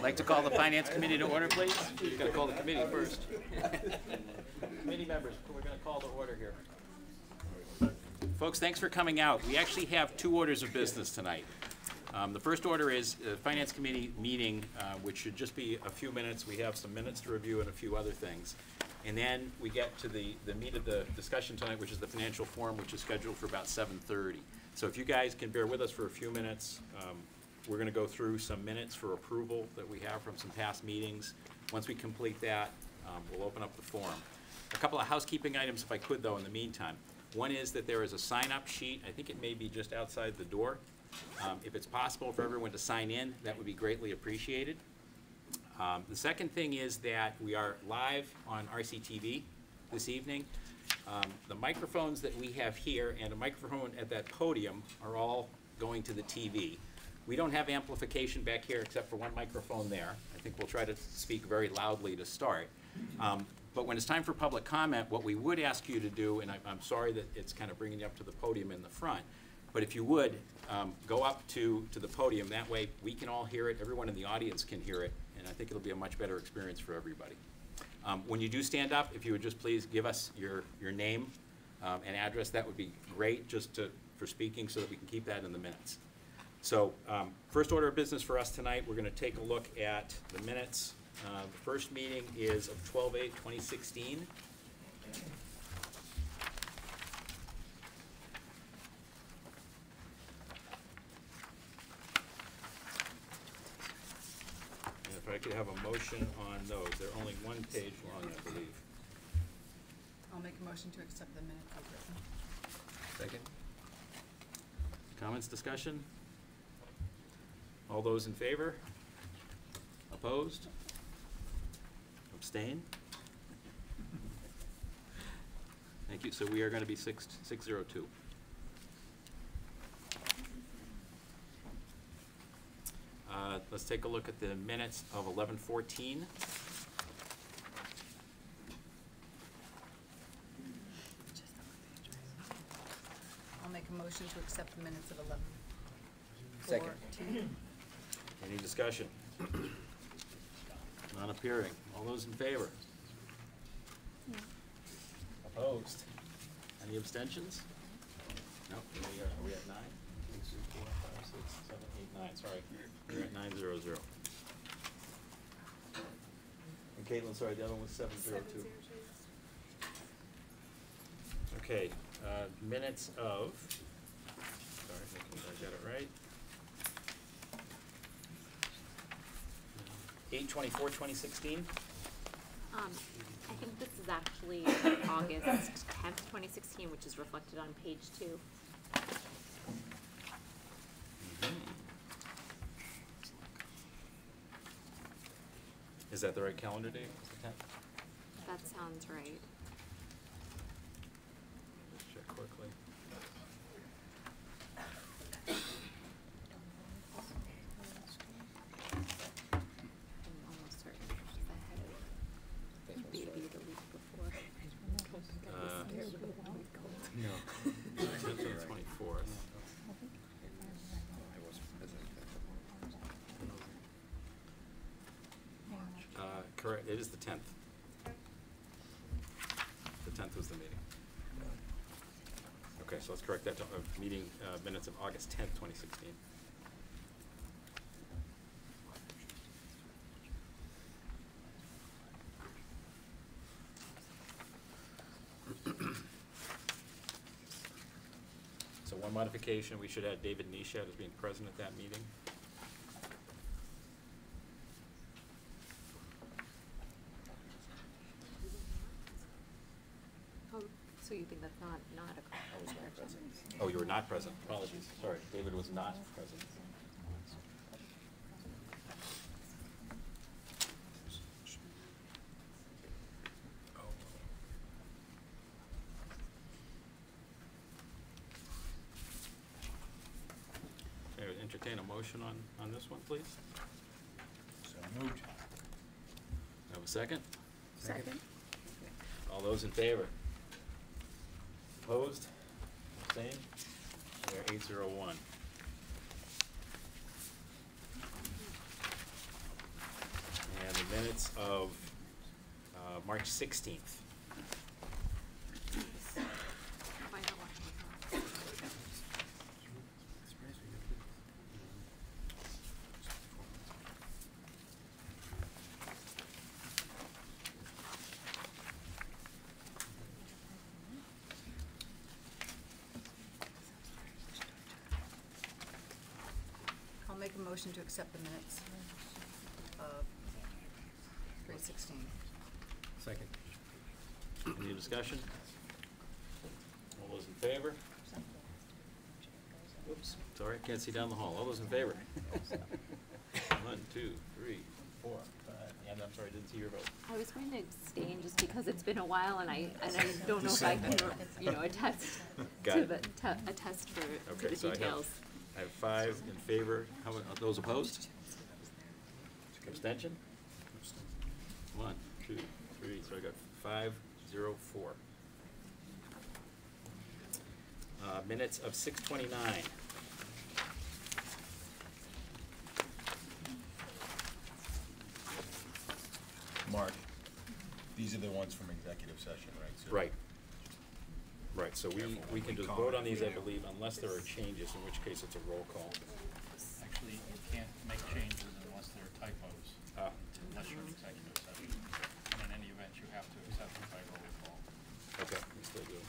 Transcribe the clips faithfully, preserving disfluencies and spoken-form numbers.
I'd like to call the Finance Committee to order, please. You've got to call the committee first. Committee members, we're going to call to order here. Folks, thanks for coming out. We actually have two orders of business tonight. Um, the first order is the Finance Committee meeting, uh, which should just be a few minutes. We have some minutes to review and a few other things. And then we get to the, the meat of the discussion tonight, which is the financial forum, which is scheduled for about seven thirty. So if you guys can bear with us for a few minutes, um, we're going to go through some minutes for approval that we have from some past meetings. Once we complete that, um, we'll open up the forum. A couple of housekeeping items, if I could, though, in the meantime. One is that there is a sign-up sheet. I think it may be just outside the door. Um, if it's possible for everyone to sign in, that would be greatly appreciated. Um, the second thing is that we are live on R C T V this evening. Um, the microphones that we have here and a microphone at that podium are all going to the T V. We don't have amplification back here except for one microphone there. I think we'll try to speak very loudly to start. Um, but when it's time for public comment, what we would ask you to do, and I, I'm sorry that it's kind of bringing you up to the podium in the front, but if you would, um, go up to, to the podium. That way we can all hear it, everyone in the audience can hear it, and I think it'll be a much better experience for everybody. Um, when you do stand up, if you would just please give us your, your name um, and address, that would be great, just to, for speaking, so that we can keep that in the minutes. So um, first order of business for us tonight, we're going to take a look at the minutes. Uh, the first meeting is of twelve eight twenty sixteen. And if I could have a motion on those. They're only one page long, I believe. I'll make a motion to accept the minutes as written. Second. Comments, discussion? All those in favor? Opposed? Abstain? Thank you. So we are going to be six, six zero two. Uh, let's take a look at the minutes of eleven fourteen. I'll make a motion to accept the minutes of eleven Second. Any discussion? Not appearing. All those in favor? No. Opposed? Any abstentions? No. We are, are we at nine? One, two, four, five, six, seven, eight, nine. Sorry. We're at nine zero zero. And Caitlin, sorry, the other one was seven zero two. Okay. Uh, minutes of. Sorry, making sure I got it right. eight twenty-four twenty sixteen. Um, I think this is actually August tenth, twenty sixteen, which is reflected on page two. Mm-hmm. Is that the right calendar date? The tenth? That sounds right. Let's check quickly. I'm almost certain it's ahead of maybe the week before. Uh, no. tenth and twenty-fourth. Uh, correct, it is the tenth. The tenth was the meeting. Okay, so let's correct that to uh, meeting uh, minutes of August tenth, twenty sixteen. So one modification, we should add David Nishat as being present at that meeting. Oh, so you think that's not, not a I was not present. Oh, you were not present. Apologies. Sorry, David was not present. Okay, I would entertain a motion on, on this one, please. So moved. Have a second? Second. All those in favor? Opposed? Abstained? We're eight zero one. minutes of uh, March sixteenth. Find out what was on. I'll make a motion to accept the minutes of three sixteen. Second. Any discussion? All those in favor? Whoops, sorry, I can't see down the hall. All those in favor? One, two, three, four, five, and I'm sorry, I didn't see your vote. I was going to abstain just because it's been a while and I, and I don't know if I can, you know, attest Got to it. the, te- attest for, to Okay, the so I have, details. I have five in favor. How about those opposed? Abstention? One, two, three, so I got five, zero, four. Uh, minutes of six twenty-nine. Mark, these are the ones from executive session, right? So- Right. Right, so we, Careful we when can we just call vote it. on these, I believe, unless there are changes, in which case it's a roll call. Actually, you can't make changes unless there are typos, Ah, unless you're in executive session. And in any event, you have to accept it by roll call. okay, we still do.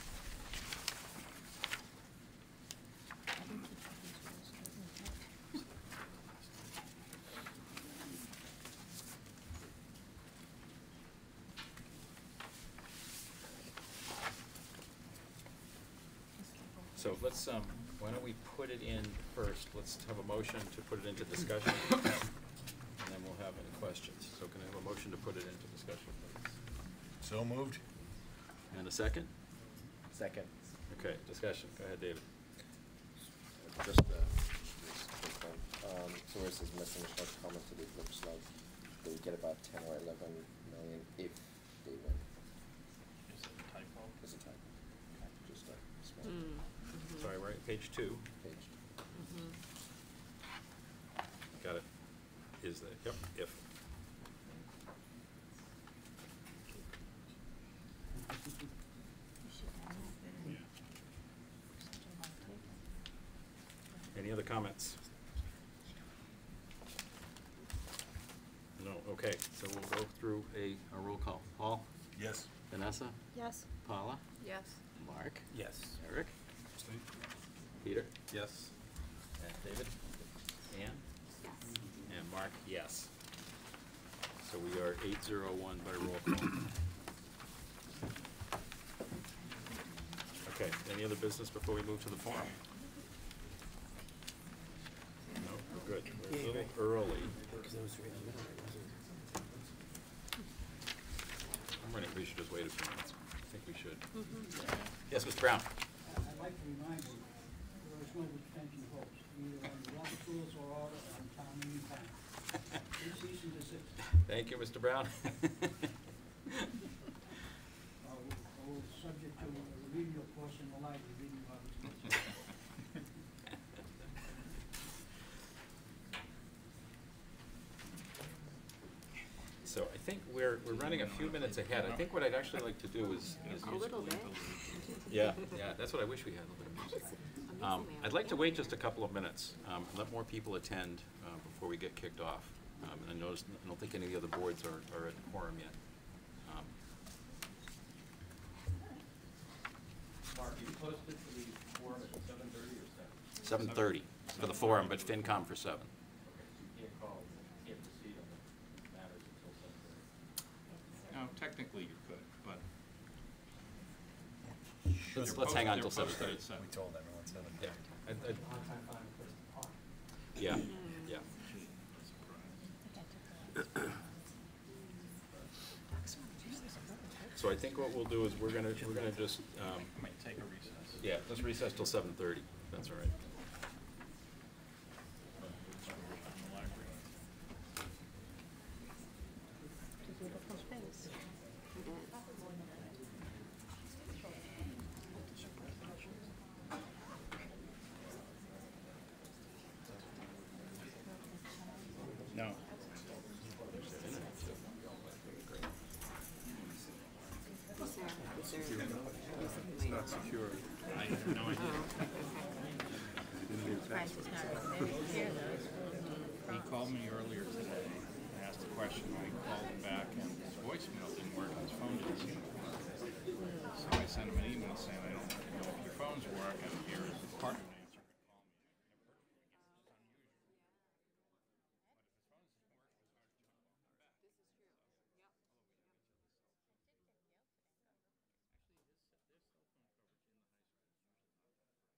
So let's, um, why don't we put it in first, let's have a motion to put it into discussion, and then we'll have any questions. So can I have a motion to put it into discussion, please? So moved? And a second? Second. Okay, discussion, go ahead, David. Just, uh, just a quick one. Um, so where it says missing short comment to it looks like they would get about ten or eleven million if they win. Is it a typo? Is it type? Just a small Mm, Sorry, we're at page two. page. mhm. Got it. Is the, yep, if. Any other comments? No, okay, so we'll go through a, a roll call. Paul? Yes. Vanessa? Yes. Paula? Yes. Mark? Yes. Eric? Peter? Yes. And David? Ann? Yes. And Mark, yes. So we are eight zero one by roll call. Okay, any other business before we move to the forum? No, we're good. We're a little early. I'm running, we should just wait a few minutes. I think we should. Yes, Mister Brown? I'd like to remind you, there is no abstention votes, either on the Robert's Rules or order on town meeting time. Please cease and desist. Thank you, Mister Brown. Uh, we'll subject to a remedial course in the library, reading Robert's Rules. So I think we're, we're running a few minutes ahead. I think what I'd actually like to do is, is A use- little bit. Yeah, yeah, that's what I wish we had, a little bit of music. Um, I'd like to wait just a couple of minutes, um, and let more people attend, uh, before we get kicked off. Um, and I noticed, I don't think any of the other boards are, are at quorum yet. Um, Mark, you posted for the forum at seven thirty or seven? Seven thirty for the forum, but FinCom for seven. Okay, so you can't call, you can't proceed on the matters until seven thirty. No, technically you could, but. Let's, they're let's hang on posted- till seven they're thirty. posted at We told everyone seven. Yeah, I, I, On-time fine because of the park. yeah, yeah. So I think what we'll do is we're gonna, we're gonna just, um, Might take a recess. yeah, let's recess till seven thirty, that's all right. The library. No. there, something might. Not secure. I have no idea. Oh, okay. Price is not recommended here, though. It's really He called me earlier today and asked a question. I called him back and his voicemail didn't work, his phone didn't seem to work. So I sent him an email saying, I don't know if your phones work, and your partner answer could call me. I never heard from him again. It's unusual. But if his phone doesn't work, it's hard to jump on the back. This is true. Yep. Actually, his, their cell phone coverage in the high school is usually not that great.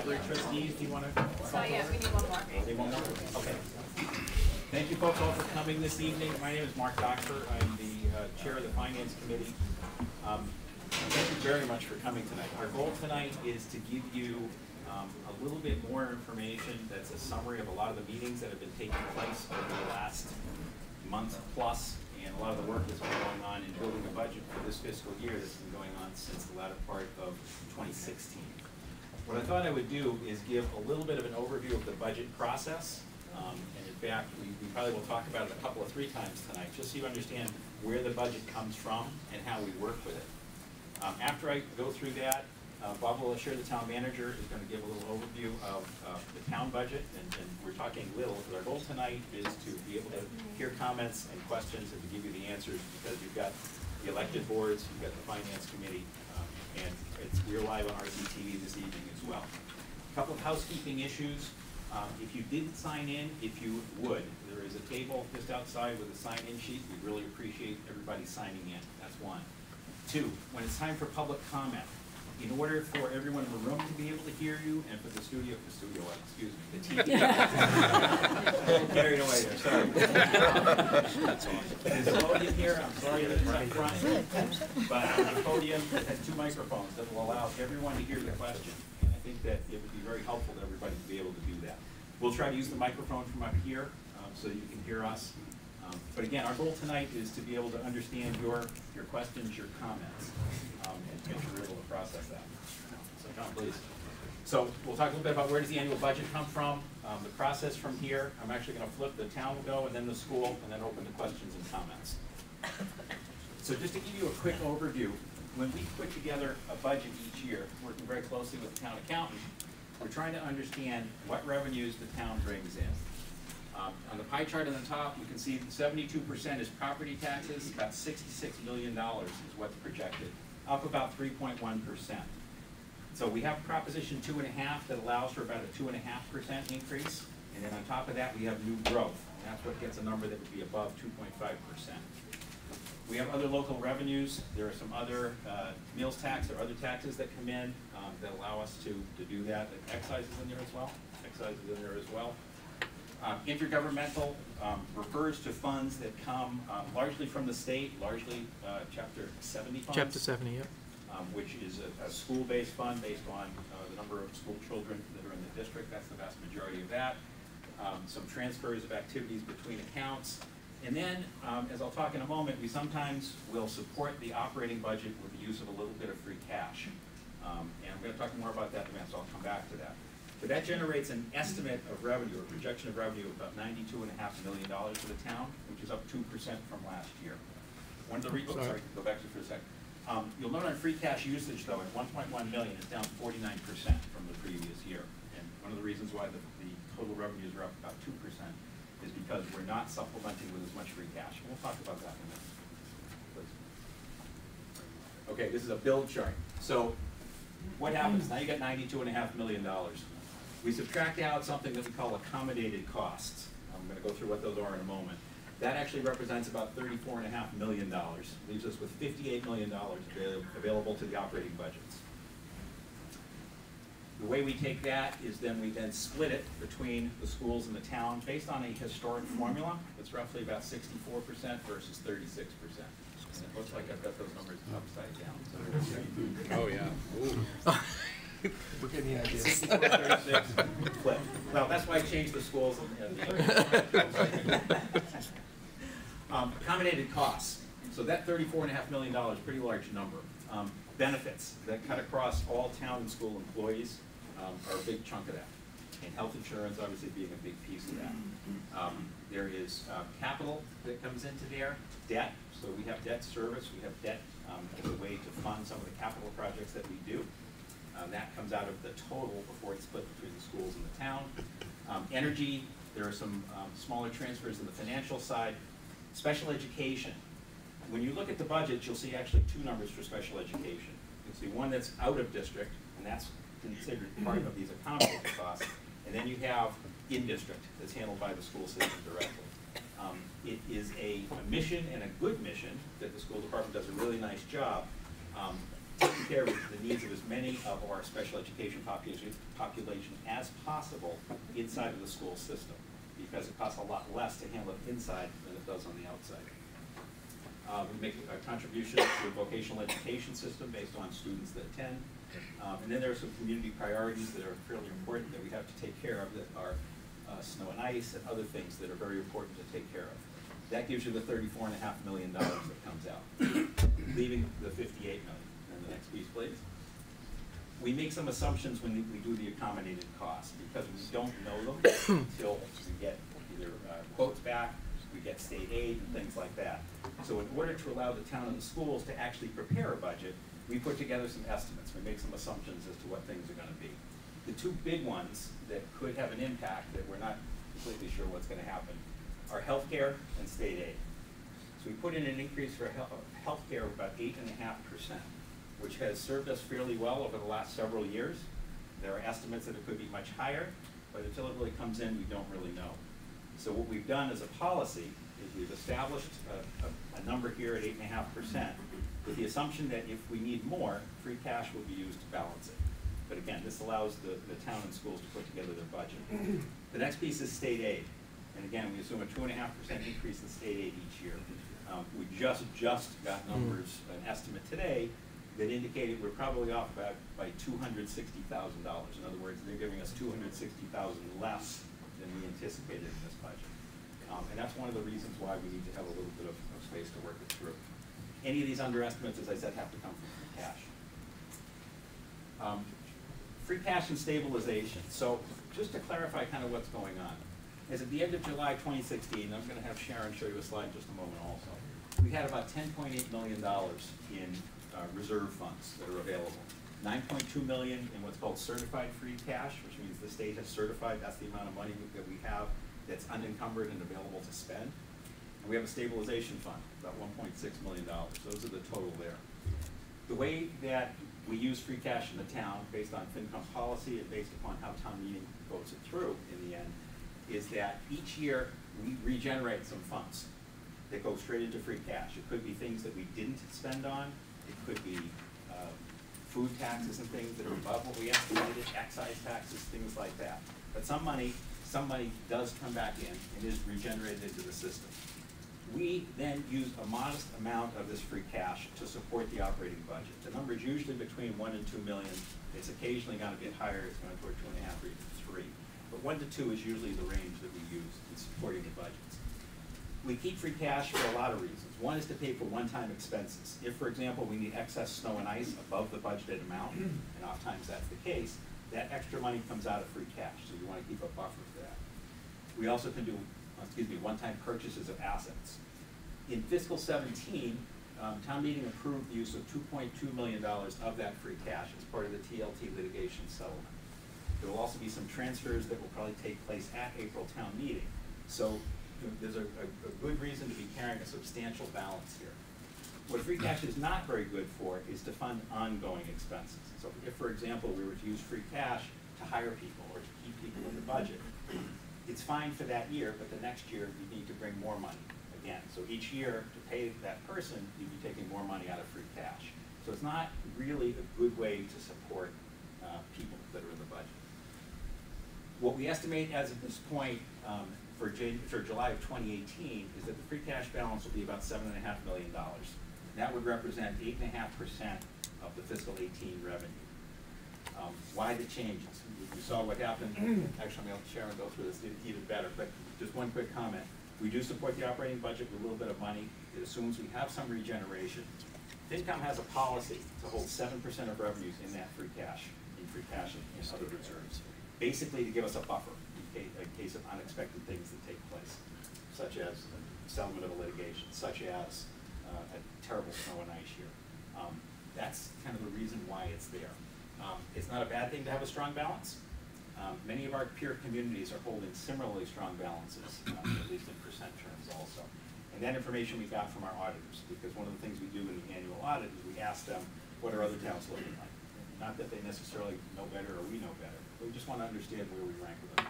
library trustees, do you want to? Oh, yeah, we need one more. Need one more? Okay. Thank you folks all for coming this evening. My name is Mark Doxfer. I'm the uh, chair of the Finance Committee. Um, thank you very much for coming tonight. Our goal tonight is to give you um, a little bit more information that's a summary of a lot of the meetings that have been taking place over the last month plus, and a lot of the work that's been going on in building a budget for this fiscal year that's been going on since the latter part of twenty sixteen. What I thought I would do is give a little bit of an overview of the budget process. Um, and in fact, we, we probably will talk about it a couple of three times tonight, just so you understand where the budget comes from and how we work with it. Um, after I go through that, uh, Bob Wiltshire, the town manager, is going to give a little overview of uh, the town budget, and, and we're talking little, but our goal tonight is to be able to hear comments and questions and to give you the answers, because you've got the elected boards, you've got the finance committee, um, and it's, we're live on R C T V this evening as well. A couple of housekeeping issues. Um, if you didn't sign in, if you would, there is a table just outside with a sign-in sheet. We'd really appreciate everybody signing in. That's one. Two, when it's time for public comment, in order for everyone in the room to be able to hear you, and for the studio, the studio, excuse me, the T V. A little carried away there, sorry. That's awesome. There's a podium here, I'm sorry that it's up front, but on the podium, it has two microphones that will allow everyone to hear the question. And I think that it would be very helpful to everybody to be able to do that. We'll try to use the microphone from up here, um, so that you can hear us. Um, but again, our goal tonight is to be able to understand your, your questions, your comments, um, and make sure we're able to process that. So John, please. So we'll talk a little bit about where does the annual budget come from, um, the process from here. I'm actually going to flip, the town will go, and then the school, and then open to questions and comments. So just to give you a quick overview, when we put together a budget each year, working very closely with the town accountant, we're trying to understand what revenues the town brings in. Um, on the pie chart on the top, you can see seventy-two percent is property taxes, about sixty-six million dollars is what's projected, up about three point one percent. So we have Proposition two and a half that allows for about a two and a half percent increase, and then on top of that, we have new growth, and that's what gets a number that would be above two point five percent. We have other local revenues. There are some other uh, meals tax or other taxes that come in um, that allow us to, to do that. Excise is in there as well. Excise is in there as well. Um, intergovernmental um, refers to funds that come um, largely from the state, largely uh, Chapter seventy funds. Chapter seventy, yep. Um, which is a, a school-based fund based on uh, the number of school children that are in the district. That's the vast majority of that. Um, some transfers of activities between accounts. And then, um, as I'll talk in a moment, we sometimes will support the operating budget with the use of a little bit of free cash. Um, and I'm going to talk more about that in a minute, so I'll come back to that. But that generates an estimate of revenue, a projection of revenue of about ninety-two and a half million dollars for the town, which is up two percent from last year. One of the reasons, sorry, go back to it for a second. Um, you'll note on free cash usage, though, at one point one million is down forty-nine percent from the previous year. And one of the reasons why the, the total revenues are up about two percent is because we're not supplementing with as much free cash. And we'll talk about that in a minute. Please. Okay, this is a build chart. So what happens? Now you got ninety-two and a half million dollars. We subtract out something that we call accommodated costs. I'm going to go through what those are in a moment. That actually represents about thirty-four and a half million dollars. Leaves us with fifty-eight million dollars available to the operating budgets. The way we take that is then we then split it between the schools and the town based on a historic formula. It's roughly about sixty-four percent versus thirty-six percent. And it looks like I've got those numbers upside down. So Oh, yeah. We're getting the idea. sixty-four, thirty-six, flip. Well, that's why I changed the schools and the um, accommodated costs. So that thirty-four and a half million dollars, pretty large number. Um, benefits that cut across all town and school employees um, are a big chunk of that. And health insurance obviously being a big piece of that. Um, there is uh, capital that comes into there, debt. So we have debt service, we have debt um, as a way to fund some of the capital projects that we do. Um, that comes out of the total before it's split between the schools and the town. Um, energy, there are some um, smaller transfers in the financial side. Special education. When you look at the budget, you'll see actually two numbers for special education. You'll see one that's out of district, and that's considered part of these accommodated costs. And then you have in-district, that's handled by the school system directly. Um, it is a, a mission and a good mission that the school department does a really nice job. Um, taking care of the needs of as many of our special education population, population as possible inside of the school system, because it costs a lot less to handle it inside than it does on the outside. Uh, we make a contribution to the vocational education system based on students that attend. Um, and then there are some community priorities that are fairly important that we have to take care of, that are uh, snow and ice and other things that are very important to take care of. That gives you the thirty-four and a half million dollars that comes out, leaving the fifty-eight million. And the next piece, please. We make some assumptions when we do the accommodated costs, because we don't know them until we get either uh, quotes back, we get state aid and things like that. So in order to allow the town and the schools to actually prepare a budget, we put together some estimates. We make some assumptions as to what things are gonna be. The two big ones that could have an impact that we're not completely sure what's gonna happen are healthcare and state aid. So we put in an increase for health, healthcare of about eight and a half percent, which has served us fairly well over the last several years. There are estimates that it could be much higher, but until it really comes in, we don't really know. So what we've done as a policy is we've established a, a, a number here at eight and a half percent with the assumption that if we need more, free cash will be used to balance it. But again, this allows the, the town and schools to put together their budget. The next piece is state aid. And again, we assume a two and a half percent increase in state aid each year. Um, we just, just got numbers, an estimate today that indicated we're probably off about by two hundred sixty thousand dollars. In other words, they're giving us two hundred sixty thousand dollars less than we anticipated in this budget. Um, and that's one of the reasons why we need to have a little bit of, of space to work it through. Any of these underestimates, as I said, have to come from free cash. Um, free cash and stabilization. So just to clarify kind of what's going on, is at the end of July twenty sixteen, I'm going to have Sharon show you a slide in just a moment also, we had about ten point eight million dollars in uh, reserve funds that are available. nine point two million dollars in what's called certified free cash, which means the state has certified that's the amount of money that we have that's unencumbered and available to spend. And we have a stabilization fund, about one point six million dollars. Those are the total there. The way that we use free cash in the town, based on FinCom policy and based upon how town meeting votes it through in the end, is that each year we regenerate some funds that go straight into free cash. It could be things that we didn't spend on. It could be uh, food taxes and things that are above what we estimated, excise taxes, things like that. But some money, some money does come back in and is regenerated into the system. We then use a modest amount of this free cash to support the operating budget. The number is usually between one and two million. It's occasionally going to get higher. It's going toward two and a half or even three. But one to two is usually the range that we use in supporting the budgets. We keep free cash for a lot of reasons. One is to pay for one-time expenses. If, for example, we need excess snow and ice above the budgeted amount, and oftentimes that's the case, that extra money comes out of free cash, so you want to keep a buffer for that. We also can do, excuse me, one-time purchases of assets. In fiscal seventeen, um, town meeting approved the use of two point two million dollars of that free cash as part of the T L T litigation settlement. There will also be some transfers that will probably take place at April town meeting. So there's a, a, a good reason to be carrying a substantial balance here. What free cash is not very good for is to fund ongoing expenses. So if, for example, we were to use free cash to hire people or to keep people in the budget, it's fine for that year, but the next year you need to bring more money again. So each year to pay that person, you'd be taking more money out of free cash. So it's not really a good way to support uh, people that are in the budget. What we estimate as of this point um, for, Jan for July of twenty eighteen is that the free cash balance will be about seven and a half million dollars. And that would represent eight and a half percent of the fiscal eighteen revenue. Um, why the changes? We saw what happened. Actually, I'll let Sharon go through this even better, but just one quick comment. We do support the operating budget with a little bit of money. It assumes we have some regeneration. FinCom has a policy to hold seven percent of revenues in that free cash, in free cash and in other reserves, basically to give us a buffer in case, in case of unexpected things that take place, such as settlement of a litigation, such as uh, a terrible snow and ice year. Um, that's kind of the reason why it's there. Um, it's not a bad thing to have a strong balance. Um, many of our peer communities are holding similarly strong balances, um, at least in percent terms also. And that information we got from our auditors, because one of the things we do in the annual audit is we ask them, what are other towns looking like? Not that they necessarily know better or we know better, but we just want to understand where we rank with them.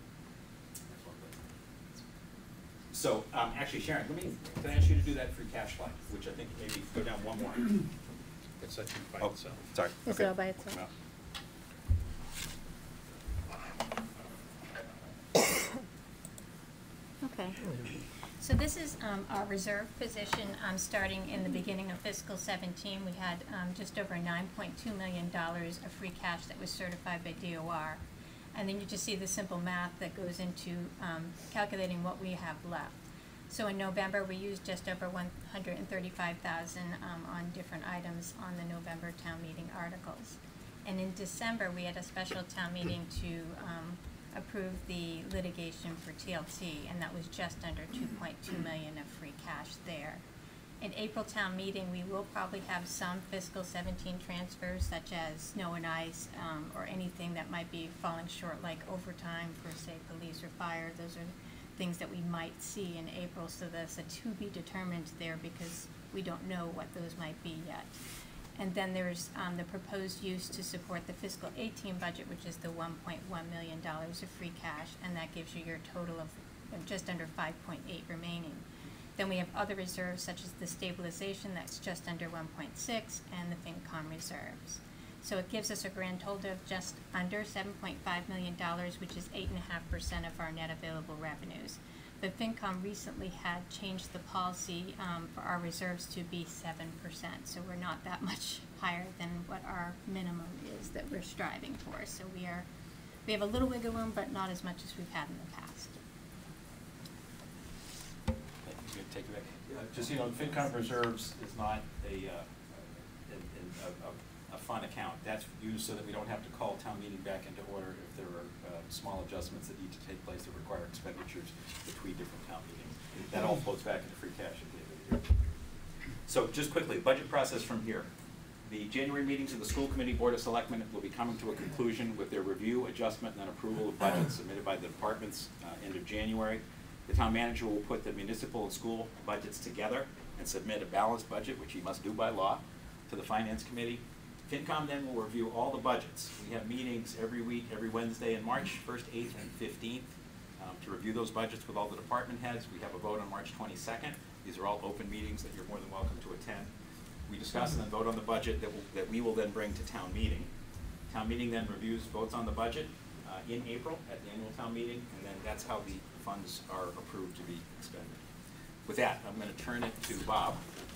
So, um, actually, Sharon, let me, can I ask you to do that free cash slide, which I think maybe go down one more. It's, I think, by Oh, itself. sorry. Is Okay. it all by itself? No. Okay. So this is um, our reserve position, um, starting in the beginning of fiscal seventeen. We had um, just over nine point two million dollars of free cash that was certified by D O R. And then you just see the simple math that goes into um, calculating what we have left. So in November, we used just over one hundred thirty-five thousand dollars um, on different items on the November town meeting articles. And in December, we had a special town meeting to um, approve the litigation for T L T, and that was just under two point two million dollars of free cash there. In April town meeting, we will probably have some fiscal seventeen transfers, such as snow and ice, um, or anything that might be falling short, like overtime for, say, police or fire. Those are things that we might see in April, so that's a to be determined there because we don't know what those might be yet. And then there's um, the proposed use to support the fiscal eighteen budget, which is the one point one million dollars of free cash, and that gives you your total of of just under five point eight remaining. Then we have other reserves such as the stabilization, that's just under one point six, and the FinCom reserves. So it gives us a grand total of just under seven point five million dollars, which is eight point five percent of our net available revenues. But FinCom recently had changed the policy um, for our reserves to be seven percent, so we're not that much higher than what our minimum is that we're striving for. So we are, we have a little wiggle room, but not as much as we've had in the past. You take it back. Uh, Just, you know, FinCom reserves is not a, uh, a, a, a fund account. That's used so that we don't have to call town meeting back into order if there are uh, small adjustments that need to take place that require expenditures between different town meetings. That all flows back into free cash at the end of the year. So just quickly, budget process from here. The January meetings of the School Committee Board of Selectmen will be coming to a conclusion with their review, adjustment, and then approval of budgets submitted by the departments uh, end of January. The town manager will put the municipal and school budgets together and submit a balanced budget, which he must do by law, to the Finance Committee. FinCom then will review all the budgets. We have meetings every week, every Wednesday in March, first, eighth, and fifteenth, um, to review those budgets with all the department heads. We have a vote on March twenty-second. These are all open meetings that you're more than welcome to attend. We discuss and then vote on the budget that, will, that we will then bring to town meeting. Town meeting then reviews, votes on the budget uh, in April at the annual town meeting, and then that's how the funds are approved to be expended. With that, I'm going to turn it to Bob.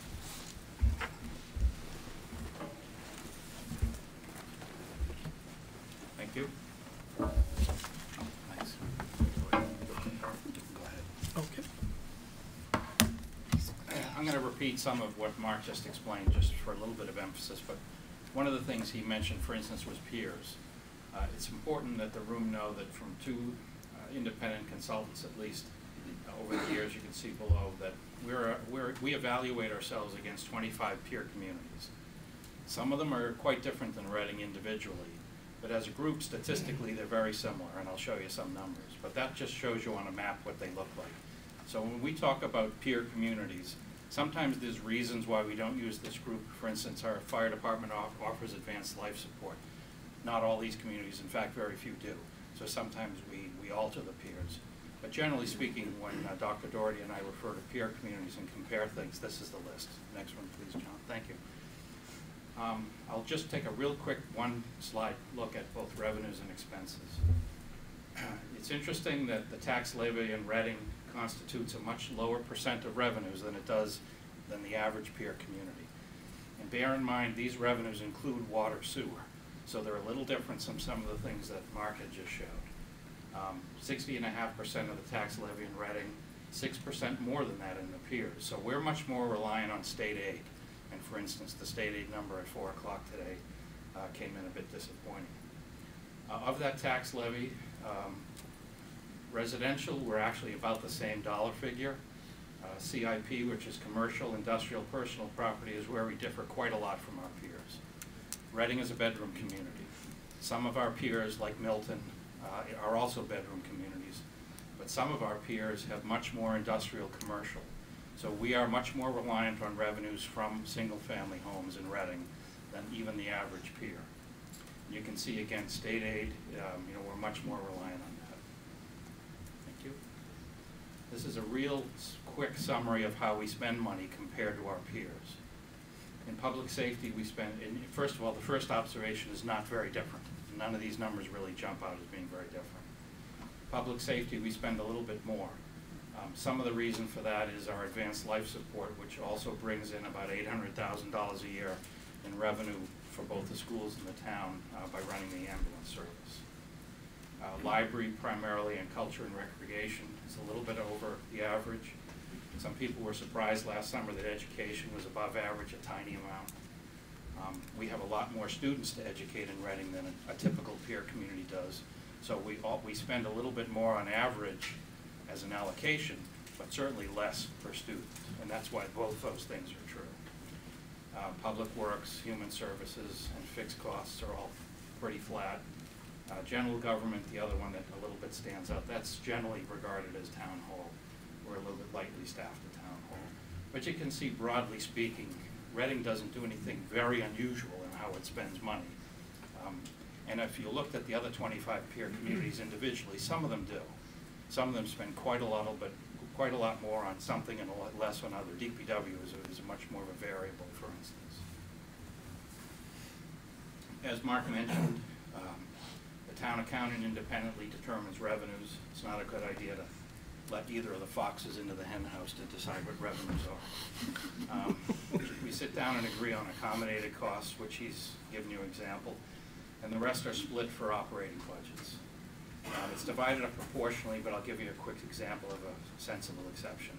Thank you. Thanks. Go ahead. Okay. I'm going to repeat some of what Mark just explained, just for a little bit of emphasis, but one of the things he mentioned, for instance, was peers. Uh, it's important that the room know that from two uh, independent consultants, at least, uh, over the years, you can see below, that we're, uh, we're, we evaluate ourselves against twenty-five peer communities. Some of them are quite different than Reading individually, but as a group, statistically, they're very similar, and I'll show you some numbers. But that just shows you on a map what they look like. So when we talk about peer communities, sometimes there's reasons why we don't use this group. For instance, our fire department off offers advanced life support. Not all these communities, in fact, very few do. So sometimes we, we alter the peers. But generally speaking, when uh, Doctor Doherty and I refer to peer communities and compare things, this is the list. Next one, please, John. Thank you. Um, I'll just take a real quick one slide look at both revenues and expenses. It's interesting that the tax levy in Reading constitutes a much lower percent of revenues than it does than the average peer community. And bear in mind, these revenues include water, sewer. So they're a little different from some of the things that Mark had just showed. Um, sixty and a half percent of the tax levy in Reading, six percent more than that in the peers. So we're much more reliant on state aid. And for instance, the state aid number at four o'clock today uh, came in a bit disappointing. Uh, of that tax levy, um, residential, we're actually about the same dollar figure. Uh, C I P, which is commercial, industrial, personal property, is where we differ quite a lot from our peers. Reading is a bedroom community. Some of our peers, like Milton, uh, are also bedroom communities, but some of our peers have much more industrial commercial. So we are much more reliant on revenues from single-family homes in Reading than even the average peer. And you can see again, state aid, um, you know, we're much more reliant on that. Thank you. This is a real quick summary of how we spend money compared to our peers. In public safety, we spend, in, first of all, the first observation is not very different. None of these numbers really jump out as being very different. Public safety, we spend a little bit more. Um, some of the reason for that is our advanced life support, which also brings in about eight hundred thousand dollars a year in revenue for both the schools and the town uh, by running the ambulance service. Uh, library primarily, and culture and recreation is a little bit over the average. Some people were surprised last summer that education was above average, a tiny amount. Um, we have a lot more students to educate in Reading than a, a typical peer community does. So we, all, we spend a little bit more on average as an allocation, but certainly less per student. And that's why both those things are true. Uh, public works, human services, and fixed costs are all pretty flat. Uh, general government, the other one that a little bit stands out, that's generally regarded as town hall. We're a little bit lightly staffed at town hall. But you can see, broadly speaking, Reading doesn't do anything very unusual in how it spends money. Um, and if you looked at the other twenty-five peer communities individually, some of them do. Some of them spend quite a lot, but quite a lot more on something and a lot less on other. D P W is a, is a much more of a variable, for instance. As Mark mentioned, um, the town accountant independently determines revenues. It's not a good idea to let either of the foxes into the hen house to decide what revenues are. Um, we sit down and agree on accommodated costs, which he's given you an example, and the rest are split for operating budgets. Um, it's divided up proportionally, but I'll give you a quick example of a sensible exception.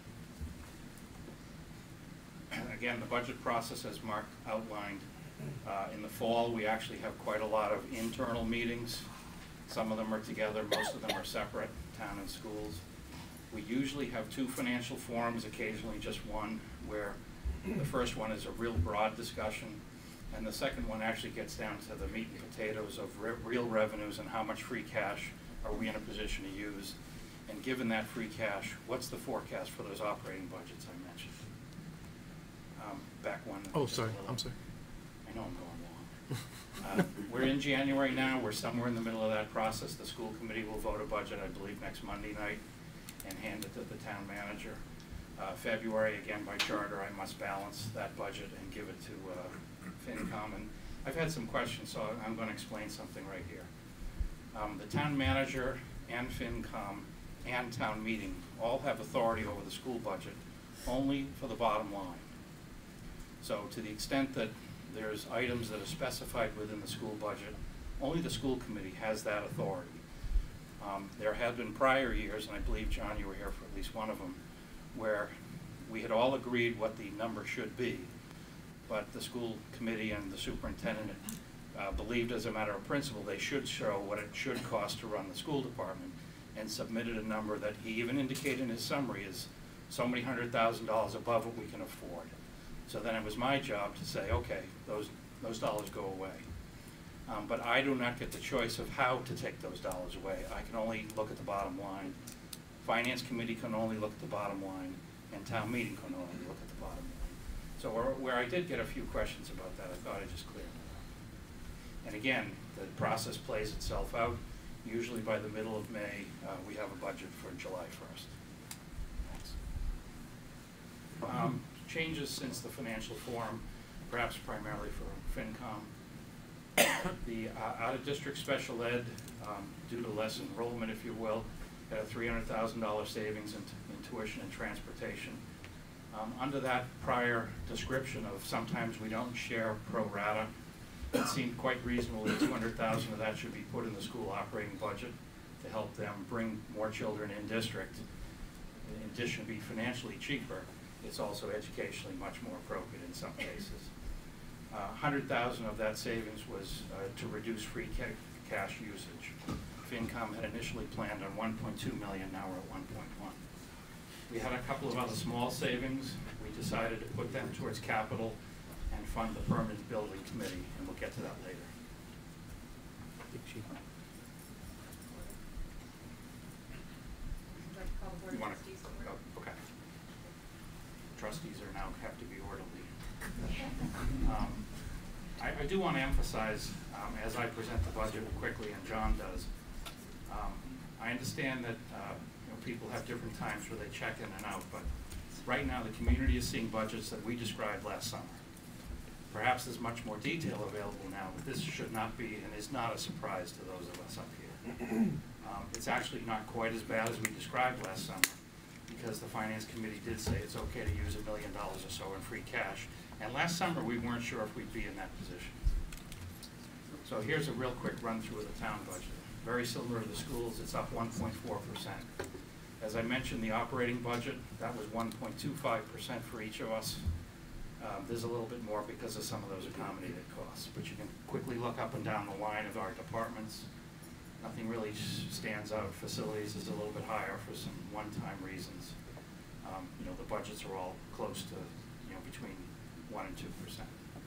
Again, the budget process, as Mark outlined, uh, in the fall we actually have quite a lot of internal meetings. Some of them are together, most of them are separate, town and schools. We usually have two financial forums, occasionally just one, where the first one is a real broad discussion, and the second one actually gets down to the meat and potatoes of re real revenues and how much free cash are we in a position to use. And given that free cash, what's the forecast for those operating budgets I mentioned? Um, back one. Oh, sorry, I'm sorry. I know I'm going long. Uh, we're in January now. We're somewhere in the middle of that process. The school committee will vote a budget, I believe, next Monday night and hand it to the town manager. Uh, February, again, by charter, I must balance that budget and give it to uh, FinCom. And I've had some questions, so I'm going to explain something right here. Um, the town manager and FinCom and town meeting all have authority over the school budget only for the bottom line. So to the extent that there's items that are specified within the school budget, only the school committee has that authority. Um, there have been prior years, and I believe, John, you were here for at least one of them, where we had all agreed what the number should be, but the school committee and the superintendent uh, believed, as a matter of principle, they should show what it should cost to run the school department, and submitted a number that he even indicated in his summary is so many hundred thousand dollars above what we can afford. So then it was my job to say, okay, those, those dollars go away. Um, but I do not get the choice of how to take those dollars away. I can only look at the bottom line. Finance committee can only look at the bottom line, and town meeting can only look at the bottom line. So where, where I did get a few questions about that, I thought I'd just clear that up. And again, the process plays itself out. Usually by the middle of May, uh, we have a budget for July first. Thanks. Um, changes since the financial forum, perhaps primarily for FinCom. The uh, out-of-district special ed, um, due to less enrollment, if you will, had a three hundred thousand dollar savings in, in tuition and transportation. Um, under that prior description of sometimes we don't share pro rata, it seemed quite reasonable that two hundred thousand of that should be put in the school operating budget to help them bring more children in district. In addition to be financially cheaper, it's also educationally much more appropriate in some cases. Uh, one hundred thousand of that savings was uh, to reduce free ca cash usage. FinCom had initially planned on one point two million, now we're at one point one. We had a couple of other small savings. We decided to put them towards capital and fund the permanent building committee, and we'll get to that later. You want to? Oh, okay. Trustees are now have to be orderly. Um, I, I do want to emphasize, um, as I present the budget quickly, and John does, um, I understand that uh, you know, people have different times where they check in and out, but right now the community is seeing budgets that we described last summer. Perhaps there's much more detail available now, but this should not be and is not a surprise to those of us up here. Um, it's actually not quite as bad as we described last summer, because the Finance Committee did say it's okay to use a million dollars or so in free cash. And last summer, we weren't sure if we'd be in that position. So here's a real quick run through of the town budget. Very similar to the schools, it's up one point four percent. As I mentioned, the operating budget, that was one point two five percent for each of us. Um, there's a little bit more because of some of those accommodated costs, but you can quickly look up and down the line of our departments. Nothing really stands out. Facilities is a little bit higher for some one-time reasons. Um, you know, the budgets are all close to, you know, between one and two percent.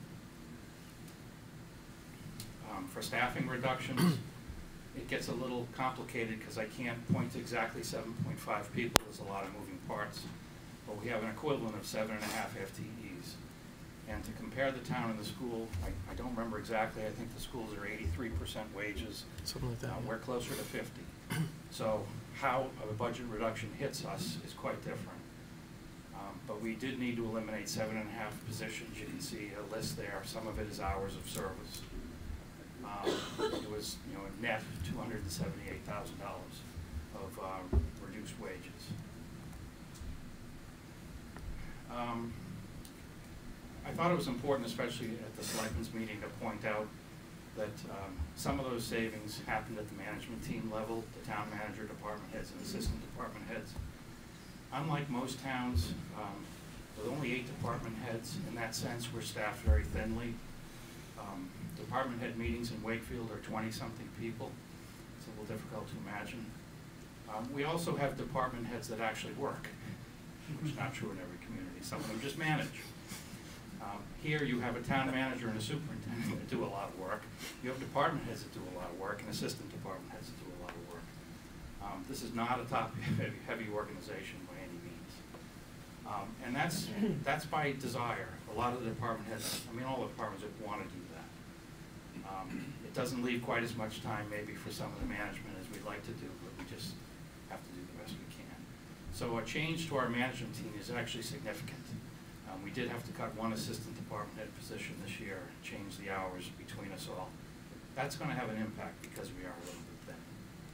Um, for staffing reductions, it gets a little complicated because I can't point to exactly seven point five people. There's a lot of moving parts, but we have an equivalent of seven and a half F T Es. And to compare the town and the school, I, I don't remember exactly. I think the schools are eighty-three percent wages. Something like that. Uh, yeah. we're closer to fifty. So how a budget reduction hits us is quite different. Um, but we did need to eliminate seven and a half positions. You can see a list there. Some of it is hours of service. Um, it was, you know, a net two hundred seventy-eight thousand dollars of uh, reduced wages. Um, I thought it was important, especially at the selectmen's meeting, to point out that um, some of those savings happened at the management team level, the town manager, department heads, and assistant department heads. Unlike most towns, um, with only eight department heads, in that sense, we're staffed very thinly. Um, department head meetings in Wakefield are twenty-something people. It's a little difficult to imagine. Um, we also have department heads that actually work, which is not true in every community. Some of them just manage. Um, here you have a town manager and a superintendent that do a lot of work. You have department heads that do a lot of work and assistant department heads that do a lot of work. Um, this is not a top heavy, heavy organization by any means. Um, and that's, that's by desire. A lot of the department heads, I mean all the departments would want to do that. Um, it doesn't leave quite as much time maybe for some of the management as we'd like to do, but we just have to do the best we can. So a change to our management team is actually significant. Um, we did have to cut one assistant department head position this year, change the hours between us all. That's going to have an impact because we are a little bit thin.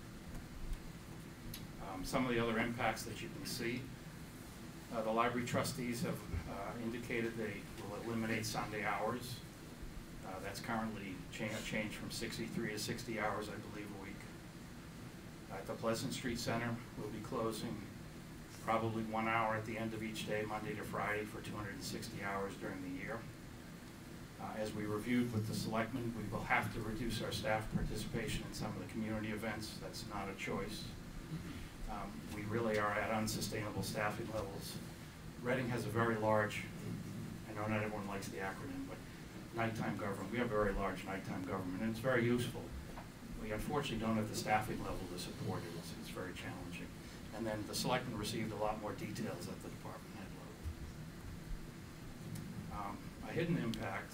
Um, some of the other impacts that you can see, uh, the library trustees have uh, indicated they will eliminate Sunday hours. Uh, that's currently cha a change from sixty-three to sixty hours, I believe, a week. At the Pleasant Street Center, we'll be closing probably one hour at the end of each day, Monday to Friday, for two hundred sixty hours during the year. Uh, as we reviewed with the selectmen, we will have to reduce our staff participation in some of the community events. That's not a choice. Um, we really are at unsustainable staffing levels. Reading has a very large, I know not everyone likes the acronym, but nighttime government. We have a very large nighttime government, and it's very useful. We unfortunately don't have the staffing level to support it. It's, it's very challenging. And then the selectmen received a lot more details at the department head level. Um, a hidden impact,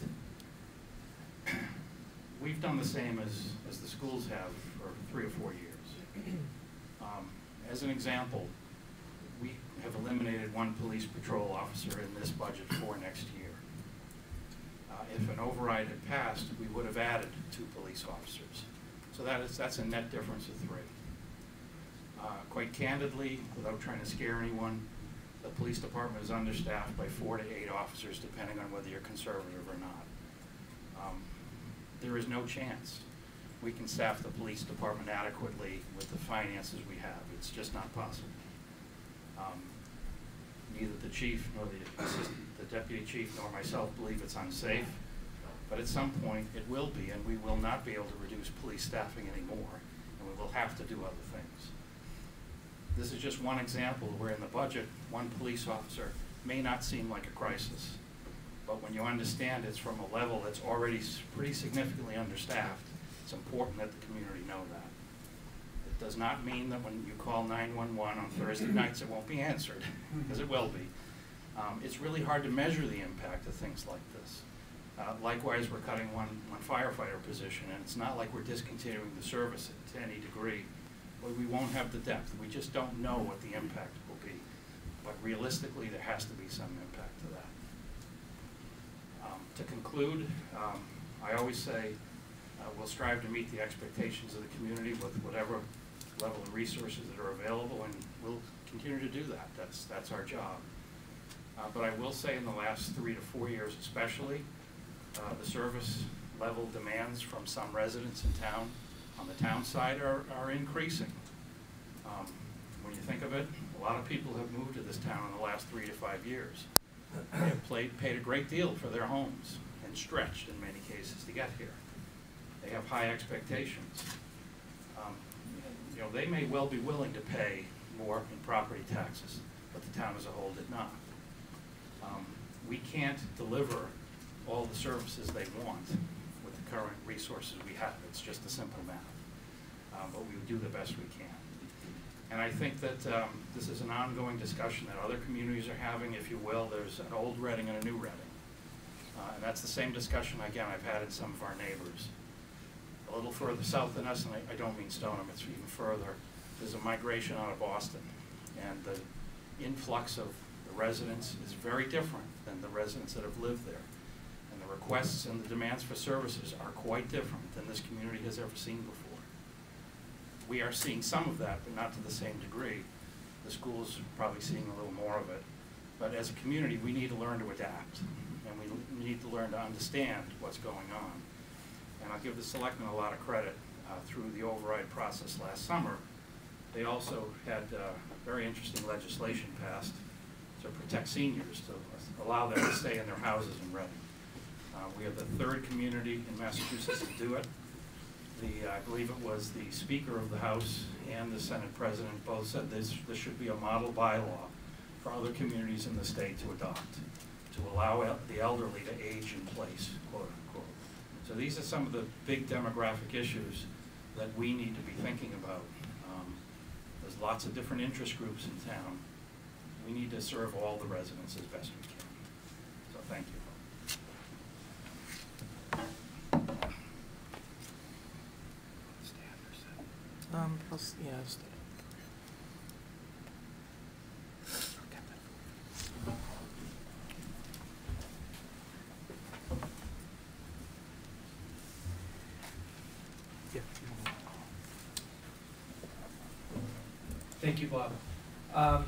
we've done the same as, as the schools have for three or four years. Um, as an example, we have eliminated one police patrol officer in this budget for next year. Uh, if an override had passed, we would have added two police officers. So that is, that's a net difference of three. Uh, quite candidly, without trying to scare anyone, the police department is understaffed by four to eight officers, depending on whether you're conservative or not. Um, there is no chance we can staff the police department adequately with the finances we have. It's just not possible. Um, neither the chief nor the assistant, the deputy chief nor myself believe it's unsafe, but at some point it will be, and we will not be able to reduce police staffing anymore, and we will have to do other things. This is just one example where in the budget, one police officer may not seem like a crisis, but when you understand it's from a level that's already pretty significantly understaffed, it's important that the community know that. It does not mean that when you call nine one one on Thursday nights it won't be answered, because it will be. Um, it's really hard to measure the impact of things like this. Uh, likewise, we're cutting one, one firefighter position, and it's not like we're discontinuing the service to any degree. But we won't have the depth. We just don't know what the impact will be. But realistically, there has to be some impact to that. Um, to conclude, um, I always say uh, we'll strive to meet the expectations of the community with whatever level of resources that are available, and we'll continue to do that. That's, that's our job. Uh, but I will say in the last three to four years especially, uh, the service level demands from some residents in town on the town side are, are increasing. Um, when you think of it, a lot of people have moved to this town in the last three to five years. They have played, paid a great deal for their homes and stretched in many cases to get here. They have high expectations. Um, you know, they may well be willing to pay more in property taxes, but the town as a whole did not. Um, we can't deliver all the services they want with the current resources we have. It's just a simple math. Um, but we do the best we can. And I think that um, this is an ongoing discussion that other communities are having, if you will. There's an old Reading and a new Reading. Uh, and that's the same discussion, again, I've had in some of our neighbors. A little further south than us, and I, I don't mean Stoneham, it's even further, there's a migration out of Boston. And the influx of the residents is very different than the residents that have lived there. And the requests and the demands for services are quite different than this community has ever seen before. We are seeing some of that, but not to the same degree. The school's probably seeing a little more of it. But as a community, we need to learn to adapt. And we need to learn to understand what's going on. And I'll give the selectmen a lot of credit uh, through the override process last summer. They also had uh, very interesting legislation passed to protect seniors, to allow them to stay in their houses in Reading. Uh, we are the third community in Massachusetts to do it. The, I believe it was the Speaker of the House and the Senate President both said this, this should be a model bylaw for other communities in the state to adopt, to allow el the elderly to age in place, quote unquote. So these are some of the big demographic issues that we need to be thinking about. Um, there's lots of different interest groups in town. We need to serve all the residents as best we can. So thank you. Um, I'll, s- yeah, I'll stay. Yeah. Thank you, Bob. Um,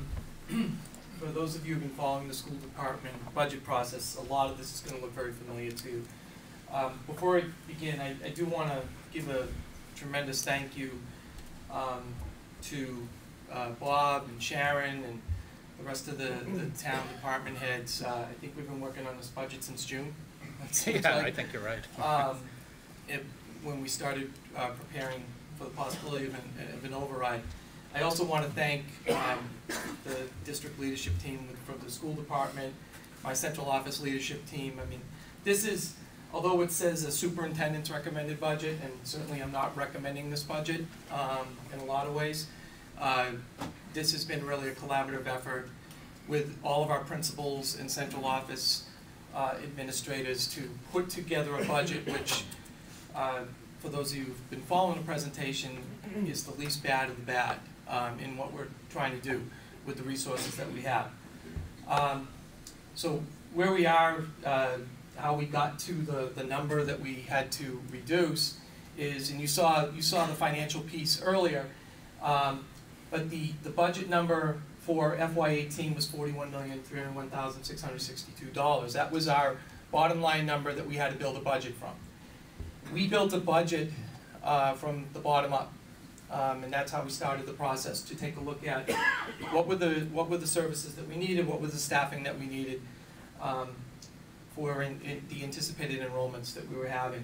for those of you who've been following the school department budget process, a lot of this is going to look very familiar to you. Um, before I begin, I, I do want to give a tremendous thank you um, to uh, Bob and Sharon and the rest of the, the town department heads. Uh, I think we've been working on this budget since June. It seems Yeah, like. I think you're right. Um, it, when we started uh, preparing for the possibility of an, of an override. I also want to thank um, the district leadership team from the school department, my central office leadership team. I mean, this is, although it says a superintendent's recommended budget, and certainly I'm not recommending this budget um, in a lot of ways, uh, this has been really a collaborative effort with all of our principals and central office uh, administrators to put together a budget which, uh, for those of you who've been following the presentation, is the least bad of the bad um, in what we're trying to do with the resources that we have. Um, so where we are, uh, how we got to the, the number that we had to reduce is, and you saw, you saw the financial piece earlier, um, but the, the budget number for F Y eighteen was forty-one million, three hundred one thousand, six hundred sixty-two dollars. That was our bottom line number that we had to build a budget from. We built a budget uh, from the bottom up, um, and that's how we started the process, to take a look at what were the, what were the services that we needed, what was the staffing that we needed um, for in, in the anticipated enrollments that we were having.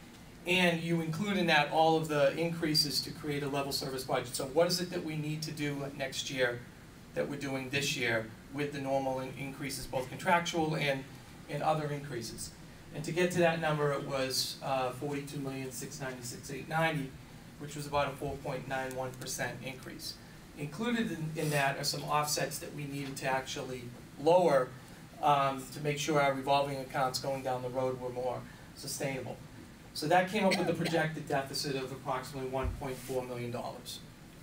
And you include in that all of the increases to create a level service budget. So what is it that we need to do next year that we're doing this year with the normal in increases, both contractual and, and other increases? And to get to that number, it was uh, forty-two million, six hundred ninety-six thousand eight hundred ninety dollars, which was about a four point nine one percent increase. Included in, in that are some offsets that we needed to actually lower um, to make sure our revolving accounts going down the road were more sustainable. So that came up with a projected deficit of approximately one point four million dollars.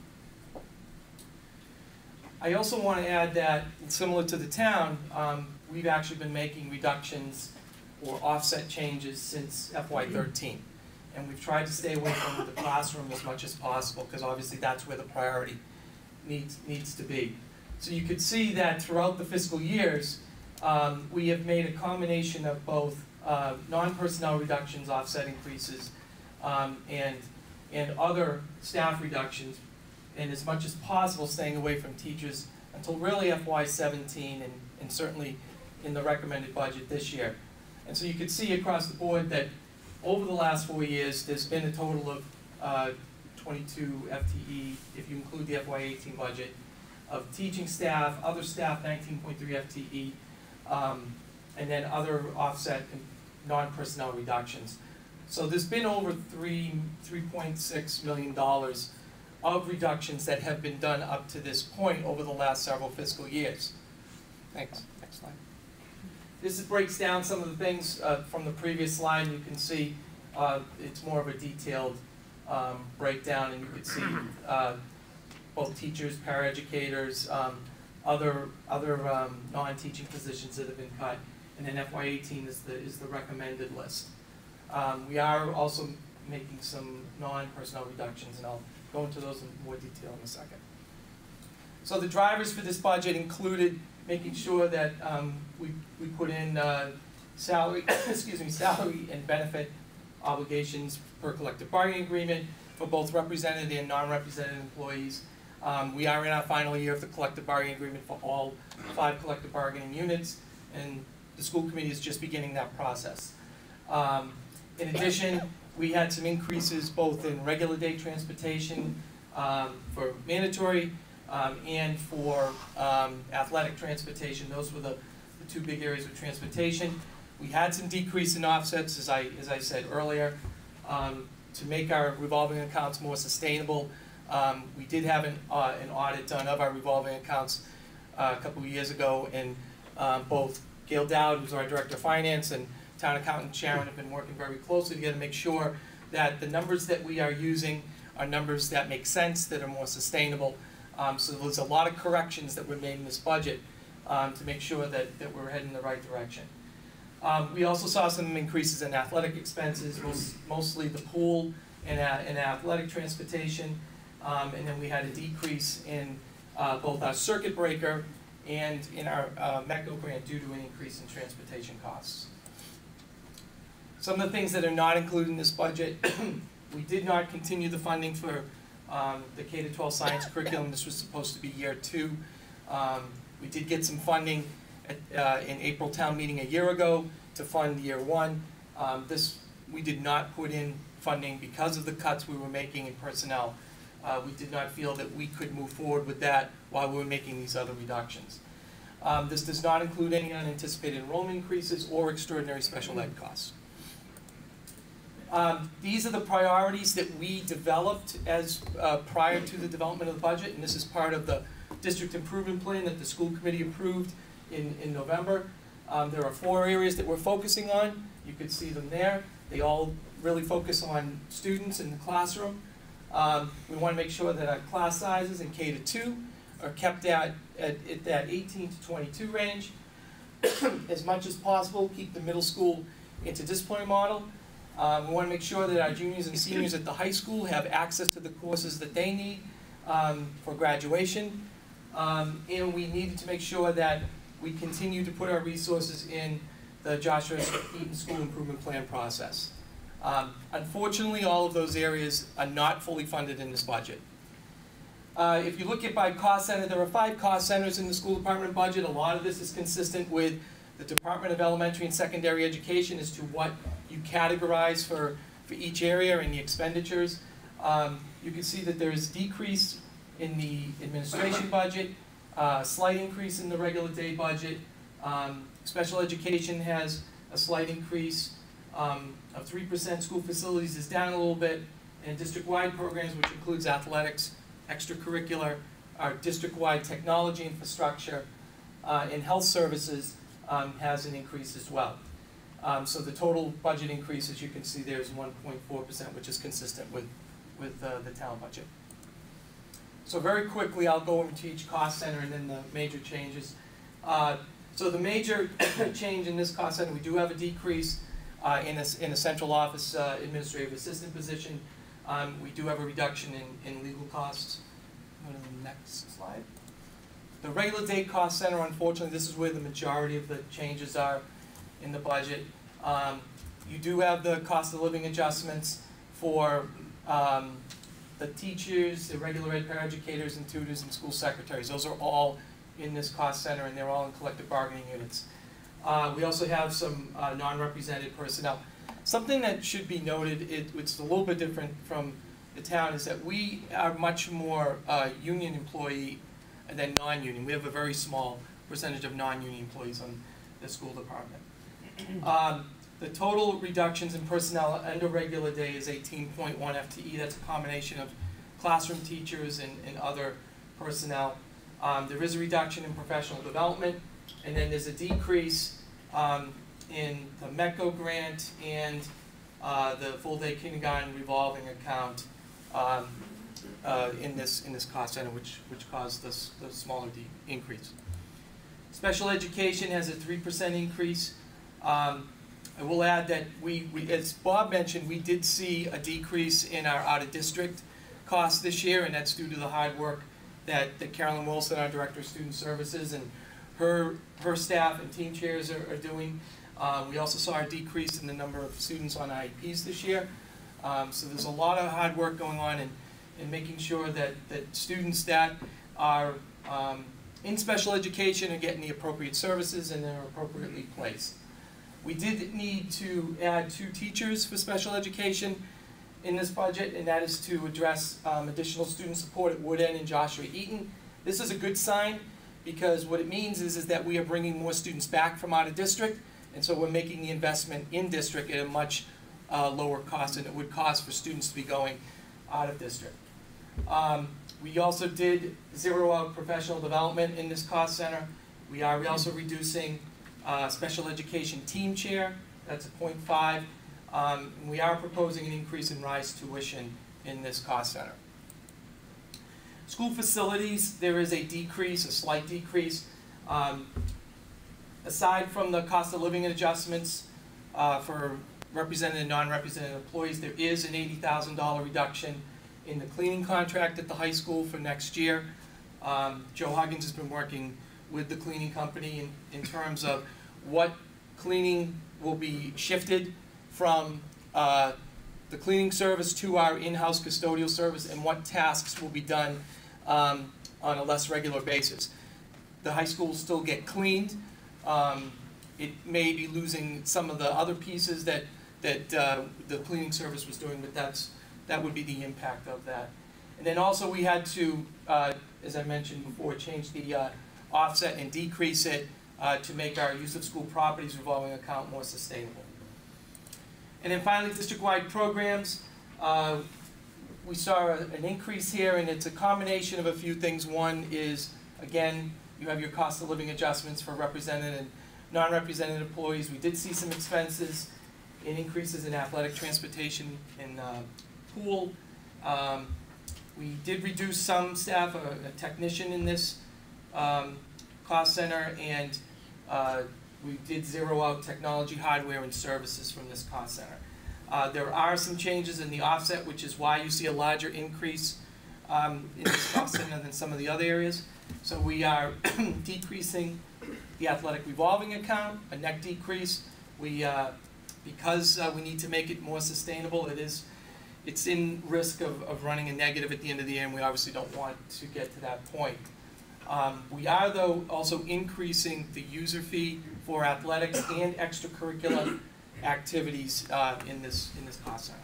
I also want to add that, similar to the town, um, we've actually been making reductions or offset changes since F Y thirteen. And we've tried to stay away from the classroom as much as possible, because obviously that's where the priority needs, needs to be. So you could see that throughout the fiscal years, um, we have made a combination of both uh, non-personnel reductions, offset increases, um, and, and other staff reductions, and as much as possible staying away from teachers until really F Y seventeen, and, and certainly in the recommended budget this year. And so you could see across the board that over the last four years, there's been a total of uh, twenty-two F T E, if you include the F Y eighteen budget, of teaching staff, other staff nineteen point three F T E, um, and then other offset and non-personnel reductions. So there's been over three, three point six million dollars of reductions that have been done up to this point over the last several fiscal years. Thanks. Next slide. This breaks down some of the things uh, from the previous line. You can see uh, it's more of a detailed um, breakdown, and you can see uh, both teachers, paraeducators, um, other other um, non-teaching positions that have been cut, and then F Y eighteen is the is the recommended list. Um, we are also making some non-personnel reductions, and I'll go into those in more detail in a second. So the drivers for this budget included making sure that um, we, we put in uh, salary, excuse me, salary and benefit obligations per collective bargaining agreement for both represented and non-represented employees. Um, we are in our final year of the collective bargaining agreement for all five collective bargaining units, and the school committee is just beginning that process. Um, in addition, we had some increases both in regular day transportation um, for mandatory Um, and for um, athletic transportation. Those were the, the two big areas of transportation. We had some decrease in offsets, as I, as I said earlier, um, to make our revolving accounts more sustainable. Um, we did have an, uh, an audit done of our revolving accounts uh, a couple of years ago, and um, both Gail Dowd, who's our Director of Finance, and Town Accountant Sharon have been working very closely together to make sure that the numbers that we are using are numbers that make sense, that are more sustainable. Um, so there's a lot of corrections that were made in this budget um, to make sure that, that we're heading in the right direction. Um, we also saw some increases in athletic expenses, most, mostly the pool and, uh, and athletic transportation. Um, and then we had a decrease in uh, both our circuit breaker and in our uh, MECO grant due to an increase in transportation costs. Some of the things that are not included in this budget, we did not continue the funding for Um, the K to twelve science curriculum. This was supposed to be year two. Um, we did get some funding at, uh, in April town meeting a year ago to fund year one. Um, this, we did not put in funding because of the cuts we were making in personnel. Uh, we did not feel that we could move forward with that while we were making these other reductions. Um, this does not include any unanticipated enrollment increases or extraordinary special ed costs. Um, these are the priorities that we developed as uh, prior to the development of the budget, and this is part of the district improvement plan that the school committee approved in, in November. Um, there are four areas that we're focusing on. You could see them there. They all really focus on students in the classroom. Um, we want to make sure that our class sizes in K to two are kept at, at, at that eighteen to twenty-two range. As much as possible, keep the middle school interdisciplinary model. Um, we want to make sure that our juniors and seniors at the high school have access to the courses that they need um, for graduation. Um, and we needed to make sure that we continue to put our resources in the Joshua Eaton School Improvement Plan process. Um, unfortunately, all of those areas are not fully funded in this budget. Uh, if you look at by cost center, there are five cost centers in the school department budget. A lot of this is consistent with the Department of Elementary and Secondary Education as to what you categorize for, for each area in the expenditures. Um, you can see that there is decrease in the administration budget, uh, slight increase in the regular day budget. Um, special education has a slight increase um, of three percent. School facilities is down a little bit. And district-wide programs, which includes athletics, extracurricular, our district-wide technology infrastructure, uh, and health services um, has an increase as well. Um, so the total budget increase, as you can see there, is one point four percent, which is consistent with, with uh, the town budget. So very quickly, I'll go into each cost center and then the major changes. Uh, So the major change in this cost center, we do have a decrease uh, in, a, in a central office uh, administrative assistant position. Um, we do have a reduction in, in legal costs. Go to the next slide. The regular day cost center, unfortunately, this is where the majority of the changes are in the budget. Um, you do have the cost of living adjustments for um, the teachers, the regular ed paraeducators, and tutors, and school secretaries. Those are all in this cost center, and they're all in collective bargaining units. Uh, we also have some uh, non-represented personnel. Something that should be noted, it, it's a little bit different from the town, is that we are much more uh, union employee than non-union. We have a very small percentage of non-union employees on the school department. Um, the total reductions in personnel under regular day is eighteen point one F T E. That's a combination of classroom teachers and, and other personnel. Um, there is a reduction in professional development, and then there's a decrease um, in the METCO grant and uh, the full-day kindergarten revolving account um, uh, in this in this cost center, which which caused this the smaller de increase. Special education has a three percent increase. Um, I will add that we, we, as Bob mentioned, we did see a decrease in our out-of-district costs this year, and that's due to the hard work that, that Carolyn Wilson, our Director of Student Services, and her, her staff and team chairs are, are doing. Um, we also saw a decrease in the number of students on I E Ps this year. Um, so there's a lot of hard work going on in, in making sure that, that students that are um, in special education are getting the appropriate services and they're appropriately placed. We did need to add two teachers for special education in this budget, and that is to address um, additional student support at Wood End and Joshua Eaton. This is a good sign because what it means is, is that we are bringing more students back from out of district, and so we're making the investment in district at a much uh, lower cost than it would cost for students to be going out of district. Um, we also did zero out professional development in this cost center. We are also reducing Uh, special education team chair, that's a point five. Um, we are proposing an increase in RISE tuition in this cost center. School facilities, there is a decrease, a slight decrease. Um, aside from the cost of living adjustments uh, for represented and non-represented employees, there is an eighty thousand dollar reduction in the cleaning contract at the high school for next year. Um, Joe Huggins has been working with the cleaning company in, in terms of what cleaning will be shifted from uh, the cleaning service to our in-house custodial service and what tasks will be done um, on a less regular basis. The high school will still get cleaned. Um, it may be losing some of the other pieces that, that uh, the cleaning service was doing, but that's, that would be the impact of that. And then also we had to, uh, as I mentioned before, change the uh, offset and decrease it uh, to make our use of school properties revolving account more sustainable. And then finally, district-wide programs. Uh, we saw a, an increase here, and it's a combination of a few things. One is, again, you have your cost of living adjustments for represented and non-represented employees. We did see some expenses in increases in athletic transportation and uh, pool. Um, we did reduce some staff, a, a technician in this um, cost center, and uh, we did zero out technology, hardware, and services from this cost center. Uh, there are some changes in the offset, which is why you see a larger increase um, in this cost center than some of the other areas. So we are decreasing the athletic revolving account, a net decrease. We, uh, because uh, we need to make it more sustainable, it is, it's in risk of, of running a negative at the end of the year, and we obviously don't want to get to that point. Um, we are, though, also increasing the user fee for athletics and extracurricular activities uh, in this in this cost center.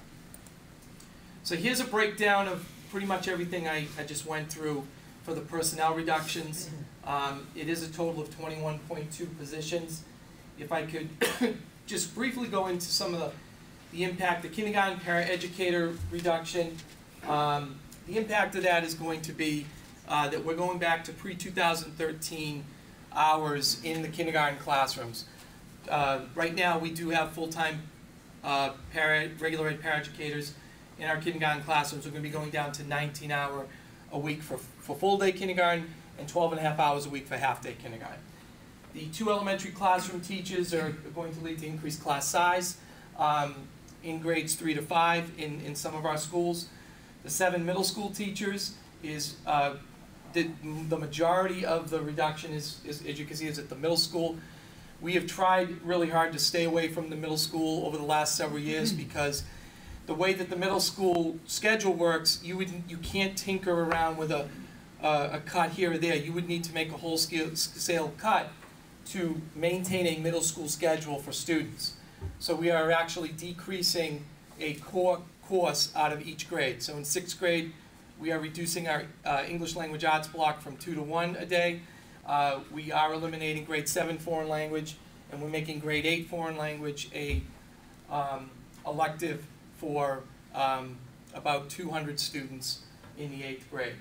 So here's a breakdown of pretty much everything I, I just went through for the personnel reductions. Um, it is a total of twenty-one point two positions. If I could just briefly go into some of the, the impact, the kindergarten paraeducator reduction, um, the impact of that is going to be Uh, that we're going back to pre two thousand thirteen hours in the kindergarten classrooms. Uh, right now, we do have full-time uh, para, regular ed paraeducators in our kindergarten classrooms. We're going to be going down to nineteen hour a week for, for full-day kindergarten and twelve and a half hours a week for half-day kindergarten. The two elementary classroom teachers are going to lead to increased class size um, in grades three to five in, in some of our schools. The seven middle school teachers is, uh, the, the majority of the reduction is, is, as you can see, is at the middle school. We have tried really hard to stay away from the middle school over the last several years because the way that the middle school schedule works, you would you can't tinker around with a uh, a cut here or there. You would need to make a whole scale, scale cut to maintain a middle school schedule for students. So we are actually decreasing a core course out of each grade. So in sixth grade, we are reducing our uh, English language arts block from two to one a day. Uh, we are eliminating grade seven foreign language, and we're making grade eight foreign language a um, elective for um, about two hundred students in the eighth grade.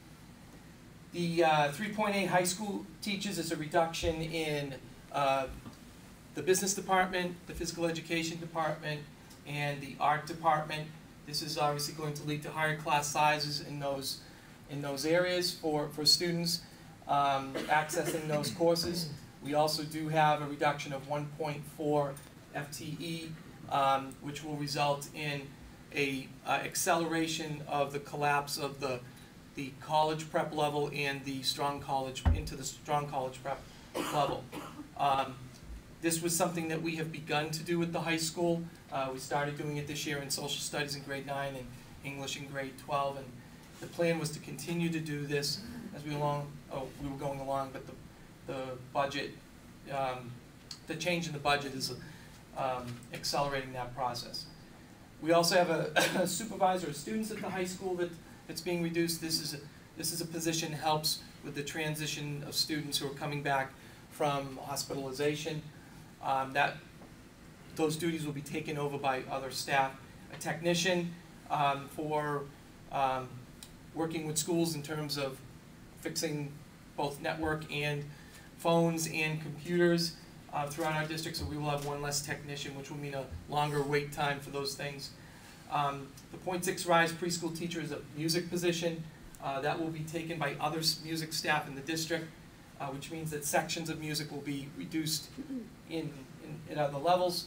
The uh, three point eight high school teachers is a reduction in uh, the business department, the physical education department, and the art department. This is obviously going to lead to higher class sizes in those in those areas for, for students um, accessing those courses. We also do have a reduction of one point four F T E, um, which will result in a uh, acceleration of the collapse of the the college prep level and the strong college into the strong college prep level. Um, this was something that we have begun to do at the high school. Uh, we started doing it this year in social studies in grade nine and English in grade twelve, and the plan was to continue to do this as we along oh, we were going along. But the the budget, um, the change in the budget is um, accelerating that process. We also have a, a supervisor of students at the high school that that's being reduced. This is a, this is a position that helps with the transition of students who are coming back from hospitalization. Um, that those duties will be taken over by other staff. A technician um, for um, working with schools in terms of fixing both network and phones and computers uh, throughout our district. So we will have one less technician, which will mean a longer wait time for those things. Um, the point six rise preschool teacher is a music position. Uh, that will be taken by other music staff in the district, uh, which means that sections of music will be reduced in, in, at other levels.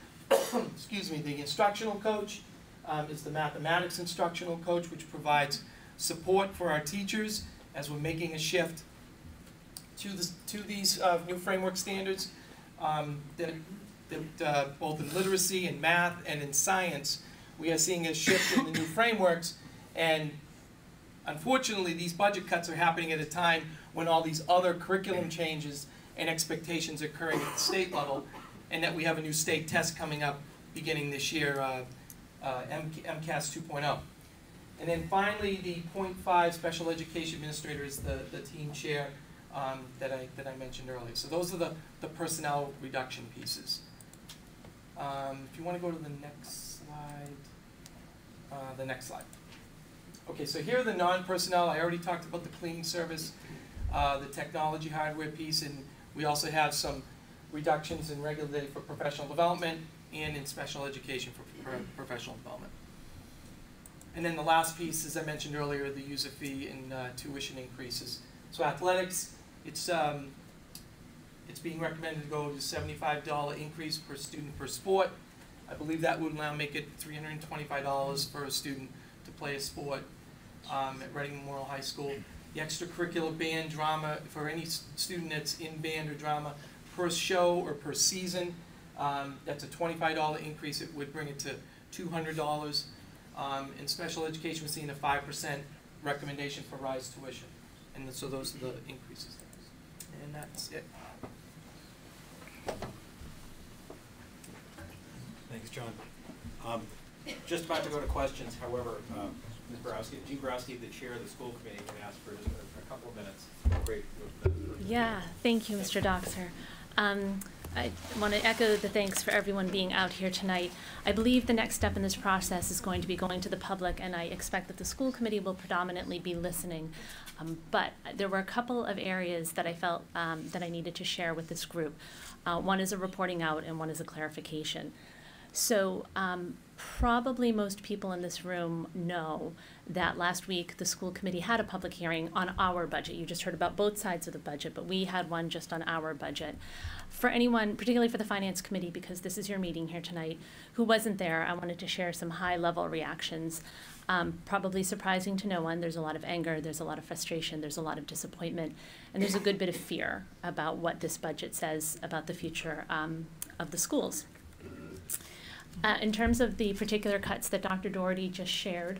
Excuse me, the instructional coach um, is the mathematics instructional coach, which provides support for our teachers as we're making a shift to, this, to these uh, new framework standards um, that, that uh, both in literacy and math and in science, we are seeing a shift in the new frameworks, and unfortunately these budget cuts are happening at a time when all these other curriculum changes and expectations are occurring at the state level, and that we have a new state test coming up beginning this year, uh, uh, MCAS two point oh. And then finally, the point five special education administrator is the, the team chair um, that, I, that I mentioned earlier. So those are the, the personnel reduction pieces. Um, if you want to go to the next slide, uh, the next slide. Okay, so here are the non-personnel. I already talked about the cleaning service, uh, the technology hardware piece, and we also have some reductions in regular day for professional development and in special education for, for professional development. And then the last piece, as I mentioned earlier, the user fee and uh, tuition increases. So athletics, it's um, it's being recommended to go to seventy-five dollar increase per student per sport. I believe that would now make it three hundred twenty-five dollars for a student to play a sport um, at Reading Memorial High School. The extracurricular band drama, for any student that's in band or drama, per show or per season, um, that's a twenty-five dollar increase. It would bring it to two hundred dollars. Um, in special education, we're seeing a five percent recommendation for rise tuition. And so those are the increases there. And that's it. Thanks, John. Um, just about to go to questions, however, uh, Miz Borowski, Jean Borowski, the chair of the school committee, can ask for just a, a couple of minutes. Great. Yeah, thank you, Mister Doxer. Um, I want to echo the thanks for everyone being out here tonight. I believe the next step in this process is going to be going to the public, and I expect that the school committee will predominantly be listening. Um, but there were a couple of areas that I felt um, that I needed to share with this group. Uh, one is a reporting out, and one is a clarification. So um, probably most people in this room know that last week the school committee had a public hearing on our budget. You just heard about both sides of the budget, but we had one just on our budget. For anyone, particularly for the Finance Committee, because this is your meeting here tonight, who wasn't there, I wanted to share some high-level reactions. Um, probably surprising to no one, there's a lot of anger, there's a lot of frustration, there's a lot of disappointment, and there's a good bit of fear about what this budget says about the future um, of the schools. Uh, in terms of the particular cuts that Doctor Doherty just shared,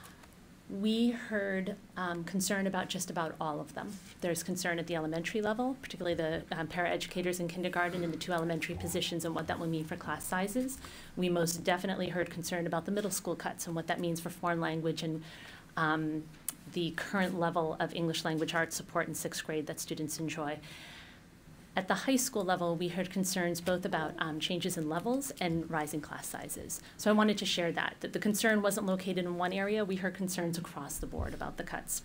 we heard um, concern about just about all of them. There's concern at the elementary level, particularly the um, paraeducators in kindergarten and the two elementary positions and what that will mean for class sizes. We most definitely heard concern about the middle school cuts and what that means for foreign language and um, the current level of English language arts support in sixth grade that students enjoy. At the high school level, we heard concerns both about um, changes in levels and rising class sizes. So I wanted to share that, that the concern wasn't located in one area. We heard concerns across the board about the cuts.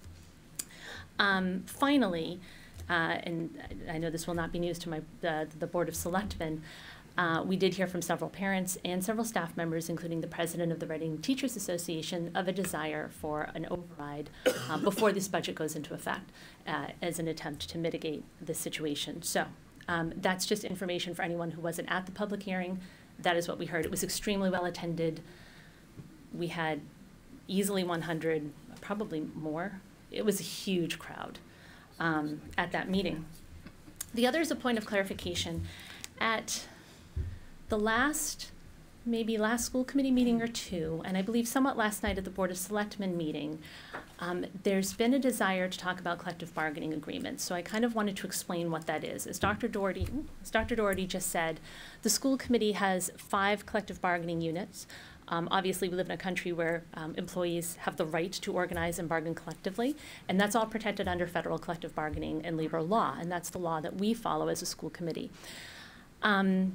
Um, finally, uh, and I know this will not be news to my, the, the Board of Selectmen, uh, we did hear from several parents and several staff members, including the president of the Reading Teachers Association, of a desire for an override uh, before this budget goes into effect uh, as an attempt to mitigate the situation. So um, that's just information for anyone who wasn't at the public hearing. That is what we heard. It was extremely well attended. We had easily one hundred, probably more. It was a huge crowd um, at that meeting. The other is a point of clarification. At the last, maybe last school committee meeting or two, and I believe somewhat last night at the Board of Selectmen meeting, um, there's been a desire to talk about collective bargaining agreements. So I kind of wanted to explain what that is. As Doctor Doherty, as Doctor Doherty just said, the school committee has five collective bargaining units. Um, obviously, we live in a country where um, employees have the right to organize and bargain collectively, and that's all protected under federal collective bargaining and labor law, and that's the law that we follow as a school committee. Um,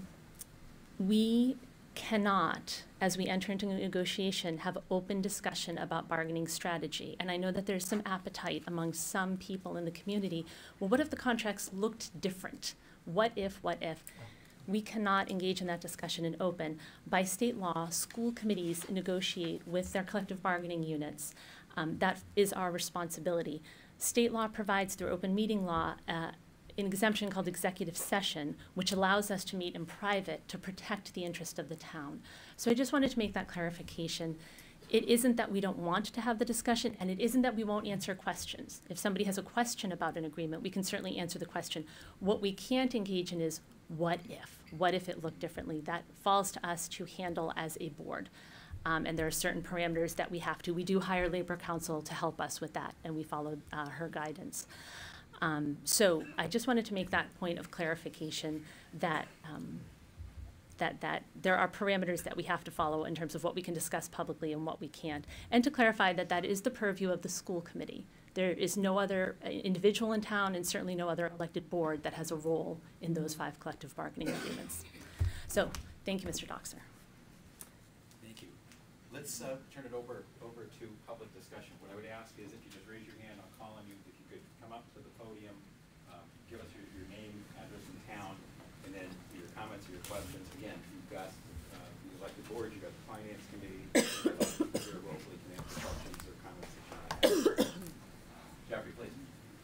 we cannot, as we enter into a negotiation, have open discussion about bargaining strategy. And I know that there's some appetite among some people in the community. Well, what if the contracts looked different? What if, what if? We cannot engage in that discussion in open. By state law, school committees negotiate with their collective bargaining units. Um, that is our responsibility. State law provides through open meeting law uh, an exemption called executive session, which allows us to meet in private to protect the interest of the town. So I just wanted to make that clarification. It isn't that we don't want to have the discussion, and it isn't that we won't answer questions. If somebody has a question about an agreement, we can certainly answer the question. What we can't engage in is what if? What if it looked differently? That falls to us to handle as a board. Um, and there are certain parameters that we have to. We do hire labor counsel to help us with that, and we followed uh, her guidance. Um, so I just wanted to make that point of clarification that, um, that, that there are parameters that we have to follow in terms of what we can discuss publicly and what we can't. And to clarify that that is the purview of the school committee. There is no other individual in town and certainly no other elected board that has a role in those five collective bargaining agreements. So thank you, Mister Doxer. Thank you. Let's uh, turn it over, over to public discussion. What I would ask is if you just raise your hand, I'll call on you. If you could come up to the podium, um, give us your, your name, address, and town, and then your comments or your questions. Again, you've got uh, the elected board, you've got the finance committee, your locally can answer questions or comments that you might have. Jeffrey, please.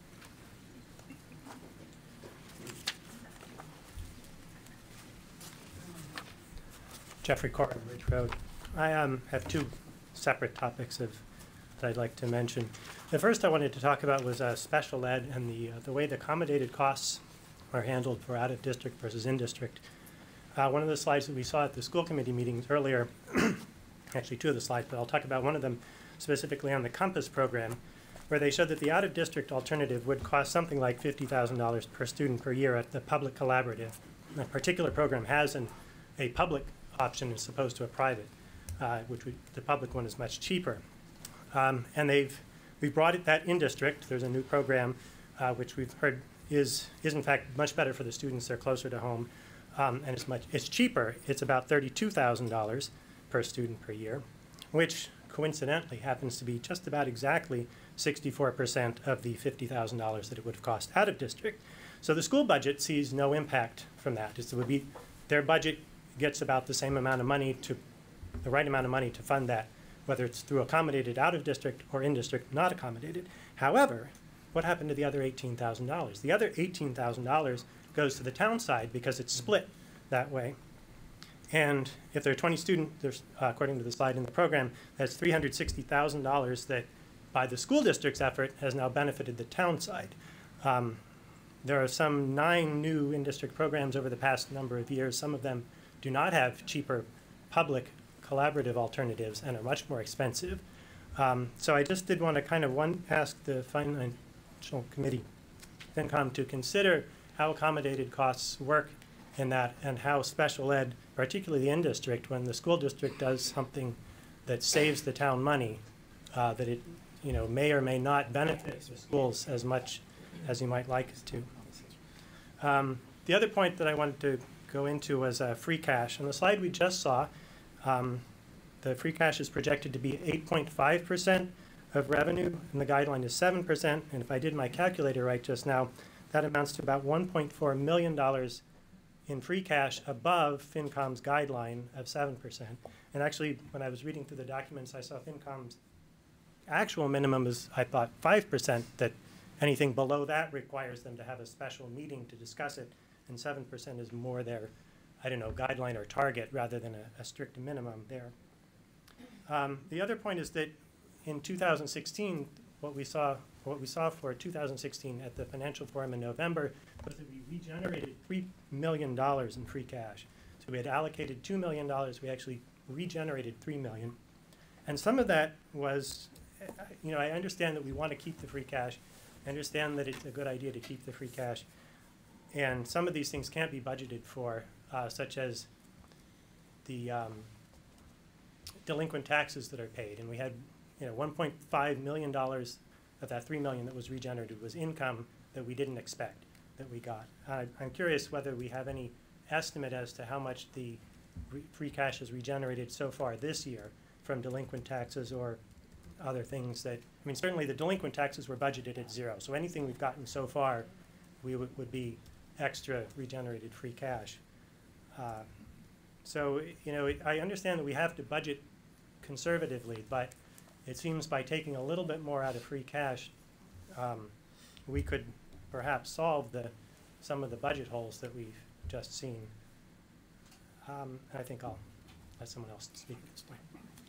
Jeffrey Corbin, Ridge Road. I um, have two separate topics of, that I'd like to mention. The first I wanted to talk about was uh, special ed and the, uh, the way the accommodated costs are handled for out-of-district versus in-district. Uh, one of the slides that we saw at the school committee meetings earlier, actually two of the slides, but I'll talk about one of them specifically on the COMPASS program, where they showed that the out-of-district alternative would cost something like fifty thousand dollars per student per year at the public collaborative. That particular program has an, a public option as opposed to a private, uh, which we, the public one is much cheaper. Um, and they've we brought it that in district. There's a new program uh, which we've heard is is in fact much better for the students. They're closer to home, um, and it's much it's cheaper. It's about thirty-two thousand dollars per student per year, which coincidentally happens to be just about exactly sixty-four percent of the fifty thousand dollars that it would have cost out of district. So the school budget sees no impact from that. It would be their budget gets about the same amount of money to, the right amount of money to fund that, whether it's through accommodated out of district or in district not accommodated. However, what happened to the other eighteen thousand dollars? The other eighteen thousand dollars goes to the town side because it's split that way. And if there are twenty students, there's, uh, according to the slide in the program, that's three hundred sixty thousand dollars that by the school district's effort has now benefited the town side. Um, there are some nine new in-district programs over the past number of years. Some of them do not have cheaper public collaborative alternatives and are much more expensive. Um, so I just did want to kind of one ask the Financial Committee, FinCom, to consider how accommodated costs work in that and how special ed, particularly the in-district, when the school district does something that saves the town money, uh, that it you know, may or may not benefit the schools as much as you might like it to. Um, the other point that I wanted to go into was uh, free cash. On the slide we just saw, um, the free cash is projected to be eight point five percent of revenue, and the guideline is seven percent. And if I did my calculator right just now, that amounts to about one point four million dollars in free cash above FinCom's guideline of seven percent. And actually, when I was reading through the documents, I saw FinCom's actual minimum is, I thought, five percent, that anything below that requires them to have a special meeting to discuss it, and seven percent is more their, I don't know, guideline or target rather than a, a strict minimum there. Um, the other point is that in two thousand sixteen, what we saw, what we saw for two thousand sixteen at the Financial Forum in November was that we regenerated three million dollars in free cash. So we had allocated two million dollars, we actually regenerated three million dollars. And some of that was, you know, I understand that we want to keep the free cash. I understand that it's a good idea to keep the free cash. And some of these things can't be budgeted for, uh, such as the um, delinquent taxes that are paid. And we had, you know, one point five million dollars of that three million dollars that was regenerated was income that we didn't expect that we got. Uh, I'm curious whether we have any estimate as to how much the re free cash is regenerated so far this year from delinquent taxes or other things that, I mean, certainly the delinquent taxes were budgeted at zero. So anything we've gotten so far, we would, would be extra regenerated free cash. Uh, so, you know, I understand that we have to budget conservatively, but it seems by taking a little bit more out of free cash, um, we could perhaps solve the, some of the budget holes that we've just seen. Um, I think I'll let someone else speak at this point.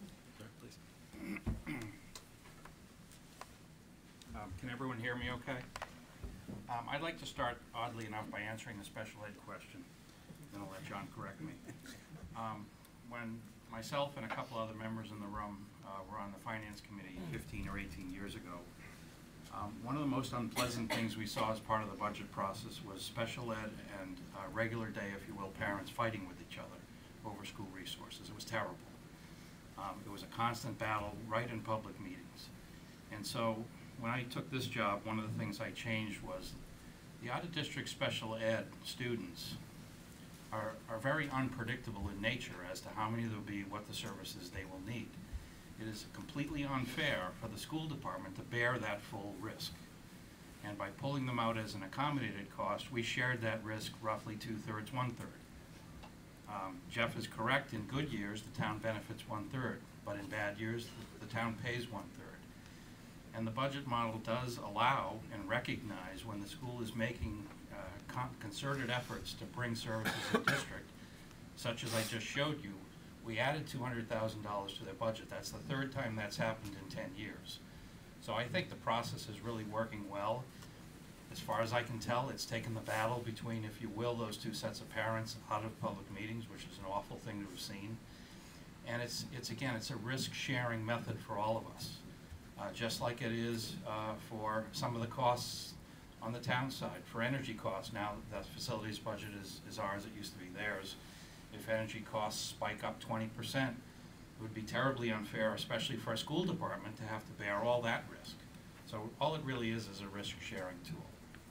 Um, can everyone hear me okay? Um, I'd like to start, oddly enough, by answering the special ed question. Then I'll let John correct me. Um, when myself and a couple other members in the room uh, were on the finance committee fifteen or eighteen years ago, um, one of the most unpleasant things we saw as part of the budget process was special ed and uh, regular day, if you will, parents fighting with each other over school resources. It was terrible. Um, it was a constant battle right in public meetings. And so when I took this job, one of the things I changed was the out-of-district special ed students are, are very unpredictable in nature as to how many there will be, what the services they will need. It is completely unfair for the school department to bear that full risk. And by pulling them out as an accommodated cost, we shared that risk roughly two-thirds, one-third. Um, Jeff is correct, in good years the town benefits one-third, but in bad years the, the town pays one-third. And the budget model does allow and recognize when the school is making uh, con concerted efforts to bring services in district, such as I just showed you. We added two hundred thousand dollars to their budget. That's the third time that's happened in ten years. So I think the process is really working well. As far as I can tell, it's taken the battle between, if you will, those two sets of parents out of public meetings, which is an awful thing to have seen. And it's, it's again, it's a risk-sharing method for all of us, uh, just like it is uh, for some of the costs on the town side. For energy costs, now the facilities budget is, is ours, it used to be theirs. If energy costs spike up twenty percent, it would be terribly unfair, especially for a school department, to have to bear all that risk. So all it really is is a risk-sharing tool.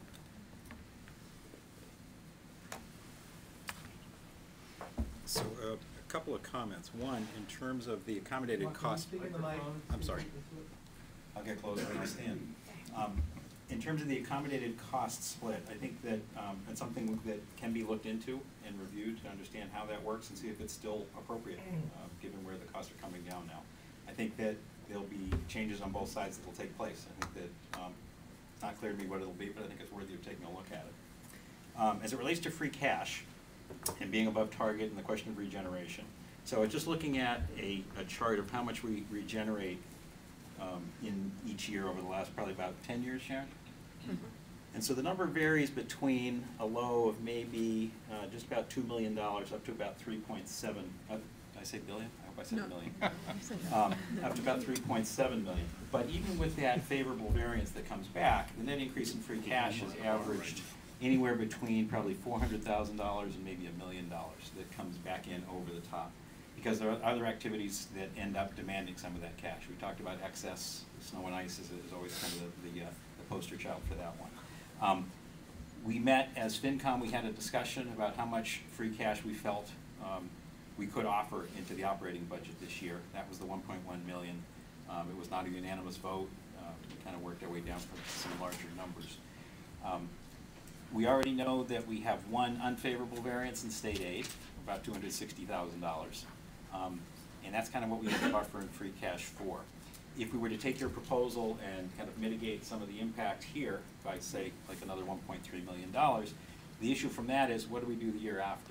So uh, a couple of comments. One, in terms of the accommodated Mark, can you cost. speak in the mic? I'm sorry. I'll get closer when I stand. Um, in terms of the accommodated cost split, I think that um, it's something that can be looked into and reviewed to understand how that works and see if it's still appropriate, uh, given where the costs are coming down now. I think that there'll be changes on both sides that will take place. I think that um, it's not clear to me what it'll be, but I think it's worthy of taking a look at it. Um, as it relates to free cash and being above target and the question of regeneration, so just looking at a, a chart of how much we regenerate um, in each year over the last probably about ten years, Sharon? Mm-hmm. And so the number varies between a low of maybe uh, just about two million dollars up to about three point seven, uh, did I say billion? I hope I said No. million. um, up to about three point seven million. But even with that favorable variance that comes back, the net increase in free cash is averaged anywhere between probably four hundred thousand dollars and maybe a million dollars that comes back in over the top. Because there are other activities that end up demanding some of that cash. We talked about excess. Snow and ice is, is always kind of the, the, uh, the poster child for that one. Um, we met as FinCom, we had a discussion about how much free cash we felt um, we could offer into the operating budget this year. That was the one point one million. Um, it was not a unanimous vote. Uh, we kind of worked our way down from some larger numbers. Um, we already know that we have one unfavorable variance in state aid, about two hundred sixty thousand dollars. Um, and that's kind of what we have to buffer in free cash for. If we were to take your proposal and kind of mitigate some of the impact here by, say, like another one point three million dollars, the issue from that is, what do we do the year after?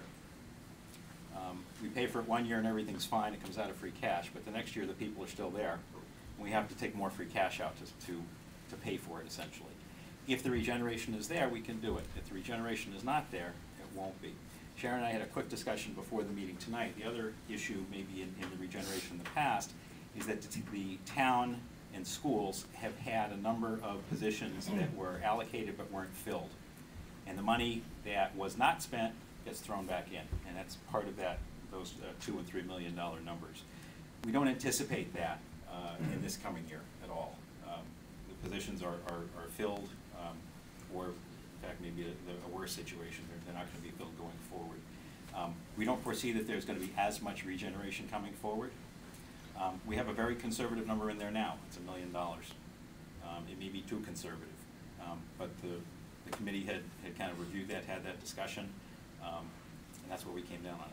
Um, we pay for it one year and everything's fine, it comes out of free cash, but the next year the people are still there, and we have to take more free cash out to, to, to pay for it, essentially. If the regeneration is there, we can do it. If the regeneration is not there, it won't be. Sharon and I had a quick discussion before the meeting tonight. The other issue, maybe in, in the regeneration in the past, is that the town and schools have had a number of positions that were allocated but weren't filled. And the money that was not spent gets thrown back in, and that's part of that, those uh, two and three million dollar numbers. We don't anticipate that uh, in this coming year at all. Um, the positions are, are, are filled, um, or in fact maybe a, a worse situation. They're, they're not going to be filled going forward. Um, we don't foresee that there's going to be as much regeneration coming forward. Um, we have a very conservative number in there now. It's a million dollars. Um, it may be too conservative, um, but the, the committee had, had kind of reviewed that, had that discussion, um, and that's where we came down on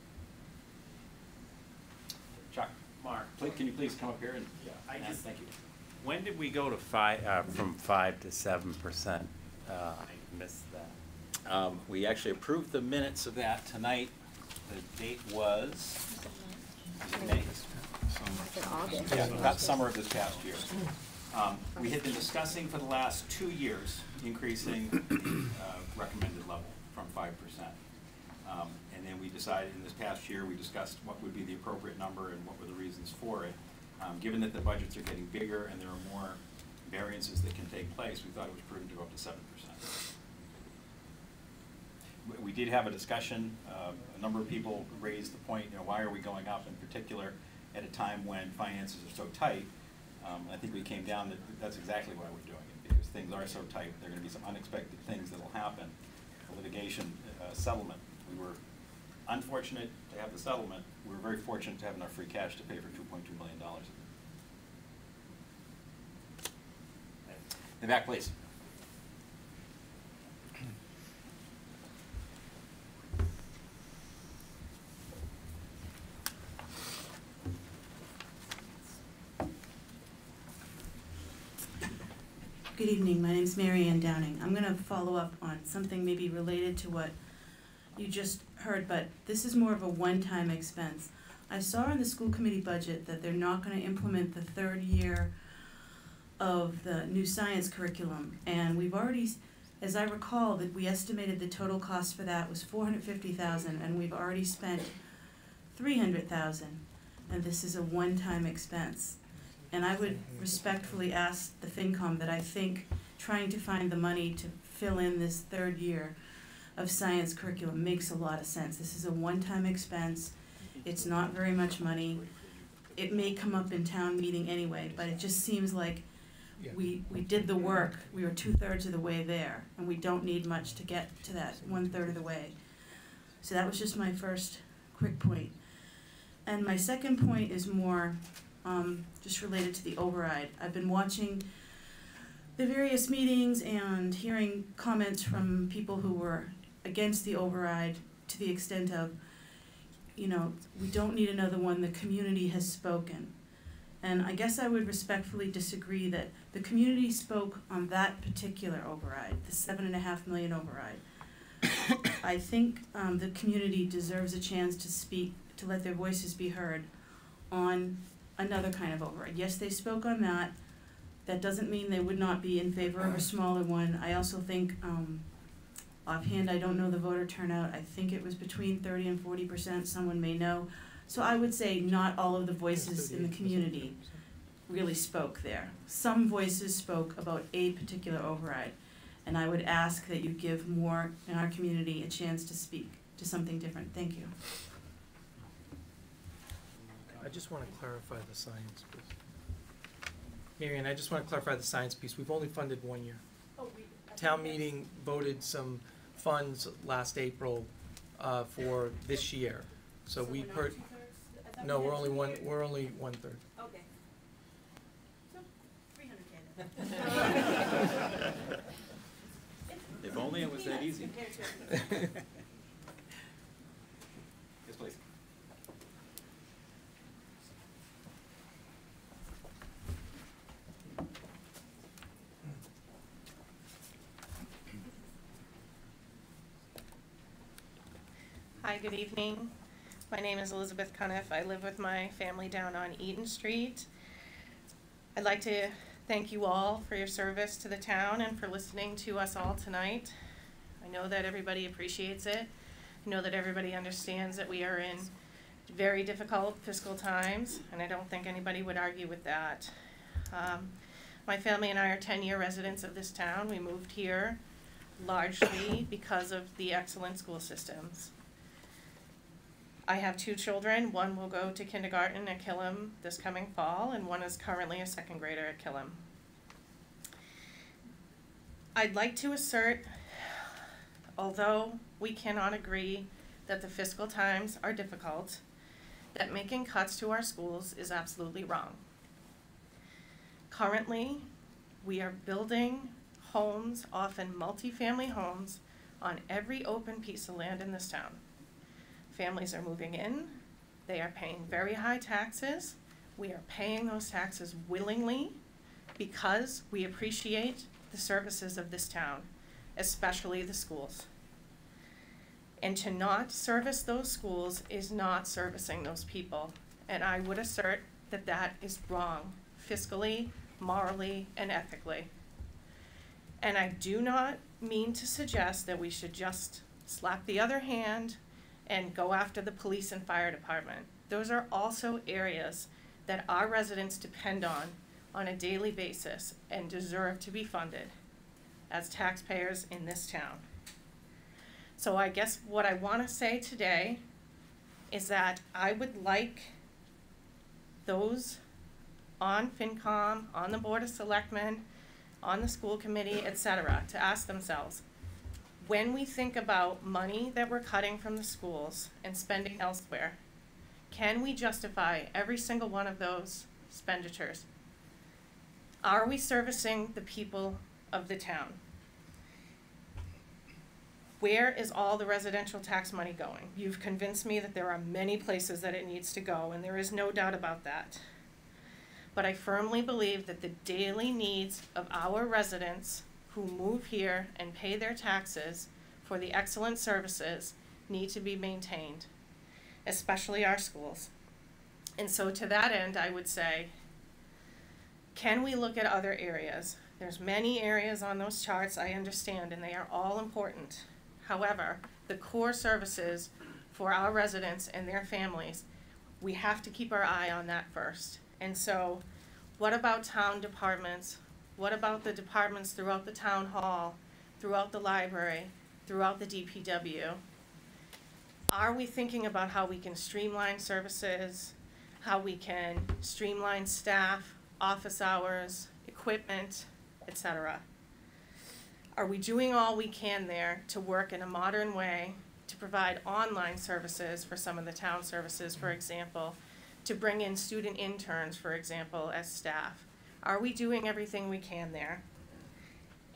it. Chuck, Mark, please, can you please come up here and yeah, I and just, thank you. When did we go to five, uh, from five to seven percent? Uh, I missed that. Um, we actually approved the minutes of that tonight. The date was, was it May? August. Yeah, about summer of this past year. Um, we had been discussing for the last two years increasing the uh, recommended level from five percent. Um, and then we decided in this past year, we discussed what would be the appropriate number and what were the reasons for it. Um, given that the budgets are getting bigger and there are more variances that can take place, we thought it was prudent to go up to seven percent. We did have a discussion. Uh, a number of people raised the point, you know, why are we going up in particular at a time when finances are so tight? Um, I think we came down that that's exactly why we're doing it, because things are so tight. There are going to be some unexpected things that will happen. The litigation uh, settlement, we were unfortunate to have the settlement. We were very fortunate to have enough free cash to pay for two point two million dollars. In the back, please. Good evening, my name is Mary Ann Downing. I'm going to follow up on something maybe related to what you just heard, but this is more of a one-time expense. I saw in the school committee budget that they're not going to implement the third year of the new science curriculum, and we've already, as I recall, that we estimated the total cost for that was four hundred fifty thousand dollars, and we've already spent three hundred thousand dollars, and this is a one-time expense. And I would respectfully ask the FinCom that I think trying to find the money to fill in this third year of science curriculum makes a lot of sense. This is a one-time expense. It's not very much money. It may come up in town meeting anyway, but it just seems like we, we did the work. We were two-thirds of the way there, and we don't need much to get to that one-third of the way. So that was just my first quick point. And my second point is more Um, just related to the override. I've been watching the various meetings and hearing comments from people who were against the override to the extent of, you know, we don't need another one, the community has spoken. And I guess I would respectfully disagree that the community spoke on that particular override, the seven and a half million override. I think um, the community deserves a chance to speak, to let their voices be heard on another kind of override. Yes, they spoke on that. That doesn't mean they would not be in favor of a smaller one. I also think, um, offhand, I don't know the voter turnout. I think it was between thirty and forty percent, someone may know. So I would say not all of the voices in the community really spoke there. Some voices spoke about a particular override, and I would ask that you give more in our community a chance to speak to something different. Thank you. I just want to clarify the science piece. Marion, I just want to clarify the science piece. We've only funded one year. Town meeting voted some funds last April uh, for this year. So we per, no, we're only one, we're only one third. Okay. So, three hundred K. If only it was that easy. Yes, please. Hi, good evening. My name is Elizabeth Cuniff. I live with my family down on Eaton Street. I'd like to thank you all for your service to the town and for listening to us all tonight. I know that everybody appreciates it. I know that everybody understands that we are in very difficult fiscal times, and I don't think anybody would argue with that. Um, my family and I are ten-year residents of this town. We moved here largely because of the excellent school systems. I have two children. One will go to kindergarten at Killam this coming fall, and one is currently a second grader at Killam. I'd like to assert, although we cannot agree that the fiscal times are difficult, that making cuts to our schools is absolutely wrong. Currently, we are building homes, often multifamily homes, on every open piece of land in this town. Families are moving in, they are paying very high taxes. We are paying those taxes willingly because we appreciate the services of this town, especially the schools. And to not service those schools is not servicing those people. And I would assert that that is wrong, fiscally, morally, and ethically. And I do not mean to suggest that we should just slap the other hand and go after the police and fire department. Those are also areas that our residents depend on on a daily basis and deserve to be funded as taxpayers in this town. So I guess what I want to say today is that I would like those on FinCom, on the Board of Selectmen, on the school committee, et cetera, to ask themselves, when we think about money that we're cutting from the schools and spending elsewhere, can we justify every single one of those expenditures? Are we servicing the people of the town? Where is all the residential tax money going? You've convinced me that there are many places that it needs to go, and there is no doubt about that. But I firmly believe that the daily needs of our residents who move here and pay their taxes for the excellent services need to be maintained, especially our schools. And so to that end, I would say, can we look at other areas? There's many areas on those charts, I understand, and they are all important. However, the core services for our residents and their families, we have to keep our eye on that first. And so, what about town departments? What about the departments throughout the town hall, throughout the library, throughout the D P W? Are we thinking about how we can streamline services, how we can streamline staff, office hours, equipment, et cetera? Are we doing all we can there to work in a modern way to provide online services for some of the town services, for example, to bring in student interns, for example, as staff? Are we doing everything we can there?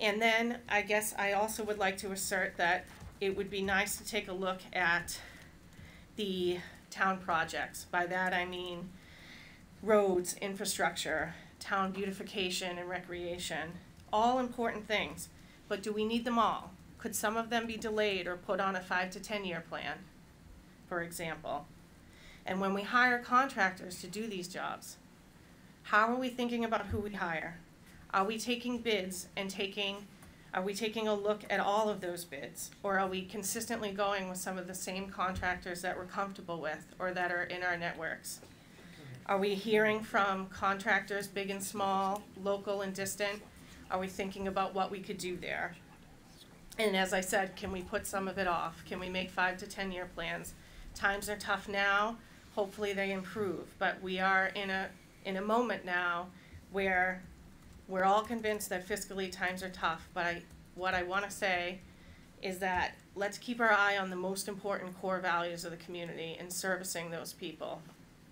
And then I guess I also would like to assert that it would be nice to take a look at the town projects. By that I mean roads, infrastructure, town beautification and recreation, all important things. But do we need them all? Could some of them be delayed or put on a five to ten year plan, for example? And when we hire contractors to do these jobs, how are we thinking about who we hire? Are we taking bids and taking, are we taking a look at all of those bids? Or are we consistently going with some of the same contractors that we're comfortable with or that are in our networks? Are we hearing from contractors, big and small, local and distant? Are we thinking about what we could do there? And as I said, can we put some of it off? Can we make five to ten year plans? Times are tough now, hopefully they improve, but we are in a, in a moment now where we're all convinced that fiscally times are tough, but I, what I want to say is that let's keep our eye on the most important core values of the community and servicing those people.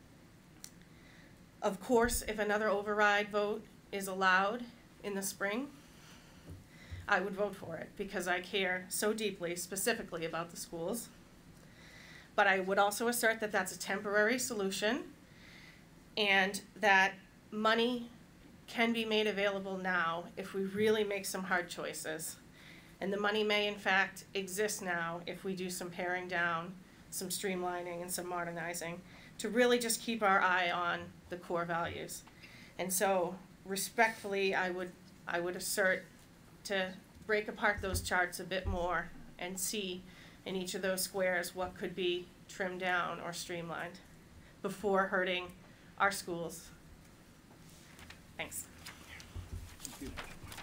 Of course, if another override vote is allowed in the spring, I would vote for it because I care so deeply, specifically about the schools. But I would also assert that that's a temporary solution and that money can be made available now if we really make some hard choices. And the money may in fact exist now if we do some paring down, some streamlining and some modernizing to really just keep our eye on the core values. And so respectfully, I would, I would assert to break apart those charts a bit more and see in each of those squares what could be trimmed down or streamlined before hurting our schools. Thanks. Thank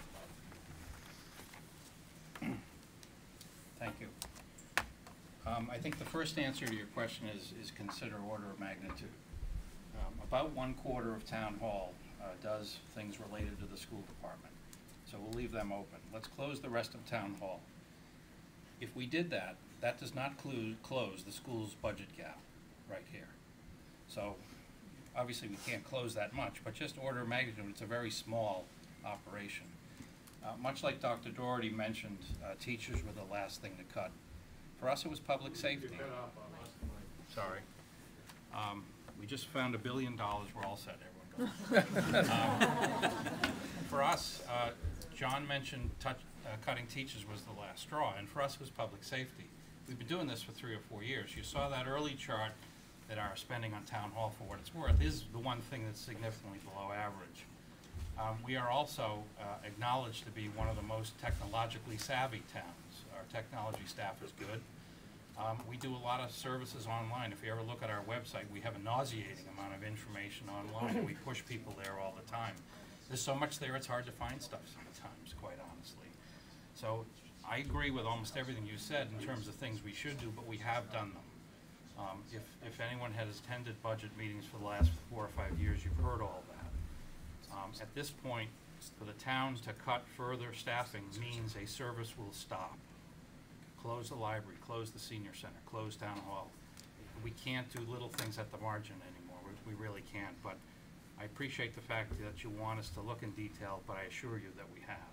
you. Thank you. Um, I think the first answer to your question is, is consider order of magnitude. Um, about one quarter of town hall uh, does things related to the school department. So we'll leave them open. Let's close the rest of town hall. If we did that, that does not clu- close the school's budget gap right here. So obviously we can't close that much, but just order of magnitude, it's a very small operation. Uh, much like Doctor Doherty mentioned, uh, teachers were the last thing to cut. For us, it was public safety. Sorry. Um, we just found a billion dollars. We're all set. Everyone goes. um, for us, uh, John mentioned touch, uh, cutting teachers was the last straw, and for us, it was public safety. We've been doing this for three or four years. You saw that early chart that our spending on town hall, for what it's worth, is the one thing that's significantly below average. Um, we are also uh, acknowledged to be one of the most technologically savvy towns. Our technology staff is good. Um, we do a lot of services online. If you ever look at our website, we have a nauseating amount of information online, and we push people there all the time. There's so much there, it's hard to find stuff sometimes, quite honestly. So I agree with almost everything you said in terms of things we should do, but we have done them. Um, if, if anyone has attended budget meetings for the last four or five years, you've heard all that. Um, at this point, for the town to cut further staffing means a service will stop. Close the library, close the senior center, close town hall. We can't do little things at the margin anymore. We, we really can't. But I appreciate the fact that you want us to look in detail, but I assure you that we have.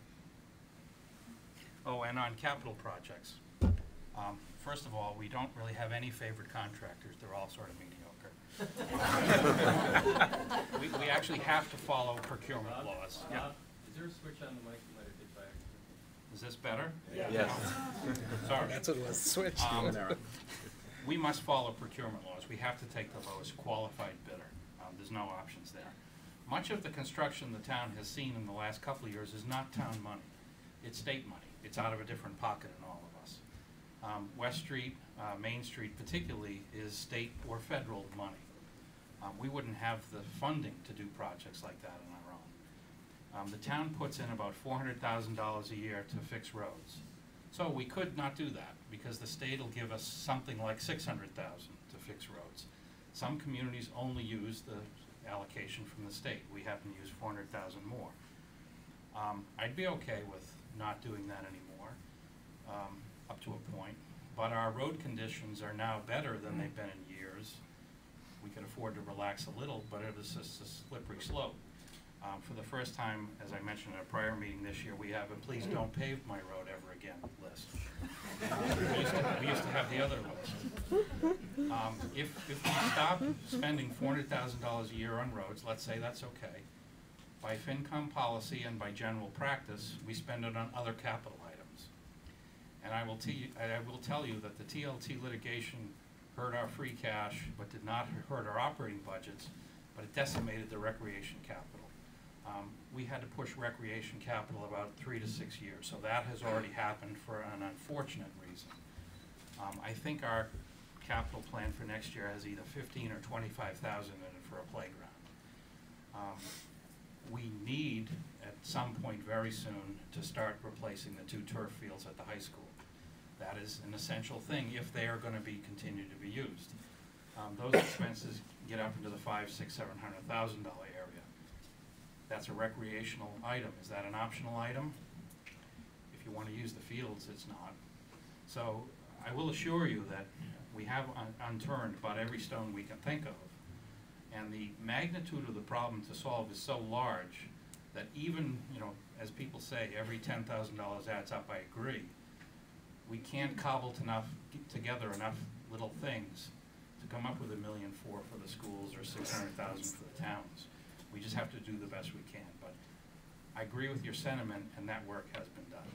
Oh, and on capital projects. Um, first of all, we don't really have any favorite contractors. They're all sort of mediocre. we, we actually have to follow procurement Bob, laws. Bob, Yeah. Is there a switch on the mic you might have hit by accident? Is this better? Yeah. Yes. Yeah. Sorry. That's what it was, switch. Um, we must follow procurement laws. We have to take the lowest qualified bidder. Um, there's no options there. Much of the construction the town has seen in the last couple of years is not town money. It's state money. It's out of a different pocket in all of us. Um, West Street, uh, Main Street particularly, is state or federal money. Um, we wouldn't have the funding to do projects like that on our own. Um, the town puts in about four hundred thousand dollars a year to fix roads. So we could not do that because the state will give us something like six hundred thousand dollars to fix roads. Some communities only use the allocation from the state. We happen to use four hundred thousand dollars more. Um, I'd be okay with not doing that anymore, um, up to a point. But our road conditions are now better than they've been in years. We can afford to relax a little, but it is just a slippery slope. Um, for the first time, as I mentioned at a prior meeting this year, we have a please don't pave my road ever again list. We used to, we used to have the other list. Um, if, if we stop spending four hundred thousand dollars a year on roads, let's say that's okay, by FinCom policy and by general practice, we spend it on other capital items. And I will, t I will tell you that the T L T litigation hurt our free cash, but did not hurt our operating budgets, but it decimated the recreation capital. Um, we had to push recreation capital about three to six years, so that has already happened for an unfortunate reason. Um, I think our capital plan for next year has either fifteen or twenty-five thousand in it for a playground. Um, we need, at some point very soon, to start replacing the two turf fields at the high school. That is an essential thing if they are going to be continued to be used. Um, those expenses get up into the five, six, seven hundred thousand dollar area. That's a recreational item. Is that an optional item? If you want to use the fields, it's not. So I will assure you that we have un unturned about every stone we can think of. And the magnitude of the problem to solve is so large that even, you know, as people say, every ten thousand dollars adds up, I agree. We can't cobble enough, together enough little things to come up with a million four for the schools or six hundred thousand for the towns. We just have to do the best we can. But I agree with your sentiment, and that work has been done.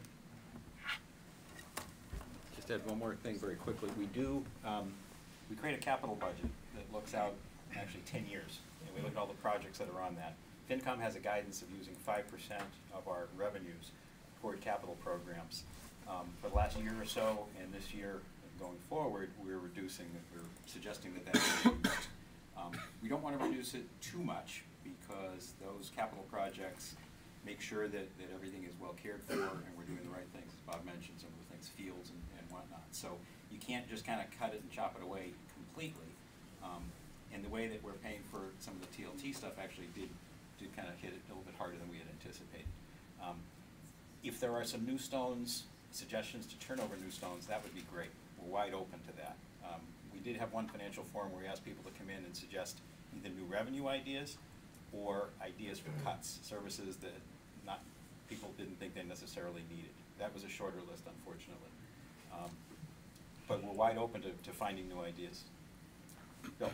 Just add one more thing very quickly. We do, um, we create a capital budget that looks out actually ten years, and we look at all the projects that are on that. FinCom has a guidance of using five percent of our revenues toward capital programs. Um, for the last year or so, and this year going forward, we're reducing, we're suggesting that that be reduced. Um, we don't want to reduce it too much because those capital projects make sure that, that everything is well cared for and we're doing the right things. As Bob mentioned, some of the things, fields and, and whatnot. So you can't just kind of cut it and chop it away completely. Um, and the way that we're paying for some of the T L T stuff actually did, did kind of hit it a little bit harder than we had anticipated. Um, if there are some new stones, suggestions to turn over new stones, that would be great. We're wide open to that. Um, we did have one financial forum where we asked people to come in and suggest either new revenue ideas or ideas for cuts, services that not people didn't think they necessarily needed. That was a shorter list, unfortunately. Um, but we're wide open to, to finding new ideas. Bill.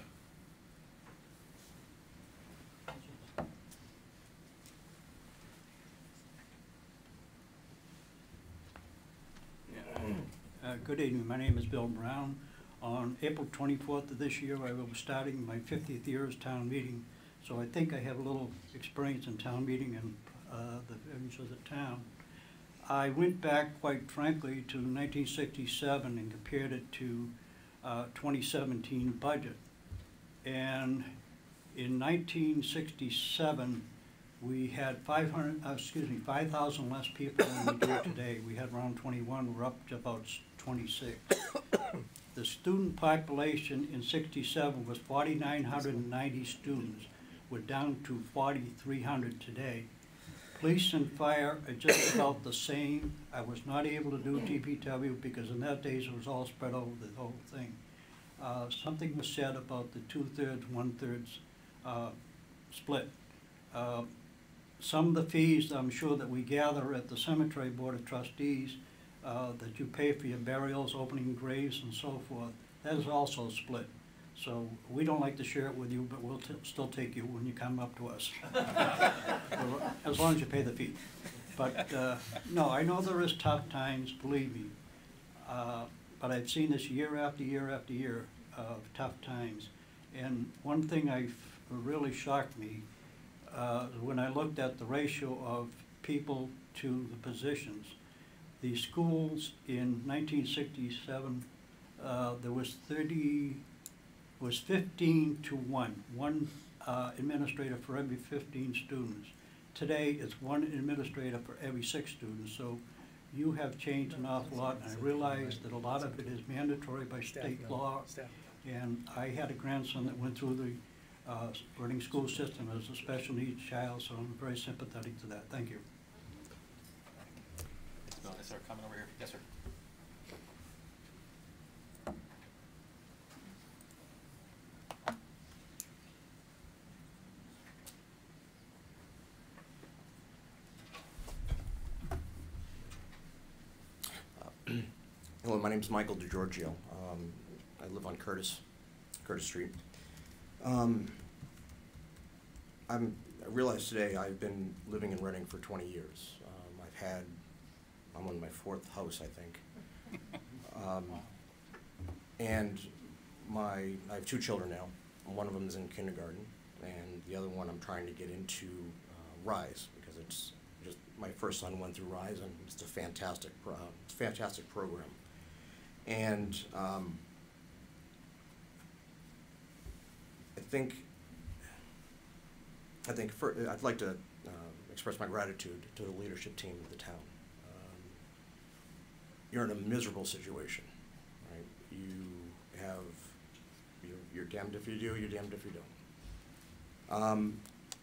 Uh, good evening. My name is Bill Brown. On April twenty-fourth of this year, I will be starting my fiftieth year as town meeting. So I think I have a little experience in town meeting and uh, the events of the town. I went back, quite frankly, to nineteen sixty-seven and compared it to uh, twenty seventeen budget. And in nineteen sixty-seven, we had five hundred, uh, excuse me, five thousand less people than we do today. We had around twenty-one. We're up to about twenty-six. The student population in sixty-seven was four thousand nine hundred ninety students. We're down to four thousand three hundred today. Police and fire are just about the same. I was not able to do D P W because in that days it was all spread over the whole thing. Uh, something was said about the two-thirds, one-thirds uh, split. Uh, some of the fees I'm sure that we gather at the Cemetery Board of Trustees, uh, that you pay for your burials, opening graves and so forth, that is also split. So we don't like to share it with you, but we'll t still take you when you come up to us, as long as you pay the fee. But uh, no, I know there is tough times, believe me. Uh, but I've seen this year after year after year of tough times. And one thing I really shocked me uh, when I looked at the ratio of people to the positions. The schools in nineteen sixty-seven, uh, there was thirty. Was fifteen to one, one uh, administrator for every fifteen students. Today, it's one administrator for every six students, so you have changed an awful lot, and I realize that a lot of it is mandatory by state law, and I had a grandson that went through the uh, boarding school system as a special needs child, so I'm very sympathetic to that. Thank you. Is there a comment over here? Yes, sir. my name's Michael DiGiorgio. Um, I live on Curtis, Curtis Street. Um, I'm, I realize today I've been living in Reading for twenty years. Um, I've had, I'm on my fourth house, I think. Um, and my, I have two children now. One of them is in kindergarten, and the other one I'm trying to get into uh, RISE, because it's just, my first son went through RISE, and it's a fantastic, pro uh, fantastic program. And um, I think, I think for, I'd like to uh, express my gratitude to the leadership team of the town. Um, you're in a miserable situation, right? You have, you're, you're damned if you do, you're damned if you don't. Um,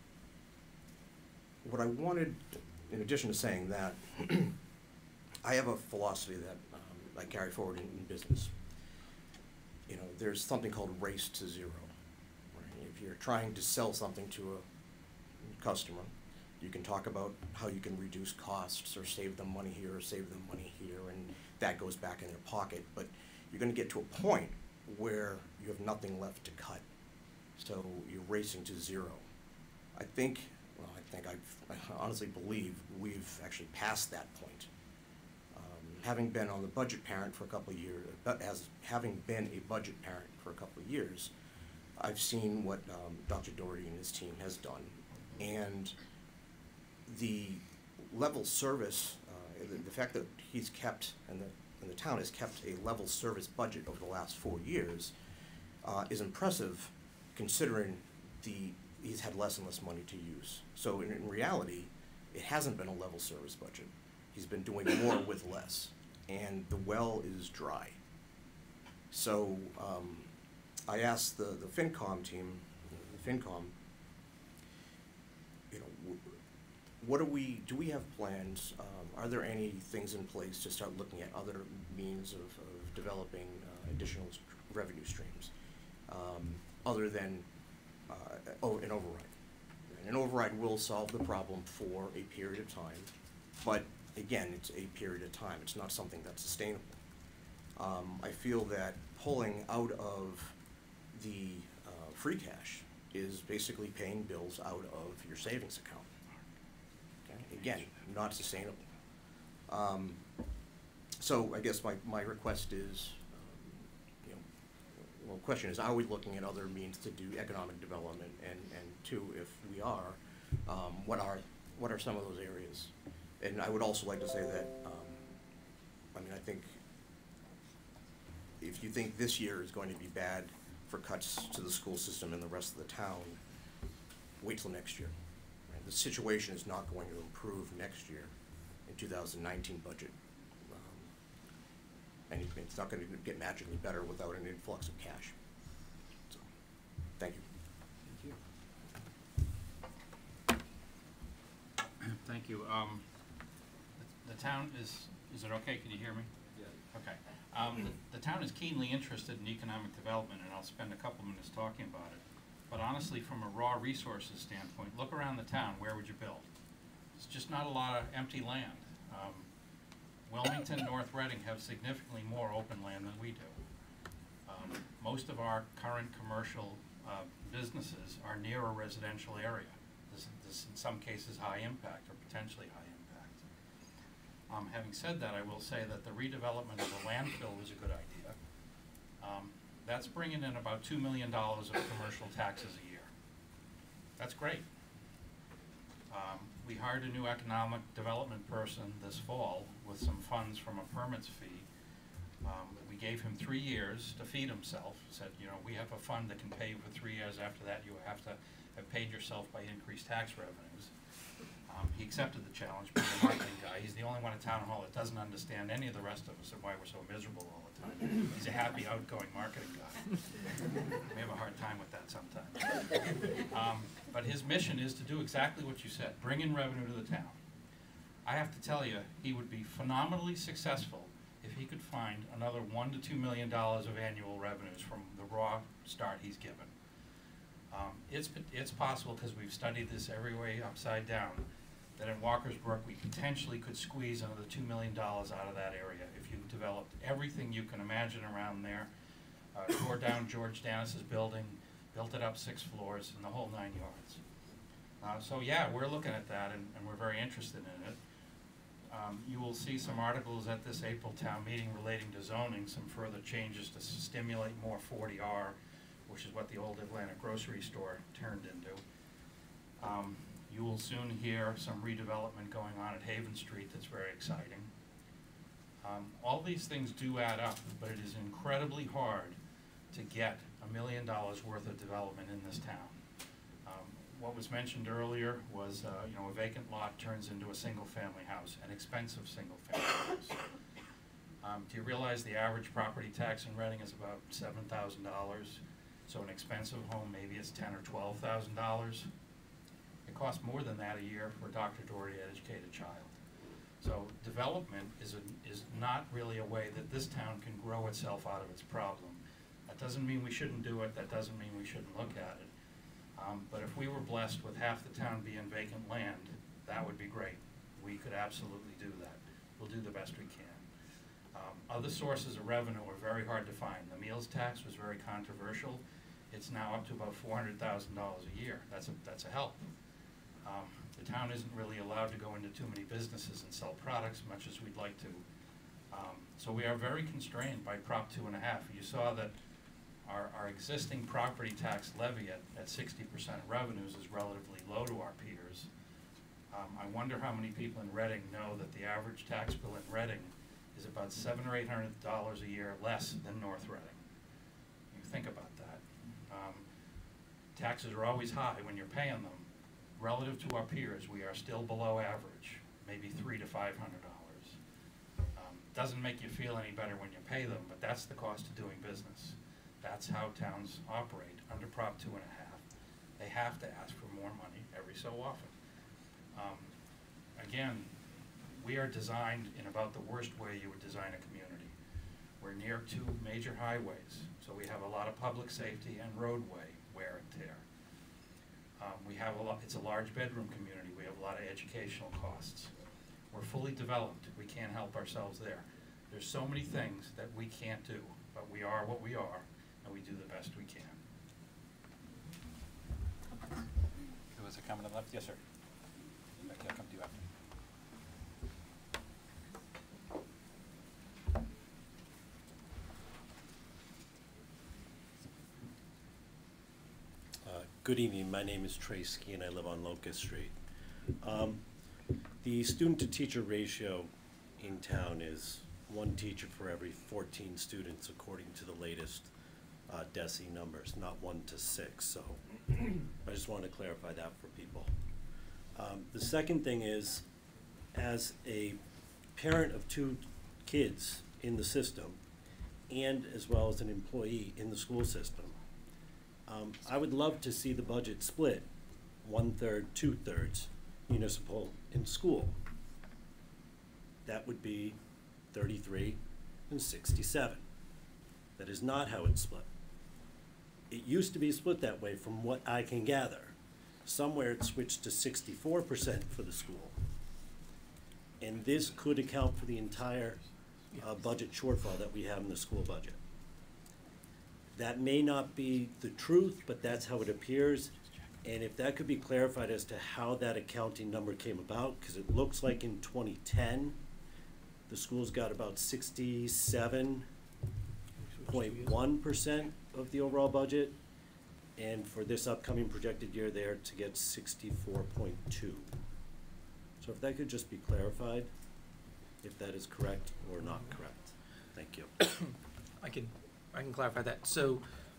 what I wanted, in addition to saying that, I have a philosophy that um, I carry forward in, in business. You know, there's something called race to zero. Right? If you're trying to sell something to a customer, you can talk about how you can reduce costs or save them money here or save them money here, and that goes back in their pocket. But you're going to get to a point where you have nothing left to cut. So you're racing to zero. I think, well, I think I've, I honestly believe we've actually passed that point. Um, having been on the budget parent for a couple of years, but as having been a budget parent for a couple of years, I've seen what um, Doctor Doherty and his team has done. And the level service, uh, the, the fact that he's kept, and the, and the town has kept a level service budget over the last four years uh, is impressive, considering the, he's had less and less money to use. So in, in reality, it hasn't been a level service budget. He's been doing more with less, and the well is dry. So um, I asked the, the FinCom team, the FinCom, you know, what do we, do we have plans, um, are there any things in place to start looking at other means of, of developing uh, additional st revenue streams, um, other than uh, oh, an override? And an override will solve the problem for a period of time, but again, it's a period of time. It's not something that's sustainable. Um, I feel that pulling out of the uh, free cash is basically paying bills out of your savings account. Okay? Again, not sustainable. Um, so I guess my, my request is, um, you know, well, the question is, are we looking at other means to do economic development? And, and two, if we are, um, what are, what are some of those areas? And I would also like to say that, um, I mean, I think if you think this year is going to be bad for cuts to the school system and the rest of the town, wait till next year. Right? The situation is not going to improve next year in two thousand nineteen budget. Um, and it's not going to get magically better without an influx of cash. So, thank you. Thank you. Thank you. Um, the, the town is, is it okay? Can you hear me? Yeah. Okay. Um, the, the town is keenly interested in economic development, and I'll spend a couple minutes talking about it. But honestly, from a raw resources standpoint, look around the town. Where would you build? It's just not a lot of empty land. Um, Wilmington, North Reading have significantly more open land than we do. Um, most of our current commercial uh, businesses are near a residential area. This, this in some cases high impact or potentially high impact. Um, having said that, I will say that the redevelopment of the landfill was a good idea. Um, that's bringing in about two million dollars of commercial taxes a year. That's great. Um, we hired a new economic development person this fall with some funds from a permits fee. Um, we gave him three years to feed himself. Said, you know, we have a fund that can pay you for three years. After that, you have to have paid yourself by increased tax revenues. Um, he accepted the challenge, being a marketing guy. He's the only one at Town Hall that doesn't understand any of the rest of us and why we're so miserable all the time. He's a happy, outgoing marketing guy. We have a hard time with that sometimes. Um, but his mission is to do exactly what you said, bring in revenue to the town. I have to tell you, he would be phenomenally successful if he could find another one to two million dollars of annual revenues from the raw start he's given. Um, it's, it's possible, because we've studied this every way upside down, that in Walker's Brook we potentially could squeeze another two million dollars out of that area if you developed everything you can imagine around there. Uh, tore down George Danis's building, built it up six floors, and the whole nine yards. Uh, so yeah, we're looking at that, and, and we're very interested in it. Um, you will see some articles at this April town meeting relating to zoning, some further changes to stimulate more forty R, which is what the old Atlantic grocery store turned into. Um, you will soon hear some redevelopment going on at Haven Street that's very exciting. Um, all these things do add up, but it is incredibly hard to get a million dollars worth of development in this town. Um, what was mentioned earlier was, uh, you know, a vacant lot turns into a single-family house, an expensive single-family house. Um, do you realize the average property tax in Reading is about seven thousand dollars? So an expensive home, maybe it's ten or twelve thousand dollars. It costs more than that a year for a Doctor Doherty to educate a child. So development is, a, is not really a way that this town can grow itself out of its problem. That doesn't mean we shouldn't do it, that doesn't mean we shouldn't look at it. Um, but if we were blessed with half the town being vacant land, that would be great. We could absolutely do that. We'll do the best we can. Um, other sources of revenue are very hard to find. The meals tax was very controversial. It's now up to about four hundred thousand dollars a year. That's a, that's a help. Um, the town isn't really allowed to go into too many businesses and sell products much as we'd like to. Um, so we are very constrained by Prop two and a half. You saw that our, our existing property tax levy at, at sixty percent of revenues is relatively low to our peers. Um, I wonder how many people in Reading know that the average tax bill in Reading is about seven or eight hundred dollars a year less than North Reading. You think about that. Um, taxes are always high when you're paying them. Relative to our peers, we are still below average, maybe three to five hundred dollars. Um, doesn't make you feel any better when you pay them, but that's the cost of doing business. That's how towns operate under Prop two and a half. They have to ask for more money every so often. Um, again, we are designed in about the worst way you would design a community. We're near two major highways, so we have a lot of public safety and roadway wear and tear. Um, we have a lot, it's a large bedroom community. We have a lot of educational costs. We're fully developed. We can't help ourselves there. There's so many things that we can't do, but we are what we are, and we do the best we can. There was a comment on the left. Yes, sir. Becky, I'll come to you after. Good evening. My name is Trey Ski, and I live on Locust Street. Um, the student-to-teacher ratio in town is one teacher for every fourteen students, according to the latest uh, D E S E numbers, not one to six. So I just want to clarify that for people. Um, the second thing is, as a parent of two kids in the system, and as well as an employee in the school system, Um, I would love to see the budget split one-third, two-thirds municipal and school. That would be thirty-three and sixty-seven. That is not how it's split. It used to be split that way from what I can gather. Somewhere it switched to sixty-four percent for the school. And this could account for the entire uh, budget shortfall that we have in the school budget. That may not be the truth, but that's how it appears. And if that could be clarified as to how that accounting number came about, because it looks like in twenty ten, the schools got about sixty-seven point one percent of the overall budget. And for this upcoming projected year, they're to get sixty-four point two. So if that could just be clarified, if that is correct or not correct. Thank you. I can, I can clarify that. So,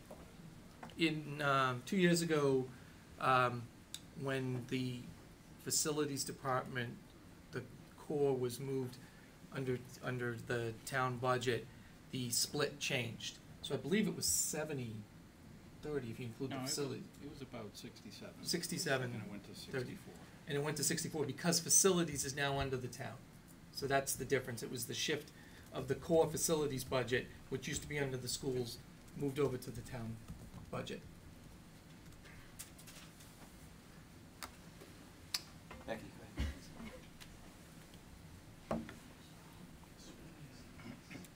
in um, two years ago, um, when the facilities department, the core was moved under under the town budget, the split changed. So I believe it was seventy thirty if you include No, the it facility. was- It was about sixty-seven. Sixty-seven. And it went to thirty. sixty-four. And it went to sixty-four because facilities is now under the town. So that's the difference. It was the shift of the core facilities budget, which used to be under the schools, moved over to the town budget. Becky, go ahead.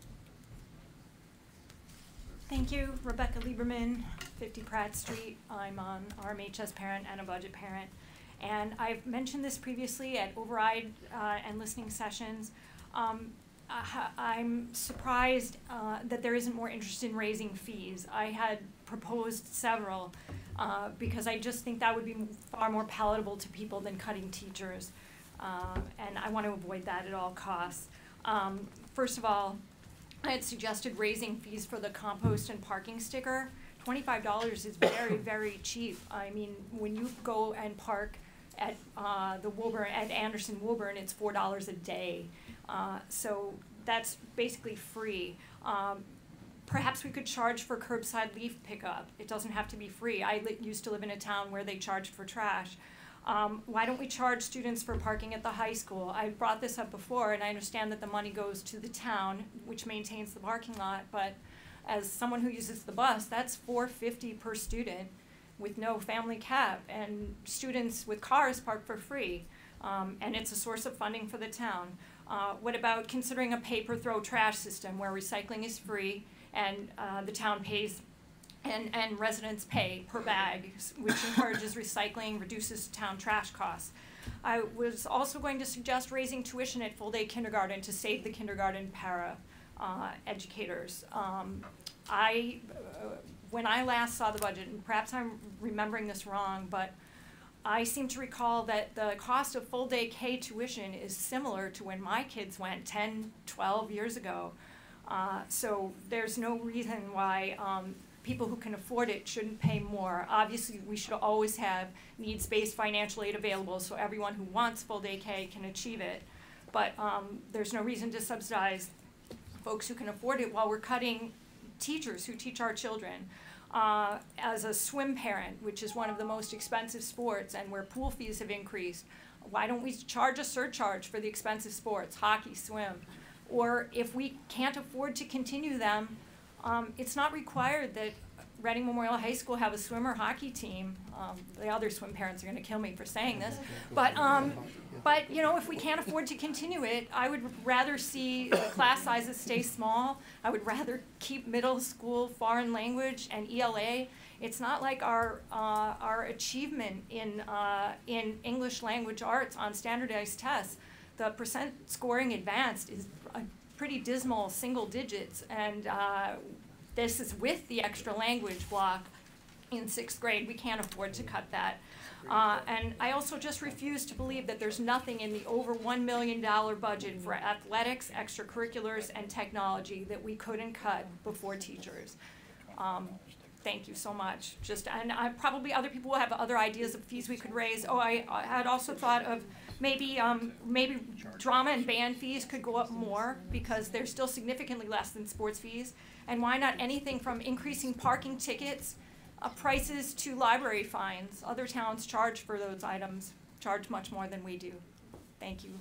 Thank you, Rebecca Lieberman, fifty Pratt Street. I'm an R M H S parent and a budget parent. And I've mentioned this previously at override uh, and listening sessions. Um, I, I'm surprised uh, that there isn't more interest in raising fees. I had proposed several uh, because I just think that would be far more palatable to people than cutting teachers. Uh, and I want to avoid that at all costs. Um, first of all, I had suggested raising fees for the compost and parking sticker. twenty-five dollars is very, very cheap. I mean, when you go and park at uh, the Woburn, at Anderson Woburn, it's four dollars a day. Uh, so that's basically free. Um, perhaps we could charge for curbside leaf pickup. It doesn't have to be free. I li used to live in a town where they charged for trash. Um, why don't we charge students for parking at the high school? I brought this up before, and I understand that the money goes to the town, which maintains the parking lot, but as someone who uses the bus, that's four fifty per student with no family cap, and students with cars park for free, um, and it's a source of funding for the town. Uh, what about considering a pay-per-throw trash system where recycling is free and uh, the town pays And, and residents pay per bag, which encourages recycling, reduces town trash costs. I was also going to suggest raising tuition at full-day kindergarten to save the kindergarten para uh, educators. Um, I, uh, when I last saw the budget, and perhaps I'm remembering this wrong, but I seem to recall that the cost of full-day K tuition is similar to when my kids went ten, twelve years ago. Uh, so there's no reason why um, people who can afford it shouldn't pay more. Obviously, we should always have needs-based financial aid available so everyone who wants full-day K can achieve it. But um, there's no reason to subsidize folks who can afford it while we're cutting teachers who teach our children. Uh, as a swim parent, which is one of the most expensive sports and where pool fees have increased, why don't we charge a surcharge for the expensive sports, hockey, swim? Or if we can't afford to continue them, Um, it's not required that Reading Memorial High School have a swim or hockey team. Um, the other swim parents are going to kill me for saying this. But, um, but, you know, if we can't afford to continue it, I would rather see the class sizes stay small. I would rather keep middle school foreign language and E L A. It's not like our, uh, our achievement in, uh, in English language arts on standardized tests. The percent scoring advanced is a pretty dismal single digits, and uh, this is with the extra language block in sixth grade. We can't afford to cut that. Uh, and I also just refuse to believe that there's nothing in the over one million dollar budget for athletics, extracurriculars, and technology that we couldn't cut before teachers. Um, Thank you so much. Just, and I, probably other people will have other ideas of fees we could raise. Oh, I, I had also thought of maybe, um, maybe drama and band fees could go up more because they're still significantly less than sports fees. And why not anything from increasing parking tickets, uh, prices to library fines? Other towns charge for those items, charge much more than we do. Thank you.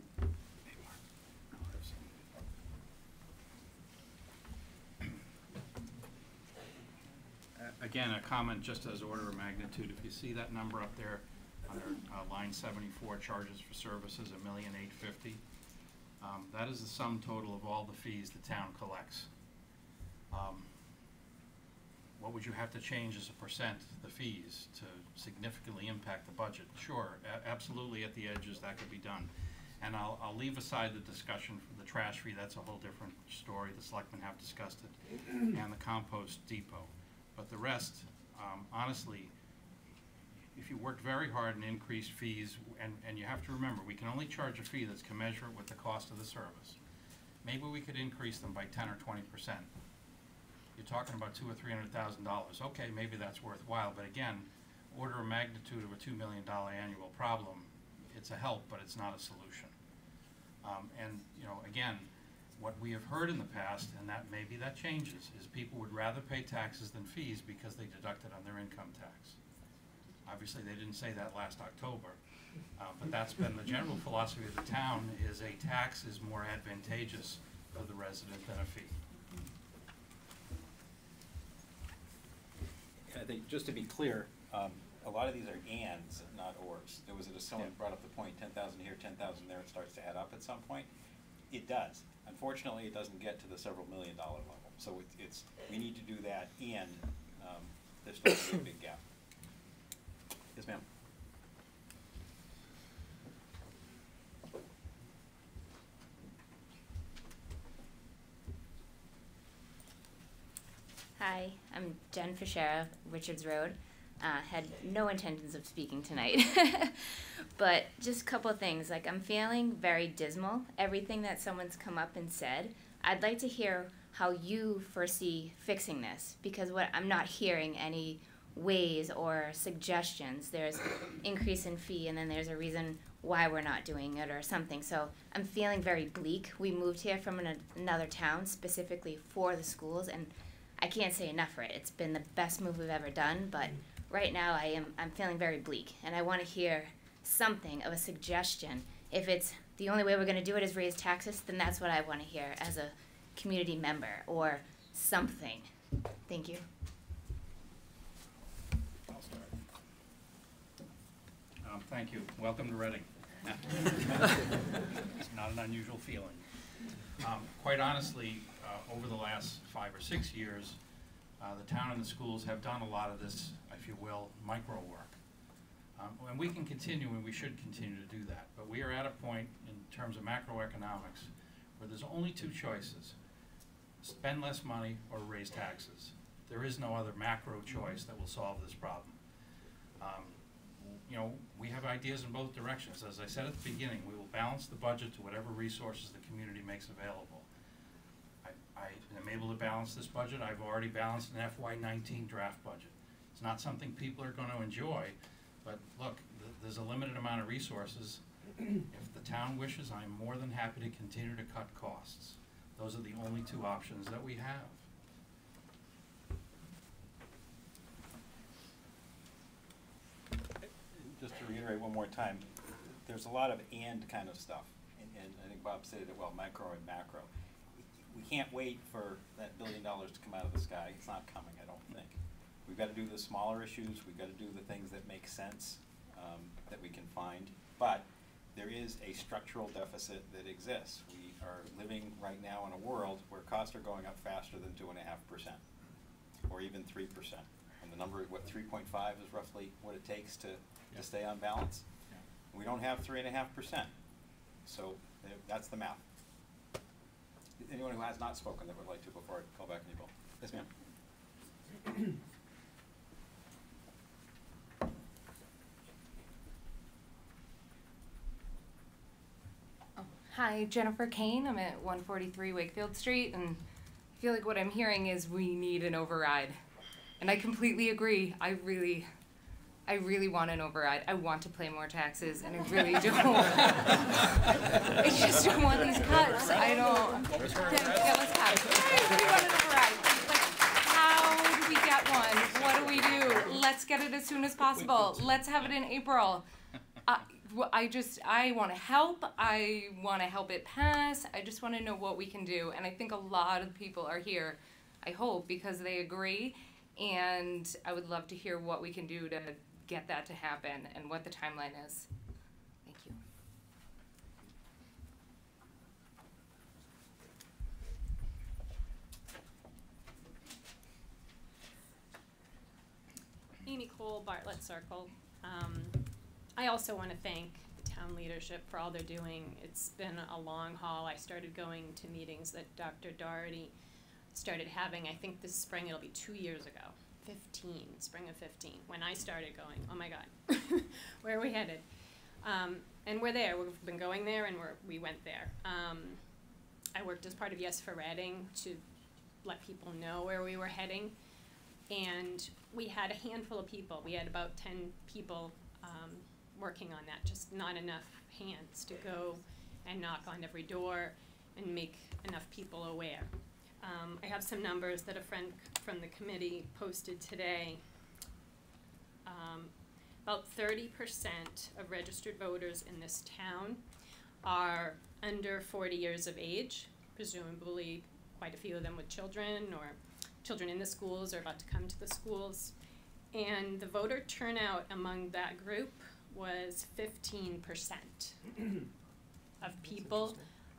Again, a comment just as order of magnitude. If you see that number up there under uh, line seventy-four, charges for services, a million eight fifty, um, that is the sum total of all the fees the town collects. Um, what would you have to change as a percent, the fees, to significantly impact the budget? Sure, a absolutely at the edges that could be done. And I'll, I'll leave aside the discussion for the trash fee. That's a whole different story. The selectmen have discussed it, and the compost depot. But the rest, um, honestly, if you worked very hard and increased fees, and, and you have to remember, we can only charge a fee that's commensurate with the cost of the service. Maybe we could increase them by ten or twenty percent. You're talking about two or three hundred thousand dollars. Okay, maybe that's worthwhile, but again, order of magnitude of a two million dollar annual problem, it's a help, but it's not a solution. Um, and you know, again, what we have heard in the past, and that maybe that changes, is people would rather pay taxes than fees because they deduct it on their income tax. Obviously, they didn't say that last October, uh, but that's been the general philosophy of the town, is a tax is more advantageous for the resident than a fee. I think, just to be clear, um, a lot of these are ands, not ors. There was, a, someone Yeah. brought up the point, ten thousand here, ten thousand there, it starts to add up at some point. it does. Unfortunately, it doesn't get to the several million dollar level. So it's, it's we need to do that, and um, there's still a big gap. Yes, ma'am. Hi, I'm Jen Fischera, Richards Road. Uh, had no intentions of speaking tonight, but just a couple of things. Like, I'm feeling very dismal. Everything that someone's come up and said, I'd like to hear how you foresee fixing this, because what I'm not hearing any ways or suggestions. There's increase in fee, and then there's a reason why we're not doing it or something. So I'm feeling very bleak. We moved here from an, another town specifically for the schools, and I can't say enough for it. It's been the best move we've ever done, but right now I am I'm feeling very bleak, and I want to hear something of a suggestion. If it's the only way we're going to do it is raise taxes, then that's what I want to hear as a community member, or something. Thank you. I'll start. Um, thank you. Welcome to Reading. It's not an unusual feeling. Um, quite honestly, uh, over the last five or six years, uh, the town and the schools have done a lot of this, if you will, micro work. Um, and we can continue, and we should continue to do that. But we are at a point in terms of macroeconomics where there's only two choices: spend less money or raise taxes. There is no other macro choice that will solve this problem. Um, you know, we have ideas in both directions. As I said at the beginning, we will balance the budget to whatever resources the community makes available. I, I am able to balance this budget. I've already balanced an F Y nineteen draft budget. It's not something people are going to enjoy, but look, th there's a limited amount of resources. If the town wishes, I'm more than happy to continue to cut costs. Those are the only two options that we have. Just to reiterate one more time, there's a lot of and kind of stuff, and, and I think Bob stated it well, micro and macro. We can't wait for that billion dollars to come out of the sky. It's not coming, I don't think. We've got to do the smaller issues. We've got to do the things that make sense, um, that we can find. But there is a structural deficit that exists. We are living right now in a world where costs are going up faster than two and a half percent, or even three percent. And the number, what, three point five is roughly what it takes to, to stay on balance. Yeah. We don't have three and a half percent. So uh, that's the math. Anyone who has not spoken that would like to before I call back Nibel? Yes, ma'am. Hi, Jennifer Kane. I'm at one forty-three Wakefield Street, and I feel like what I'm hearing is we need an override. And I completely agree. I really, I really want an override. I want to pay more taxes, and I really don't. I just don't want these cuts. I don't. Yeah, yeah, let's have it. We want an override. Like, how do we get one? What do we do? Let's get it as soon as possible. Let's have it in April. Uh, I just, I want to help. I want to help it pass. I just want to know what we can do. And I think a lot of people are here, I hope, because they agree. And I would love to hear what we can do to get that to happen and what the timeline is. Thank you. Amy Cole, Bartlett Circle. Um, I also want to thank the town leadership for all they're doing. It's been a long haul. I started going to meetings that Doctor Doherty started having. I think this spring it'll be two years ago. fifteen, spring of fifteen, when I started going. Oh my God, where are we headed? Um, and we're there. We've been going there, and we're, we went there. Um, I worked as part of Yes for Reading to let people know where we were heading. And we had a handful of people. We had about ten people um, working on that, just not enough hands to go and knock on every door and make enough people aware. Um, I have some numbers that a friend from the committee posted today. Um, about thirty percent of registered voters in this town are under forty years of age, presumably quite a few of them with children or children in the schools or about to come to the schools. And the voter turnout among that group was fifteen percent of people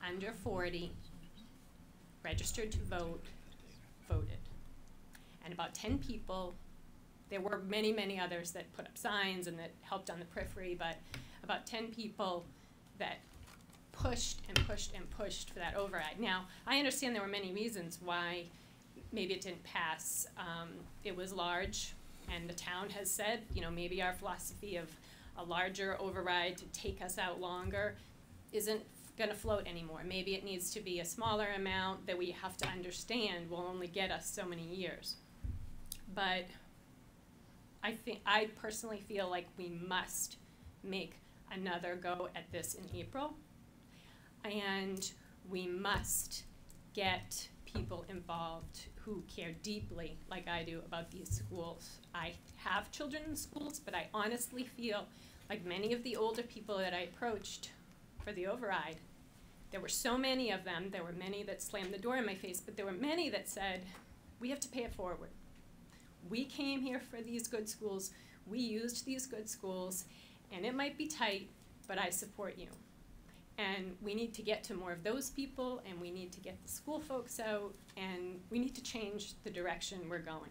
under forty, registered to vote, voted. And about ten people, there were many, many others that put up signs and that helped on the periphery, but about ten people that pushed and pushed and pushed for that override. Now, I understand there were many reasons why maybe it didn't pass. Um, it was large, and the town has said, you know, maybe our philosophy of a larger override to take us out longer isn't gonna float anymore. Maybe it needs to be a smaller amount that we have to understand will only get us so many years. But I think, I personally feel like we must make another go at this in April. And we must get people involved who care deeply, like I do, about these schools. I have children in schools, but I honestly feel like many of the older people that I approached for the override, there were so many of them, there were many that slammed the door in my face, but there were many that said, we have to pay it forward. We came here for these good schools, we used these good schools, and it might be tight, but I support you. And we need to get to more of those people, and we need to get the school folks out, and we need to change the direction we're going.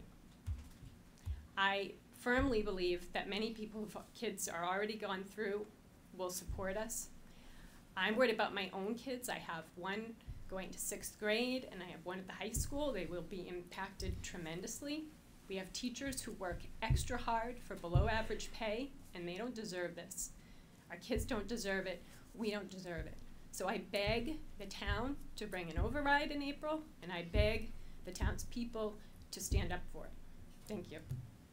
I firmly believe that many people whose kids are already gone through will support us. I'm worried about my own kids. I have one going to sixth grade, and I have one at the high school. They will be impacted tremendously. We have teachers who work extra hard for below average pay, and they don't deserve this. Our kids don't deserve it. We don't deserve it. So I beg the town to bring an override in April, and I beg the townspeople to stand up for it. Thank you.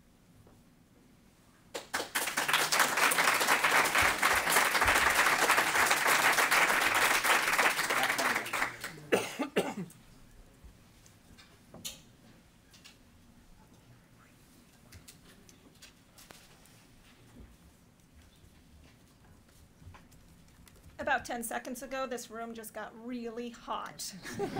About ten seconds ago, this room just got really hot.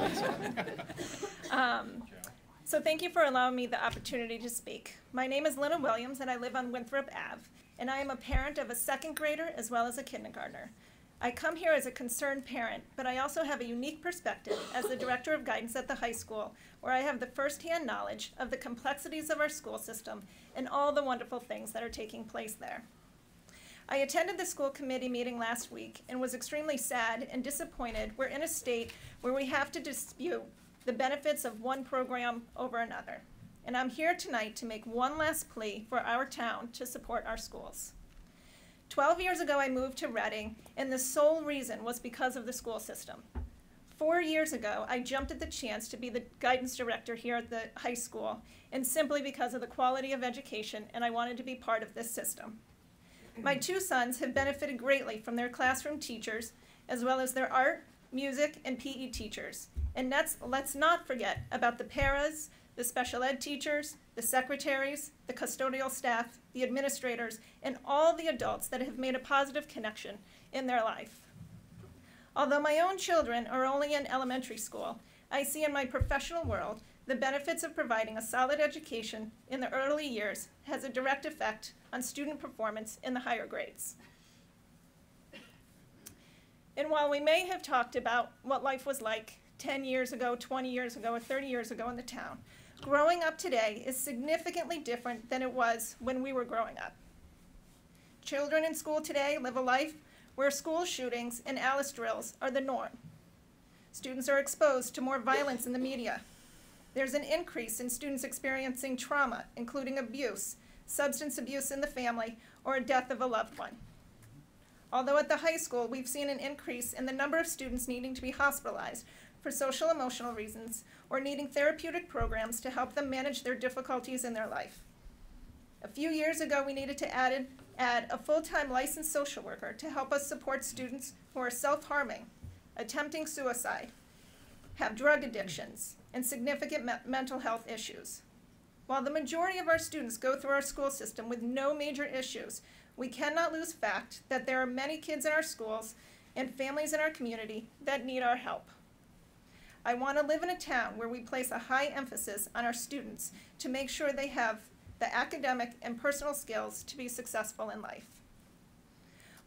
um, so thank you for allowing me the opportunity to speak. My name is Lynna Williams, and I live on Winthrop Avenue, and I am a parent of a second grader as well as a kindergartner. I come here as a concerned parent, but I also have a unique perspective as the director of guidance at the high school, where I have the firsthand knowledge of the complexities of our school system and all the wonderful things that are taking place there. I attended the school committee meeting last week and was extremely sad and disappointed we're in a state where we have to dispute the benefits of one program over another. And I'm here tonight to make one last plea for our town to support our schools. Twelve years ago, I moved to Reading, and the sole reason was because of the school system. Four years ago, I jumped at the chance to be the guidance director here at the high school, and simply because of the quality of education, and I wanted to be part of this system. My two sons have benefited greatly from their classroom teachers, as well as their art, music, and P E teachers. And let's, let's not forget about the paras, the special ed teachers, the secretaries, the custodial staff, the administrators, and all the adults that have made a positive connection in their life. Although my own children are only in elementary school, I see in my professional world the benefits of providing a solid education in the early years has a direct effect on student performance in the higher grades. And while we may have talked about what life was like ten years ago, twenty years ago, or thirty years ago in the town, growing up today is significantly different than it was when we were growing up. Children in school today live a life where school shootings and Alice drills are the norm. Students are exposed to more violence in the media. There's an increase in students experiencing trauma, including abuse, substance abuse in the family, or a death of a loved one. Although at the high school, we've seen an increase in the number of students needing to be hospitalized for social emotional reasons or needing therapeutic programs to help them manage their difficulties in their life. A few years ago, we needed to add, add a full-time licensed social worker to help us support students who are self-harming, attempting suicide, have drug addictions, and significant me- mental health issues. While the majority of our students go through our school system with no major issues, we cannot lose fact that there are many kids in our schools and families in our community that need our help. I want to live in a town where we place a high emphasis on our students to make sure they have the academic and personal skills to be successful in life.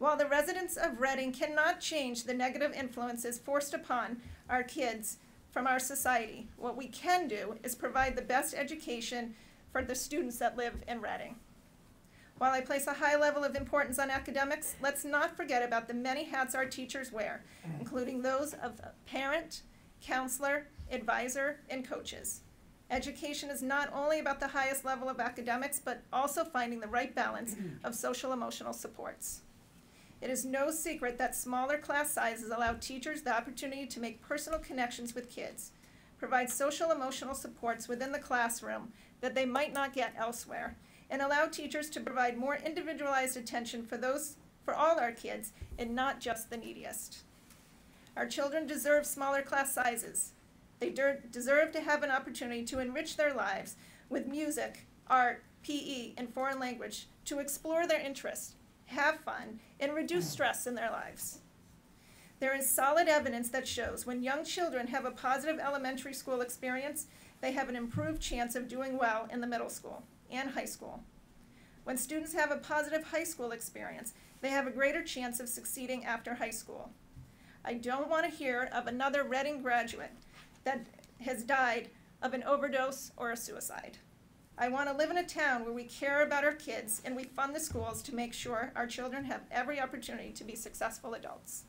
While the residents of Reading cannot change the negative influences forced upon our kids from our society, what we can do is provide the best education for the students that live in Reading. While I place a high level of importance on academics, let's not forget about the many hats our teachers wear, including those of parent, counselor, advisor, and coaches. Education is not only about the highest level of academics, but also finding the right balance of social emotional supports. It is no secret that smaller class sizes allow teachers the opportunity to make personal connections with kids, provide social emotional supports within the classroom that they might not get elsewhere, and allow teachers to provide more individualized attention for those, for all our kids, and not just the neediest. Our children deserve smaller class sizes. They de- deserve to have an opportunity to enrich their lives with music, art, P E, and foreign language, to explore their interests, have fun, and reduce stress in their lives. There is solid evidence that shows when young children have a positive elementary school experience, they have an improved chance of doing well in the middle school and high school. When students have a positive high school experience, they have a greater chance of succeeding after high school. I don't want to hear of another Reading graduate that has died of an overdose or a suicide. I want to live in a town where we care about our kids and we fund the schools to make sure our children have every opportunity to be successful adults.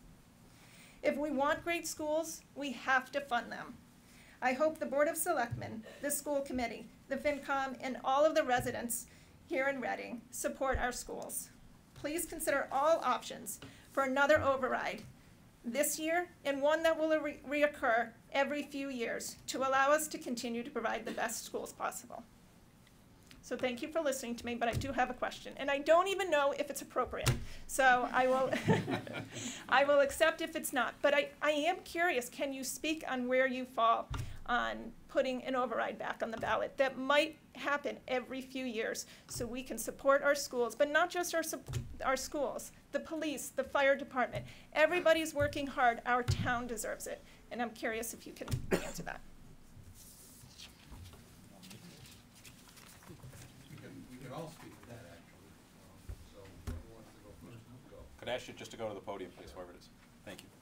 If we want great schools, we have to fund them. I hope the Board of Selectmen, the school committee, the FinCom, and all of the residents here in Reading support our schools. Please consider all options for another override this year and one that will re- reoccur every few years to allow us to continue to provide the best schools possible. So thank you for listening to me, but I do have a question, and I don't even know if it's appropriate. So I will, I will accept if it's not. But I, I am curious, can you speak on where you fall on putting an override back on the ballot that might happen every few years so we can support our schools, but not just our, our schools, the police, the fire department. Everybody's working hard. Our town deserves it. And I'm curious if you can answer that. All speak to that, actually. Um, so whoever wants to go first, go. Could I ask you just to go to the podium, please, whoever it is? Thank you.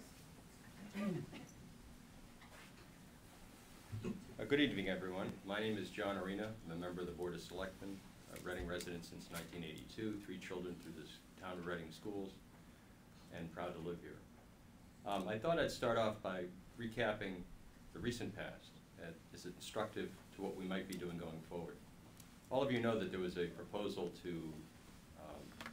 Uh, good evening, everyone. My name is John Arena. I'm a member of the Board of Selectmen, a Reading resident since nineteen eighty-two, three children through the town of Reading schools, and proud to live here. Um, I thought I'd start off by recapping the recent past as it's instructive to what we might be doing going forward. All of you know that there was a proposal to um,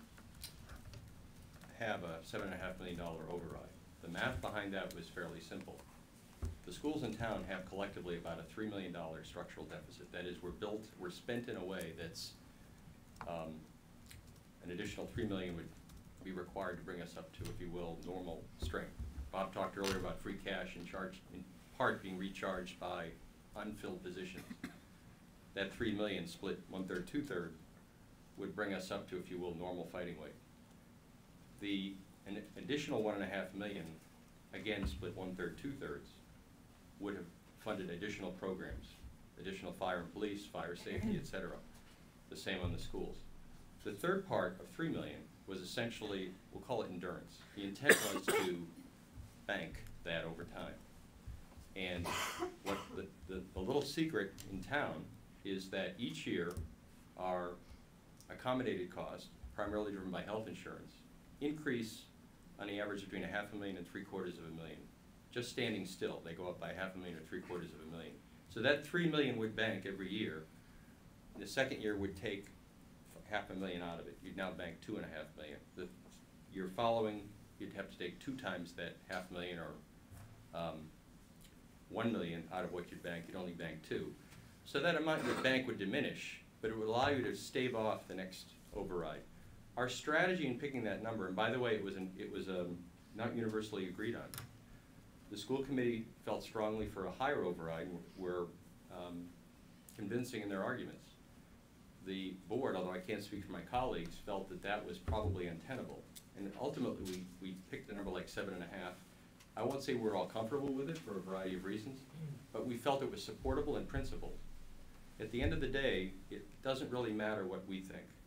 have a seven and a half million dollar override. The math behind that was fairly simple. The schools in town have collectively about a three million dollar structural deficit. That is, we're built, we're spent in a way that's um, an additional three million would be required to bring us up to, if you will, normal strength. Bob talked earlier about free cash in charge, in part being recharged by unfilled positions. That three million split one-third, two-third would bring us up to, if you will, normal fighting weight. The an additional one and a half million, again split one-third, two-thirds, would have funded additional programs, additional fire and police, fire safety, et cetera. The same on the schools. The third part of three million was essentially, we'll call it endurance. The intent was to bank that over time. And what the, the, the little secret in town is that each year our accommodated costs, primarily driven by health insurance, increase on the average between a half a million and three quarters of a million. Just standing still, they go up by half a million or three quarters of a million. So that three million would bank every year. The second year would take half a million out of it. You'd now bank two and a half million. The year following, you'd have to take two times that half million or um, one million out of what you'd bank. You'd only bank two. So that amount of the bank would diminish, but it would allow you to stave off the next override. Our strategy in picking that number, and by the way, it was, an, it was um, not universally agreed on. The school committee felt strongly for a higher override, were um, convincing in their arguments. The board, although I can't speak for my colleagues, felt that that was probably untenable. And ultimately, we, we picked a number like seven and a half. I won't say we're all comfortable with it for a variety of reasons, but we felt it was supportable in principle. At the end of the day, it doesn't really matter what we think.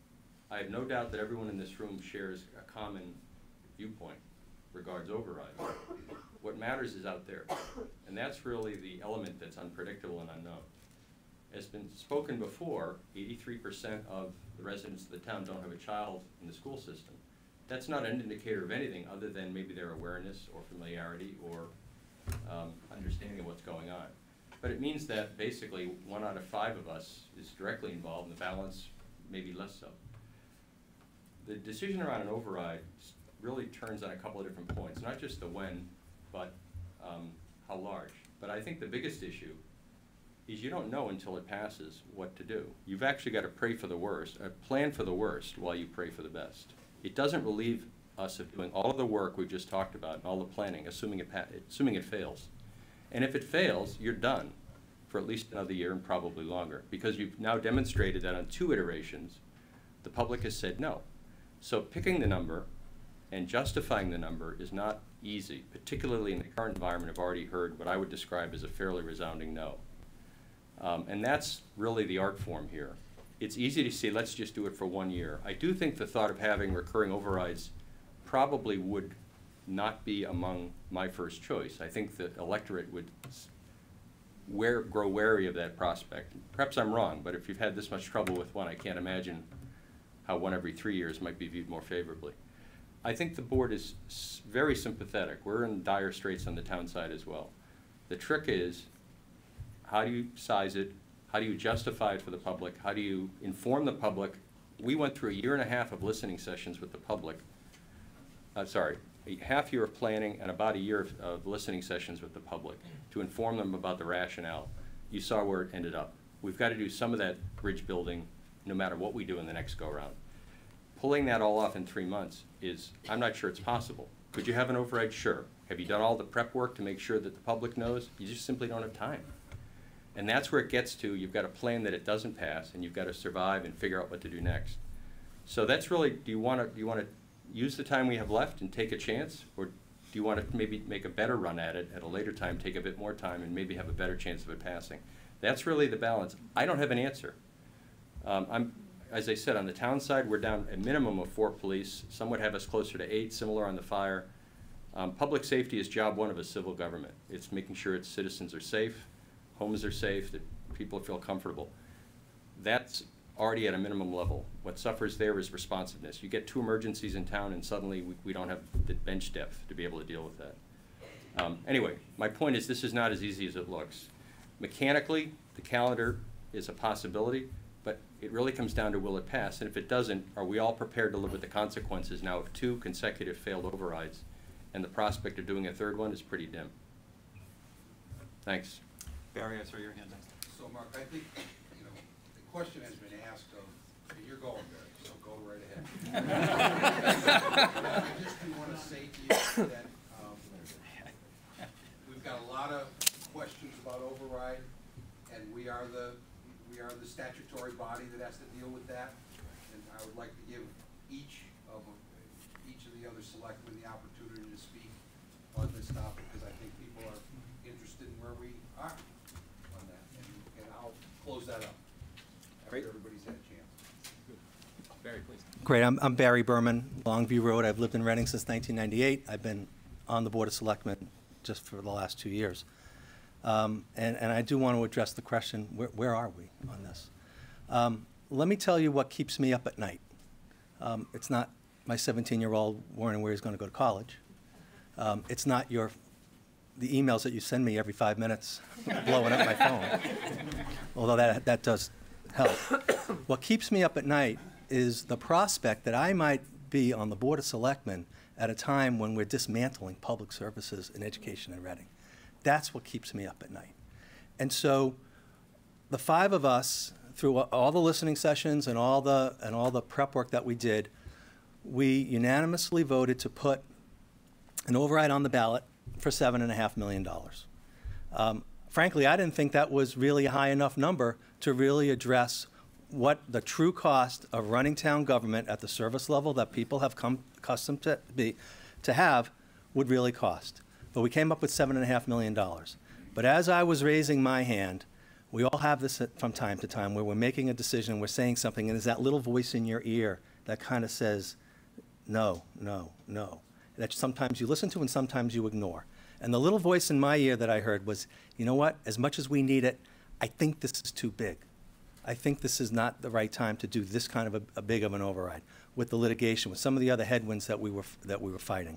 I have no doubt that everyone in this room shares a common viewpoint regards override. What matters is out there, and that's really the element that's unpredictable and unknown. As been spoken before, eighty-three percent of the residents of the town don't have a child in the school system. That's not an indicator of anything other than maybe their awareness or familiarity or um, understanding of what's going on. But it means that basically one out of five of us is directly involved, and the balance maybe less so. The decision around an override really turns on a couple of different points, not just the when, but um, how large. But I think the biggest issue is you don't know until it passes what to do. You've actually got to pray for the worst, uh, plan for the worst while you pray for the best. It doesn't relieve us of doing all of the work we've just talked about and all the planning, assuming it, pa assuming it fails. And if it fails, you're done for at least another year and probably longer, because you've now demonstrated that on two iterations, the public has said no. So picking the number and justifying the number is not easy, particularly in the current environment. I've already heard what I would describe as a fairly resounding no. Um, and that's really the art form here. It's easy to say, let's just do it for one year. I do think the thought of having recurring overrides probably would not be among my first choice. I think the electorate would wear, grow wary of that prospect. Perhaps I'm wrong, but if you've had this much trouble with one, I can't imagine how one every three years might be viewed more favorably. I think the board is s very sympathetic. We're in dire straits on the town side as well. The trick is, how do you size it? How do you justify it for the public? How do you inform the public? We went through a year and a half of listening sessions with the public. Uh, sorry, a half year of planning and about a year of, of listening sessions with the public to inform them about the rationale. You saw where it ended up. We've got to do some of that bridge building no matter what we do in the next go-around. Pulling that all off in three months is, I'm not sure it's possible. Could you have an override? Sure. Have you done all the prep work to make sure that the public knows? You just simply don't have time. And that's where it gets to. You've got to plan that it doesn't pass, and you've got to survive and figure out what to do next. So that's really, do you want to, do you want to use the time we have left and take a chance, or do you want to maybe make a better run at it at a later time, take a bit more time, and maybe have a better chance of it passing? That's really the balance. I don't have an answer. Um, I'm, as I said, on the town side, we're down a minimum of four police. Some would have us closer to eight, similar on the fire. Um, public safety is job one of a civil government. It's making sure its citizens are safe, homes are safe, that people feel comfortable. That's already at a minimum level. What suffers there is responsiveness. You get two emergencies in town and suddenly we, we don't have the bench depth to be able to deal with that. Um, anyway, my point is this is not as easy as it looks. Mechanically, the calendar is a possibility, but it really comes down to will it pass, and if it doesn't, are we all prepared to live with the consequences now of two consecutive failed overrides, and the prospect of doing a third one is pretty dim. Thanks. Barry, I saw your hand up. So Mark, I think, you know, the question has been asked of, and you're going, Barry, so go right ahead. I just do want to say to you that um, we've got a lot of questions about override, and we are the we are the statutory body that has to deal with that. And I would like to give each of each of the other selectmen the opportunity to speak on this topic, because I think people are interested in where we are on that, and, and I'll close that up after Great. everybody's had a chance. Barry, please. Great. I'm, I'm Barry Berman, Longview Road. I've lived in Reading since nineteen ninety-eight. I've been on the Board of Selectmen just for the last two years. Um, and, and I do want to address the question, where, where are we on this? Um, let me tell you what keeps me up at night. Um, it's not my seventeen-year-old worrying where he's going to go to college. Um, it's not your, the emails that you send me every five minutes blowing up my phone, although that, that does help. What keeps me up at night is the prospect that I might be on the Board of Selectmen at a time when we're dismantling public services and education in Reading. That's what keeps me up at night. And so the five of us, through all the listening sessions and all the, and all the prep work that we did, we unanimously voted to put an override on the ballot for seven and a half million dollars. Um, frankly, I didn't think that was really a high enough number to really address what the true cost of running town government at the service level that people have come accustomed to be, to have would really cost. But we came up with seven and a half million dollars. But as I was raising my hand, we all have this from time to time where we're making a decision, we're saying something, and there's that little voice in your ear that kind of says, no, no, no, that sometimes you listen to and sometimes you ignore. And the little voice in my ear that I heard was, you know what, as much as we need it, I think this is too big. I think this is not the right time to do this kind of a, a big of an override with the litigation, with some of the other headwinds that we were, that we were fighting.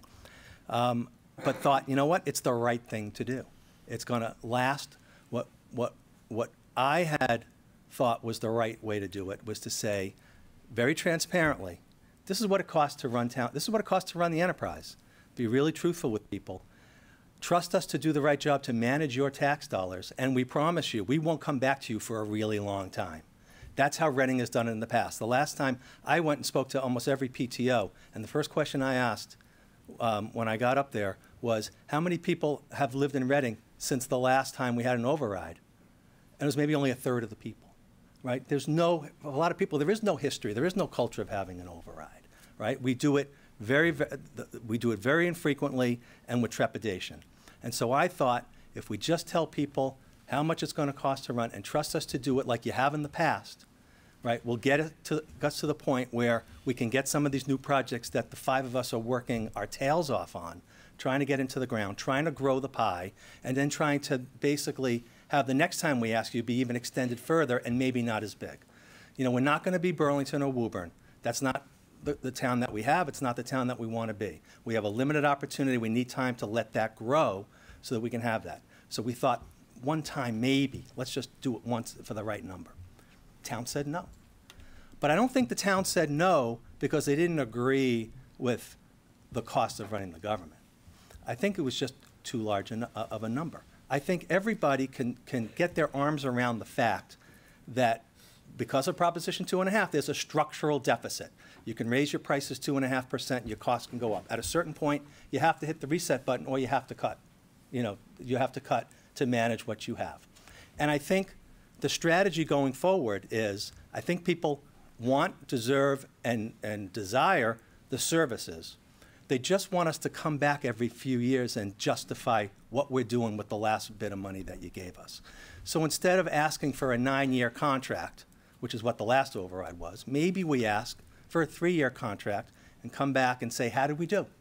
Um, but thought, you know what, it's the right thing to do. It's going to last. What, what, what I had thought was the right way to do it was to say, very transparently, this is what it costs to run town, this is what it costs to run the enterprise. Be really truthful with people. Trust us to do the right job to manage your tax dollars, and we promise you, we won't come back to you for a really long time. That's how Reading has done it in the past. The last time I went and spoke to almost every P T O, and the first question I asked um, when I got up there was, how many people have lived in Reading since the last time we had an override? And it was maybe only a third of the people, right? There's no, a lot of people, there is no history, there is no culture of having an override, right? We do it very, very we do it very infrequently and with trepidation. And so I thought, if we just tell people how much it's going to cost to run and trust us to do it like you have in the past, right, we'll get it to, us to the point where we can get some of these new projects that the five of us are working our tails off on, trying to get into the ground, trying to grow the pie, and then trying to basically have the next time we ask you be even extended further and maybe not as big. You know, we're not going to be Burlington or Woburn. That's not the, the town that we have. It's not the town that we want to be. We have a limited opportunity. We need time to let that grow so that we can have that. So we thought, one time maybe, let's just do it once for the right number. Town said no. But I don't think the town said no because they didn't agree with the cost of running the government. I think it was just too large of a number. I think everybody can, can get their arms around the fact that because of Proposition two and a half, there's a structural deficit. You can raise your prices two and a half percent, your costs can go up. At a certain point, you have to hit the reset button or you have to cut. You know, you have to cut to manage what you have. And I think the strategy going forward is, I think people want, deserve, and, and desire the services. They just want us to come back every few years and justify what we're doing with the last bit of money that you gave us. So instead of asking for a nine-year contract, which is what the last override was, maybe we ask for a three-year contract and come back and say, how did we do?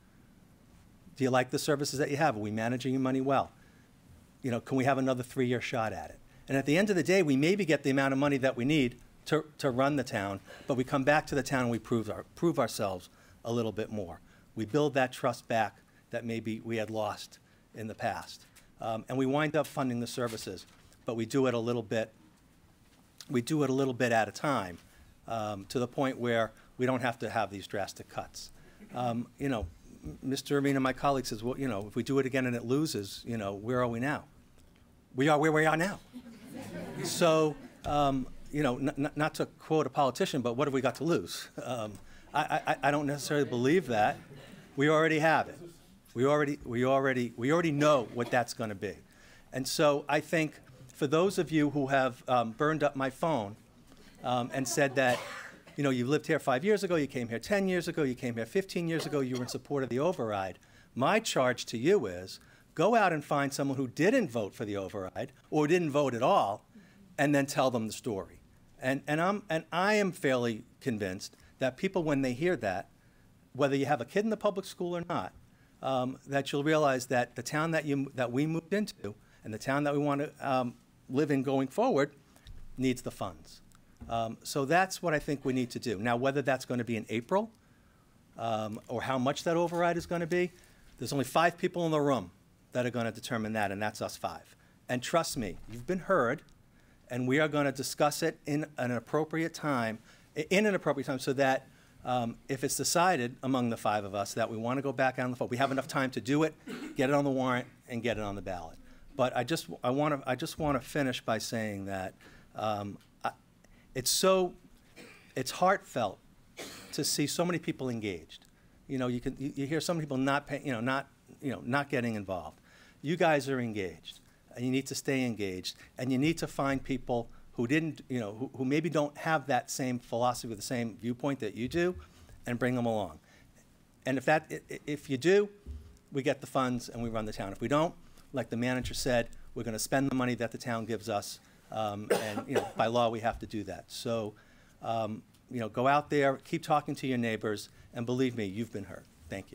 Do you like the services that you have? Are we managing your money well? You know, can we have another three-year shot at it? And at the end of the day, we maybe get the amount of money that we need to, to run the town, but we come back to the town and we prove, our, prove ourselves a little bit more. We build that trust back that maybe we had lost in the past. Um, and we wind up funding the services, but we do it a little bit, we do it a little bit at a time, um, to the point where we don't have to have these drastic cuts. Um, you know, Mister Arena, my colleague, says, well, you know, if we do it again and it loses, you know, where are we now? We are where we are now. So, um, you know, n not to quote a politician, but what have we got to lose? Um, I, I, I don't necessarily believe that. We already have it. We already, we already, we already know what that's going to be. And so I think for those of you who have um, burned up my phone um, and said that, you know, you lived here five years ago, you came here ten years ago, you came here fifteen years ago, you were in support of the override. My charge to you is go out and find someone who didn't vote for the override or didn't vote at all and then tell them the story. And, and, I'm, and I am fairly convinced that people, when they hear that, whether you have a kid in the public school or not, um, that you'll realize that the town that, you, that we moved into and the town that we want to um, live in going forward needs the funds. Um, so that's what I think we need to do. Now, whether that's going to be in April um, or how much that override is going to be, there's only five people in the room that are going to determine that, and that's us five. And trust me, you've been heard, and we are going to discuss it in an appropriate time, in an appropriate time, so that um, if it's decided among the five of us that we want to go back on the vote, we have enough time to do it, get it on the warrant, and get it on the ballot. But I just, I want to, I just want to finish by saying that um, I, it's so, it's heartfelt to see so many people engaged. You know, you can, you, you hear some people not, pay, you know, not, you know, not getting involved. You guys are engaged, and you need to stay engaged, and you need to find people who didn't, you know, who, who maybe don't have that same philosophy, the same viewpoint that you do, and bring them along. And if that, if you do, we get the funds and we run the town. If we don't, like the manager said, we're going to spend the money that the town gives us, um, and you know, by law we have to do that. So, um, you know, go out there, keep talking to your neighbors, and believe me, you've been heard. Thank you.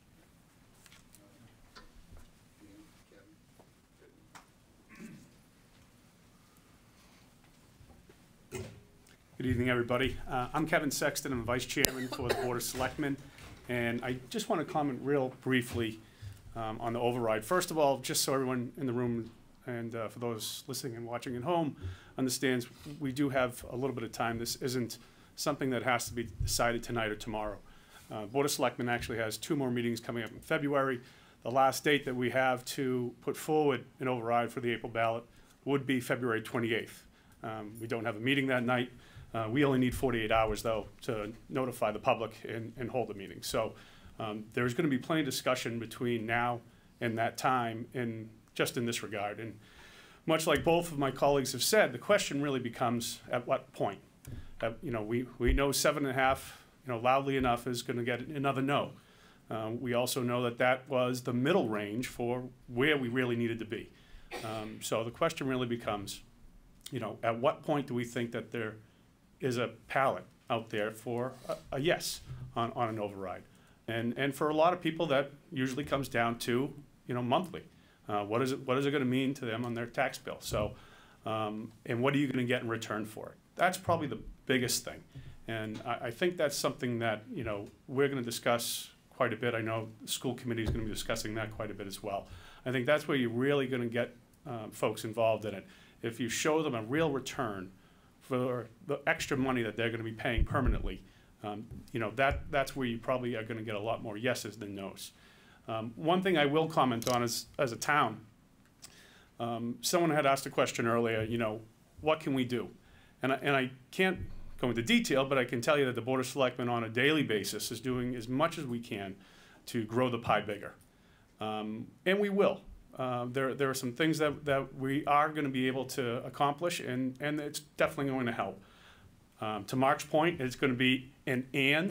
Good evening, everybody. Uh, I'm Kevin Sexton. I'm Vice Chairman for the Board of Selectmen. And I just want to comment real briefly um, on the override. First of all, just so everyone in the room and uh, for those listening and watching at home understands, we do have a little bit of time. This isn't something that has to be decided tonight or tomorrow. Uh, Board of Selectmen actually has two more meetings coming up in February. The last date that we have to put forward an override for the April ballot would be February twenty-eighth. Um, we don't have a meeting that night. Uh, we only need forty-eight hours, though, to notify the public and, and hold a meeting. So um, there's going to be plenty of discussion between now and that time, in just in this regard. And much like both of my colleagues have said, the question really becomes at what point. Uh, you know, we, we know seven and a half, you know, loudly enough is going to get another no. Uh, we also know that that was the middle range for where we really needed to be. Um, so the question really becomes, you know, at what point do we think that there is a palette out there for a, a yes on, on an override? And and for a lot of people, that usually comes down to, you know, monthly. Uh, what is it what is it going to mean to them on their tax bill? So, um, and what are you going to get in return for it? That's probably the biggest thing. And I, I think that's something that, you know, we're going to discuss quite a bit. I know the school committee is going to be discussing that quite a bit as well. I think that's where you're really going to get uh, folks involved in it. If you show them a real return for the extra money that they're going to be paying permanently, um, you know, that, that's where you probably are going to get a lot more yeses than nos. Um, one thing I will comment on is, as a town, um, someone had asked a question earlier, you know, what can we do? And I, and I can't go into detail, but I can tell you that the Board of Selectmen on a daily basis is doing as much as we can to grow the pie bigger. Um, and we will. Uh, there, there are some things that, that we are going to be able to accomplish, and, and it's definitely going to help. Um, to Mark's point, it's going to be an and,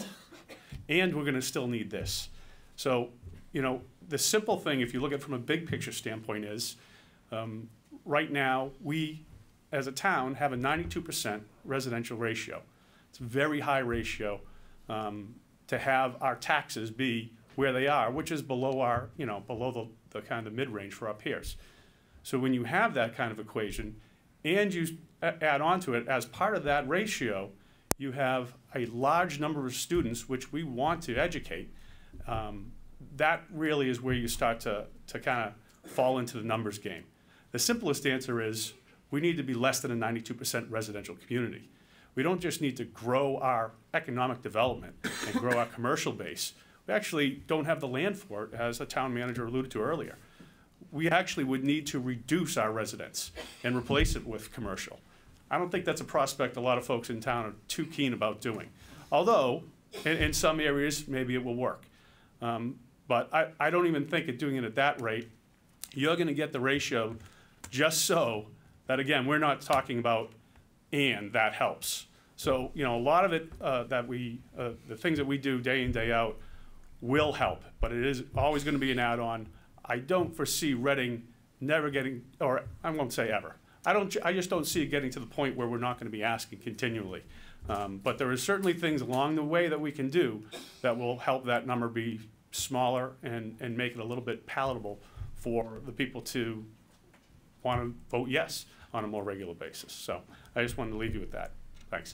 and we're going to still need this. So, you know, the simple thing, if you look at it from a big picture standpoint, is um, right now we, as a town, have a ninety-two percent residential ratio. It's a very high ratio um, to have our taxes be where they are, which is below our, you know, below the the kind of mid-range for our peers. So when you have that kind of equation and you add on to it, as part of that ratio, you have a large number of students which we want to educate, um, that really is where you start to, to kind of fall into the numbers game. The simplest answer is we need to be less than a ninety-two percent residential community. We don't just need to grow our economic development and grow our commercial base. We actually don't have the land for it, as a town manager alluded to earlier. We actually would need to reduce our residents and replace it with commercial. I don't think that's a prospect a lot of folks in town are too keen about doing. Although, in, in some areas, maybe it will work. Um, but I, I don't even think at doing it at that rate, you're going to get the ratio just so that, again, we're not talking about and that helps. So, you know, a lot of it uh, that we, uh, the things that we do day in, day out, will help, but it is always going to be an add-on. I don't foresee Reading never getting, or I won't say ever. I don't. I just don't see it getting to the point where we're not going to be asking continually. Um, but there are certainly things along the way that we can do that will help that number be smaller and and make it a little bit palatable for the people to want to vote yes on a more regular basis. So I just wanted to leave you with that. Thanks.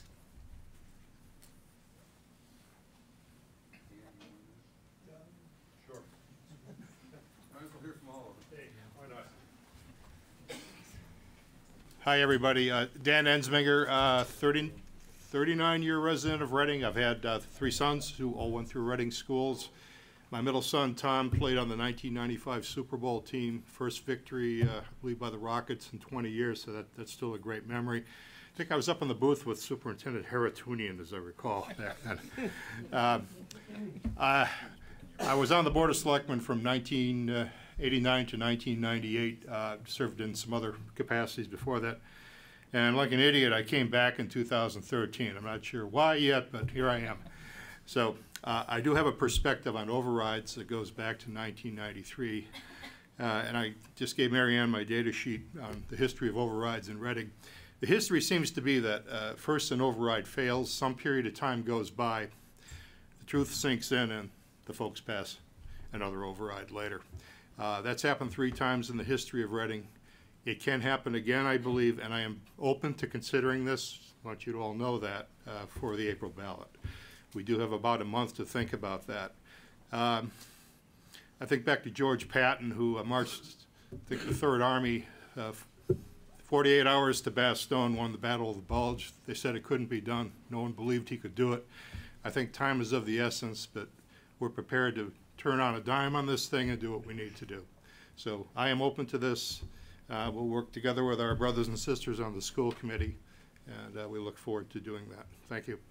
Hi, everybody. Uh, Dan Ensminger, uh, thirty, thirty-nine-year resident of Reading. I've had uh, three sons who all went through Reading schools. My middle son, Tom, played on the nineteen ninety-five Super Bowl team. First victory, uh, I believe, by the Rockets in twenty years, so that, that's still a great memory. I think I was up in the booth with Superintendent Haratunian, as I recall, back then. uh, uh, I was on the Board of Selectmen from nineteen eighty-nine to nineteen ninety-eight, uh, served in some other capacities before that. And like an idiot, I came back in two thousand thirteen. I'm not sure why yet, but here I am. So uh, I do have a perspective on overrides that goes back to nineteen ninety-three. Uh, and I just gave Mary Ann my data sheet on the history of overrides in Reading. The history seems to be that uh, first an override fails, some period of time goes by, the truth sinks in, and the folks pass another override later. Uh, that's happened three times in the history of Reading. It can happen again, I believe, and I am open to considering this. I want you to all know that uh, for the April ballot. We do have about a month to think about that. Um, I think back to George Patton, who uh, marched, I think, the Third Army uh, forty-eight hours to Bastogne, won the Battle of the Bulge. They said it couldn't be done. No one believed he could do it. I think time is of the essence, but we're prepared to turn on a dime on this thing and do what we need to do. So I am open to this. Uh, we'll work together with our brothers and sisters on the school committee, and uh, we look forward to doing that. Thank you.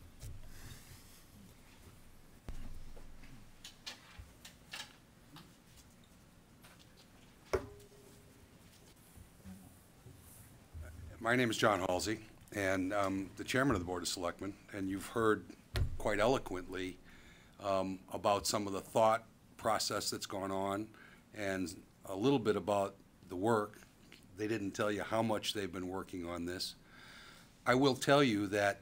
My name is John Halsey, and I'm the chairman of the Board of Selectmen, and you've heard quite eloquently um, about some of the thought process that's gone on and a little bit about the work. They didn't tell you how much they've been working on this. I will tell you that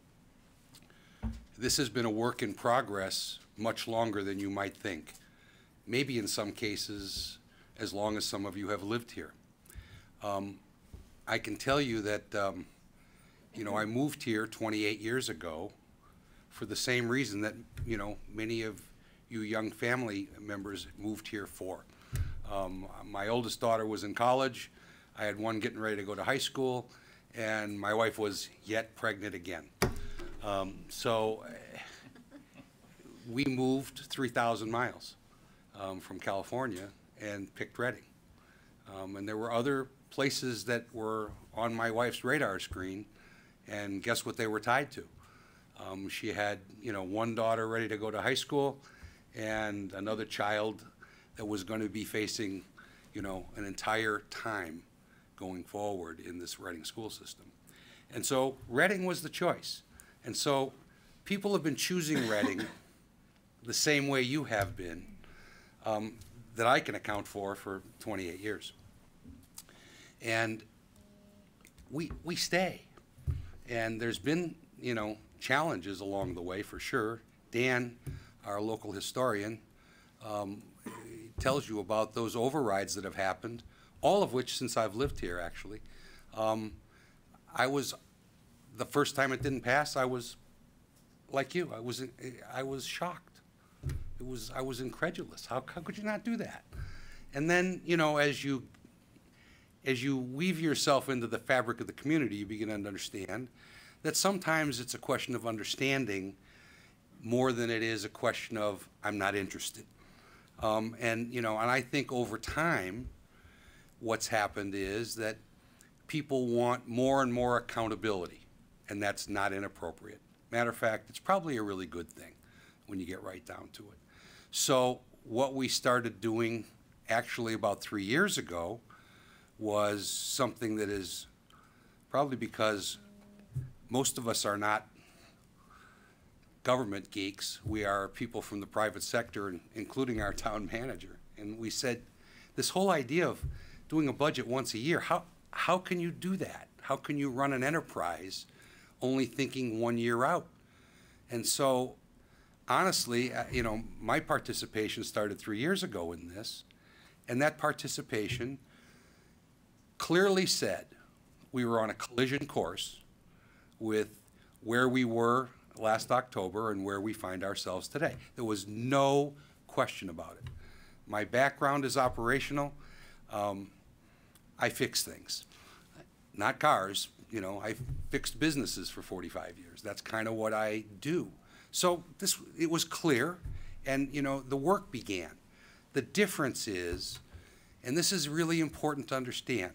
this has been a work in progress much longer than you might think. Maybe in some cases as long as some of you have lived here. Um, I can tell you that, um, you know, I moved here twenty-eight years ago for the same reason that, you know, many of you young family members moved here for. Um, my oldest daughter was in college. I had one getting ready to go to high school, and my wife was yet pregnant again. Um, so we moved three thousand miles um, from California and picked Reading. Um, and there were other places that were on my wife's radar screen, and guess what they were tied to? Um, she had, you know, one daughter ready to go to high school and another child that was going to be facing, you know, an entire time going forward in this Reading school system. And so Reading was the choice. And so people have been choosing Reading the same way you have been, um, that I can account for for twenty-eight years. And we, we stay. And there's been, you know, challenges along the way for sure. Dan, our local historian, um, tells you about those overrides that have happened, all of which since I've lived here, actually. Um, I was, the first time it didn't pass, I was like you. I was, I was shocked. It was, I was incredulous. How, how could you not do that? And then, you know, as you, as you weave yourself into the fabric of the community, you begin to understand that sometimes it's a question of understanding more than it is a question of, I'm not interested. Um, and, you know, and I think over time, what's happened is that people want more and more accountability, and that's not inappropriate. Matter of fact, it's probably a really good thing when you get right down to it. So what we started doing actually about three years ago was something that is probably because most of us are not government geeks. We are people from the private sector, including our town manager. And we said, this whole idea of doing a budget once a year, how, how can you do that? How can you run an enterprise only thinking one year out? And so, honestly, uh, you know, my participation started three years ago in this, and that participation clearly said we were on a collision course with where we were last October and where we find ourselves today. There was no question about it. My background is operational. Um, I fix things, not cars. You know, I fixed businesses for forty-five years. That's kind of what I do. So this, it was clear, and you know, the work began. The difference is, and this is really important to understand,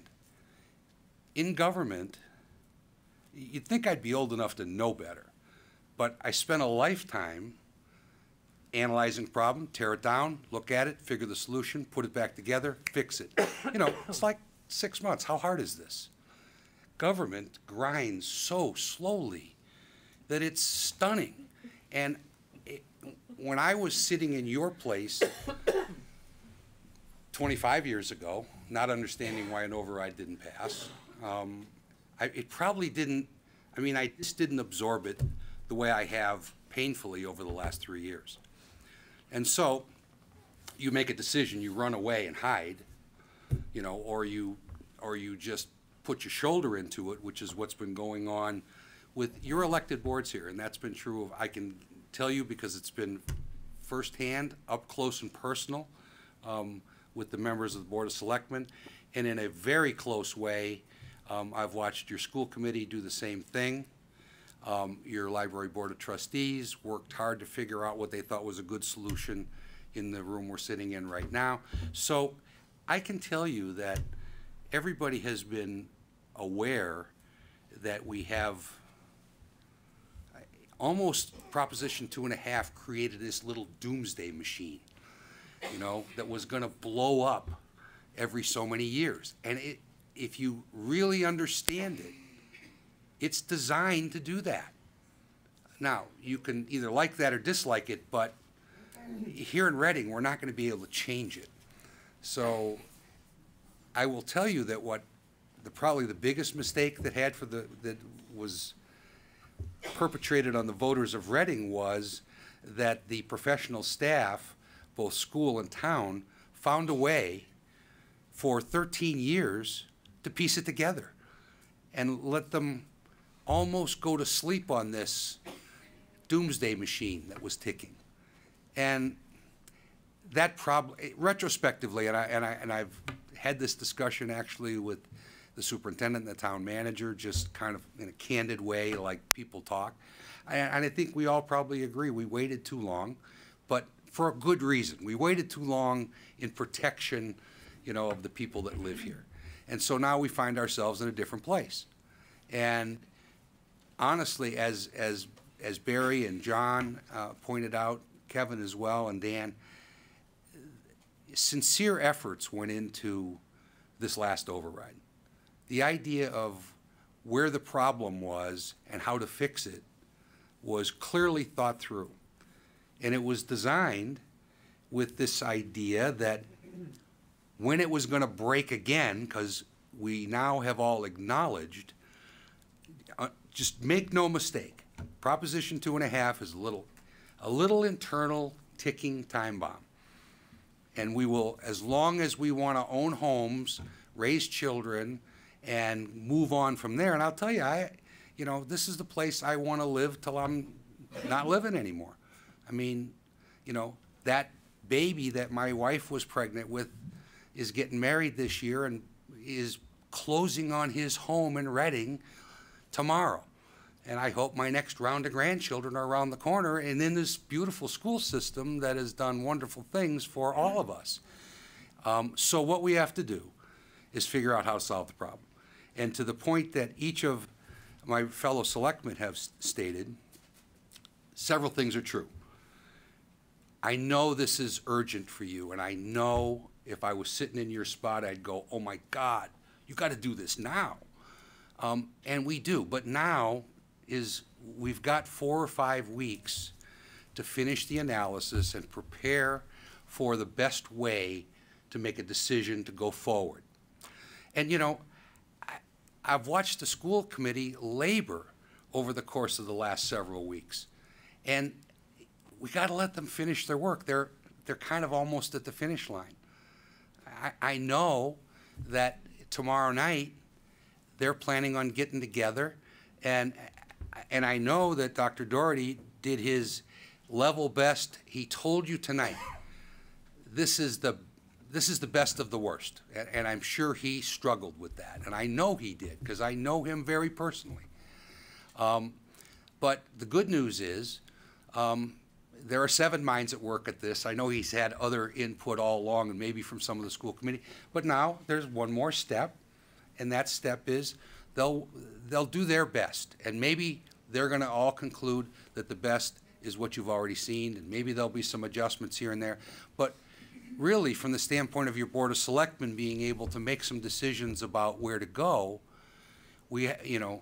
in government, you'd think I'd be old enough to know better, but I spent a lifetime analyzing the problem, tear it down, look at it, figure the solution, put it back together, fix it. You know, it's like six months. How hard is this? Government grinds so slowly that it's stunning. And it, when I was sitting in your place twenty-five years ago, not understanding why an override didn't pass, um, I, it probably didn't, I mean, I just didn't absorb it the way I have painfully over the last three years. And so you make a decision, you run away and hide, you know, or you, or you just put your shoulder into it, which is what's been going on with your elected boards here. And that's been true of, I can tell you because it's been firsthand, up close and personal, um, with the members of the Board of Selectmen. And in a very close way, um, I've watched your school committee do the same thing. Um, your library board of trustees worked hard to figure out what they thought was a good solution in the room we're sitting in right now. So I can tell you that everybody has been aware that we have almost Proposition Two and a Half created this little doomsday machine, you know, that was going to blow up every so many years. And it, if you really understand it, it's designed to do that. Now, you can either like that or dislike it, but here in Reading, we're not going to be able to change it. So I will tell you that what the probably the biggest mistake that had for the that was perpetrated on the voters of Reading was that the professional staff, both school and town, found a way for thirteen years to piece it together and let them almost go to sleep on this doomsday machine that was ticking. And that probably, retrospectively, and, I, and, I, and I've had this discussion actually with the superintendent and the town manager, just kind of in a candid way, like people talk. And, and I think we all probably agree we waited too long, but for a good reason. We waited too long in protection, you know, of the people that live here. And so now we find ourselves in a different place. And honestly, as, as, as Barry and John uh, pointed out, Kevin as well, and Dan, sincere efforts went into this last override. The idea of where the problem was and how to fix it was clearly thought through. And it was designed with this idea that when it was going to break again, because we now have all acknowledged, uh, just make no mistake, Proposition Two and a Half is a little, a little internal ticking time bomb. And we will, as long as we want to own homes, raise children, and move on from there. And I'll tell you, I, you know, this is the place I want to live till I'm not living anymore. I mean, you know, that baby that my wife was pregnant with is getting married this year and is closing on his home in Reading tomorrow. And I hope my next round of grandchildren are around the corner and in this beautiful school system that has done wonderful things for all of us. Um, so what we have to do is figure out how to solve the problem. And to the point that each of my fellow selectmen have stated, several things are true. I know this is urgent for you, and I know if I was sitting in your spot, I'd go, oh my God, you got to do this now. Um, and we do, but now is we've got four or five weeks to finish the analysis and prepare for the best way to make a decision to go forward. And, you know, I, I've watched the school committee labor over the course of the last several weeks. And we got to let them finish their work. They're, they're kind of almost at the finish line. I, I know that tomorrow night they're planning on getting together, and, and I know that Doctor Doherty did his level best. He told you tonight, this is the This is the best of the worst, and, and I'm sure he struggled with that, and I know he did, because I know him very personally. Um, but the good news is um, there are seven minds at work at this. I know he's had other input all along, and maybe from some of the school committee, but now there's one more step, and that step is they'll, they'll do their best, and maybe they're going to all conclude that the best is what you've already seen, and maybe there'll be some adjustments here and there, but really, from the standpoint of your Board of Selectmen being able to make some decisions about where to go, we, you know,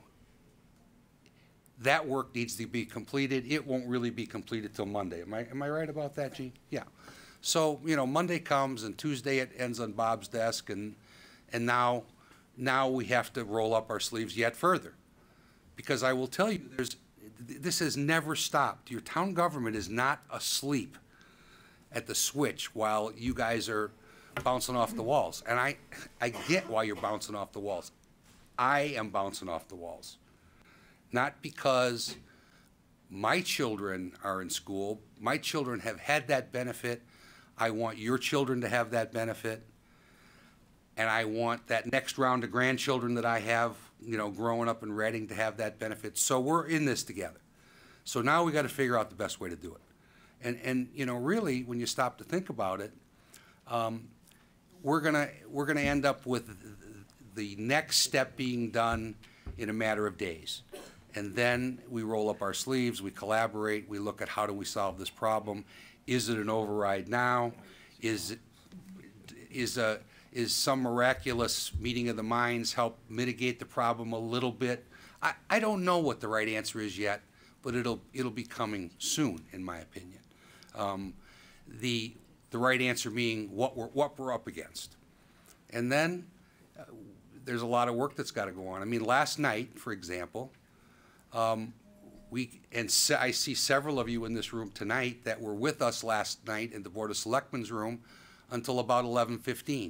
that work needs to be completed. It won't really be completed till Monday. Am I, am I right about that, Gene? Yeah. So, you know, Monday comes and Tuesday it ends on Bob's desk, and, and now now we have to roll up our sleeves yet further. Because I will tell you, there's, this has never stopped. Your town government is not asleep at the switch while you guys are bouncing off the walls. And I, I get why you're bouncing off the walls. I am bouncing off the walls. Not because my children are in school. My children have had that benefit. I want your children to have that benefit. And I want that next round of grandchildren that I have, you know, growing up in Reading to have that benefit. So we're in this together. So now we got to figure out the best way to do it. And, and you know, really, when you stop to think about it, um, we're gonna we're gonna end up with the next step being done in a matter of days. And then we roll up our sleeves, we collaborate, we look at how do we solve this problem. Is it an override now? Is is a is some miraculous meeting of the minds help mitigate the problem a little bit? I, I don't know what the right answer is yet, but it'll it'll be coming soon, in my opinion. Um, the the right answer being what we're what we're up against, and then uh, there's a lot of work that's got to go on. I mean, last night, for example, um, we and se I see several of you in this room tonight that were with us last night in the Board of Selectmen's room until about eleven fifteen.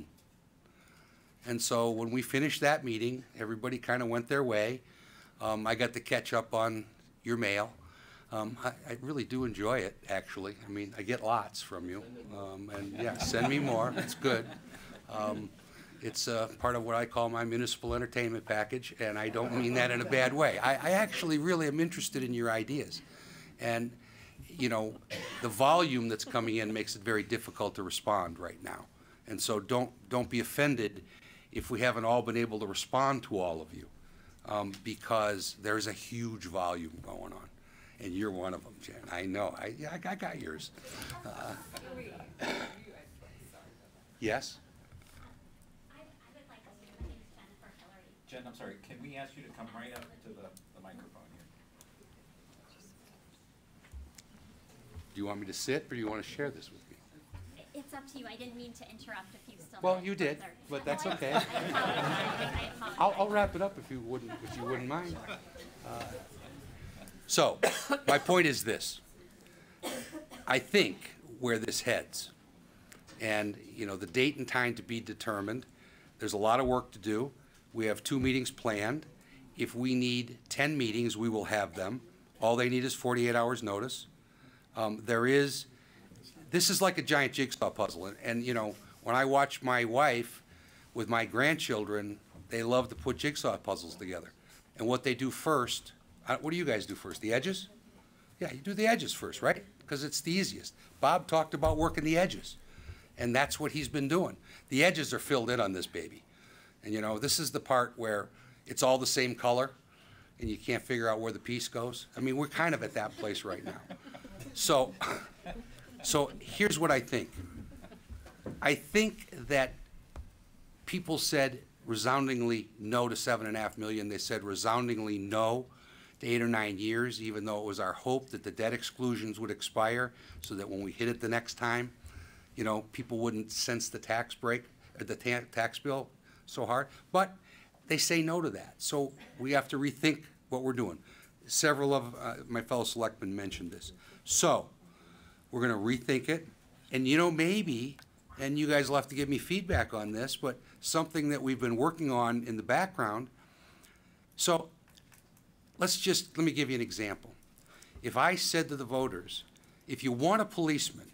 And so when we finished that meeting, everybody kind of went their way. Um, I got to catch up on your mail. Um, I, I really do enjoy it, actually. I mean, I get lots from you. Um, and yeah, send me more. It's good. Um, it's uh, part of what I call my municipal entertainment package, and I don't mean that in a bad way. I, I actually really am interested in your ideas. And, you know, the volume that's coming in makes it very difficult to respond right now. And so don't, don't be offended if we haven't all been able to respond to all of you, um, because there's a huge volume going on. And you're one of them, Jen. I know. I, I, I got yours. Uh, yes? Jen, I'm sorry, can we ask you to come right up to the, the microphone here? Do you want me to sit, or do you want to share this with me? It's up to you. I didn't mean to interrupt if you still. Well, you did, but that's oh, I, okay. I apologize. I'll, I'll wrap it up if you wouldn't, if you wouldn't mind. Uh, so, my point is this. I think where this heads, and you know, the date and time to be determined. There's a lot of work to do. We have two meetings planned. If we need ten meetings, we will have them. All they need is forty-eight hours notice. Um, there is, this is like a giant jigsaw puzzle. And, and, you know, when I watch my wife with my grandchildren, they love to put jigsaw puzzles together. And what they do first, uh, what do you guys do first? The edges? Yeah, you do the edges first, right? Because it's the easiest. Bob talked about working the edges. And that's what he's been doing. The edges are filled in on this baby. And, you know, this is the part where it's all the same color and you can't figure out where the piece goes. I mean, we're kind of at that place right now. So, so here's what I think. I think that people said resoundingly no to seven and a half million. They said resoundingly no to eight or nine years, even though it was our hope that the debt exclusions would expire so that when we hit it the next time, you know, people wouldn't sense the tax break, or the ta tax bill so hard. But they say no to that. So we have to rethink what we're doing. Several of uh, my fellow selectmen mentioned this. So we're going to rethink it. And, you know, maybe, and you guys will have to give me feedback on this, but something that we've been working on in the background. So let's just, let me give you an example. If I said to the voters, if you want a policeman,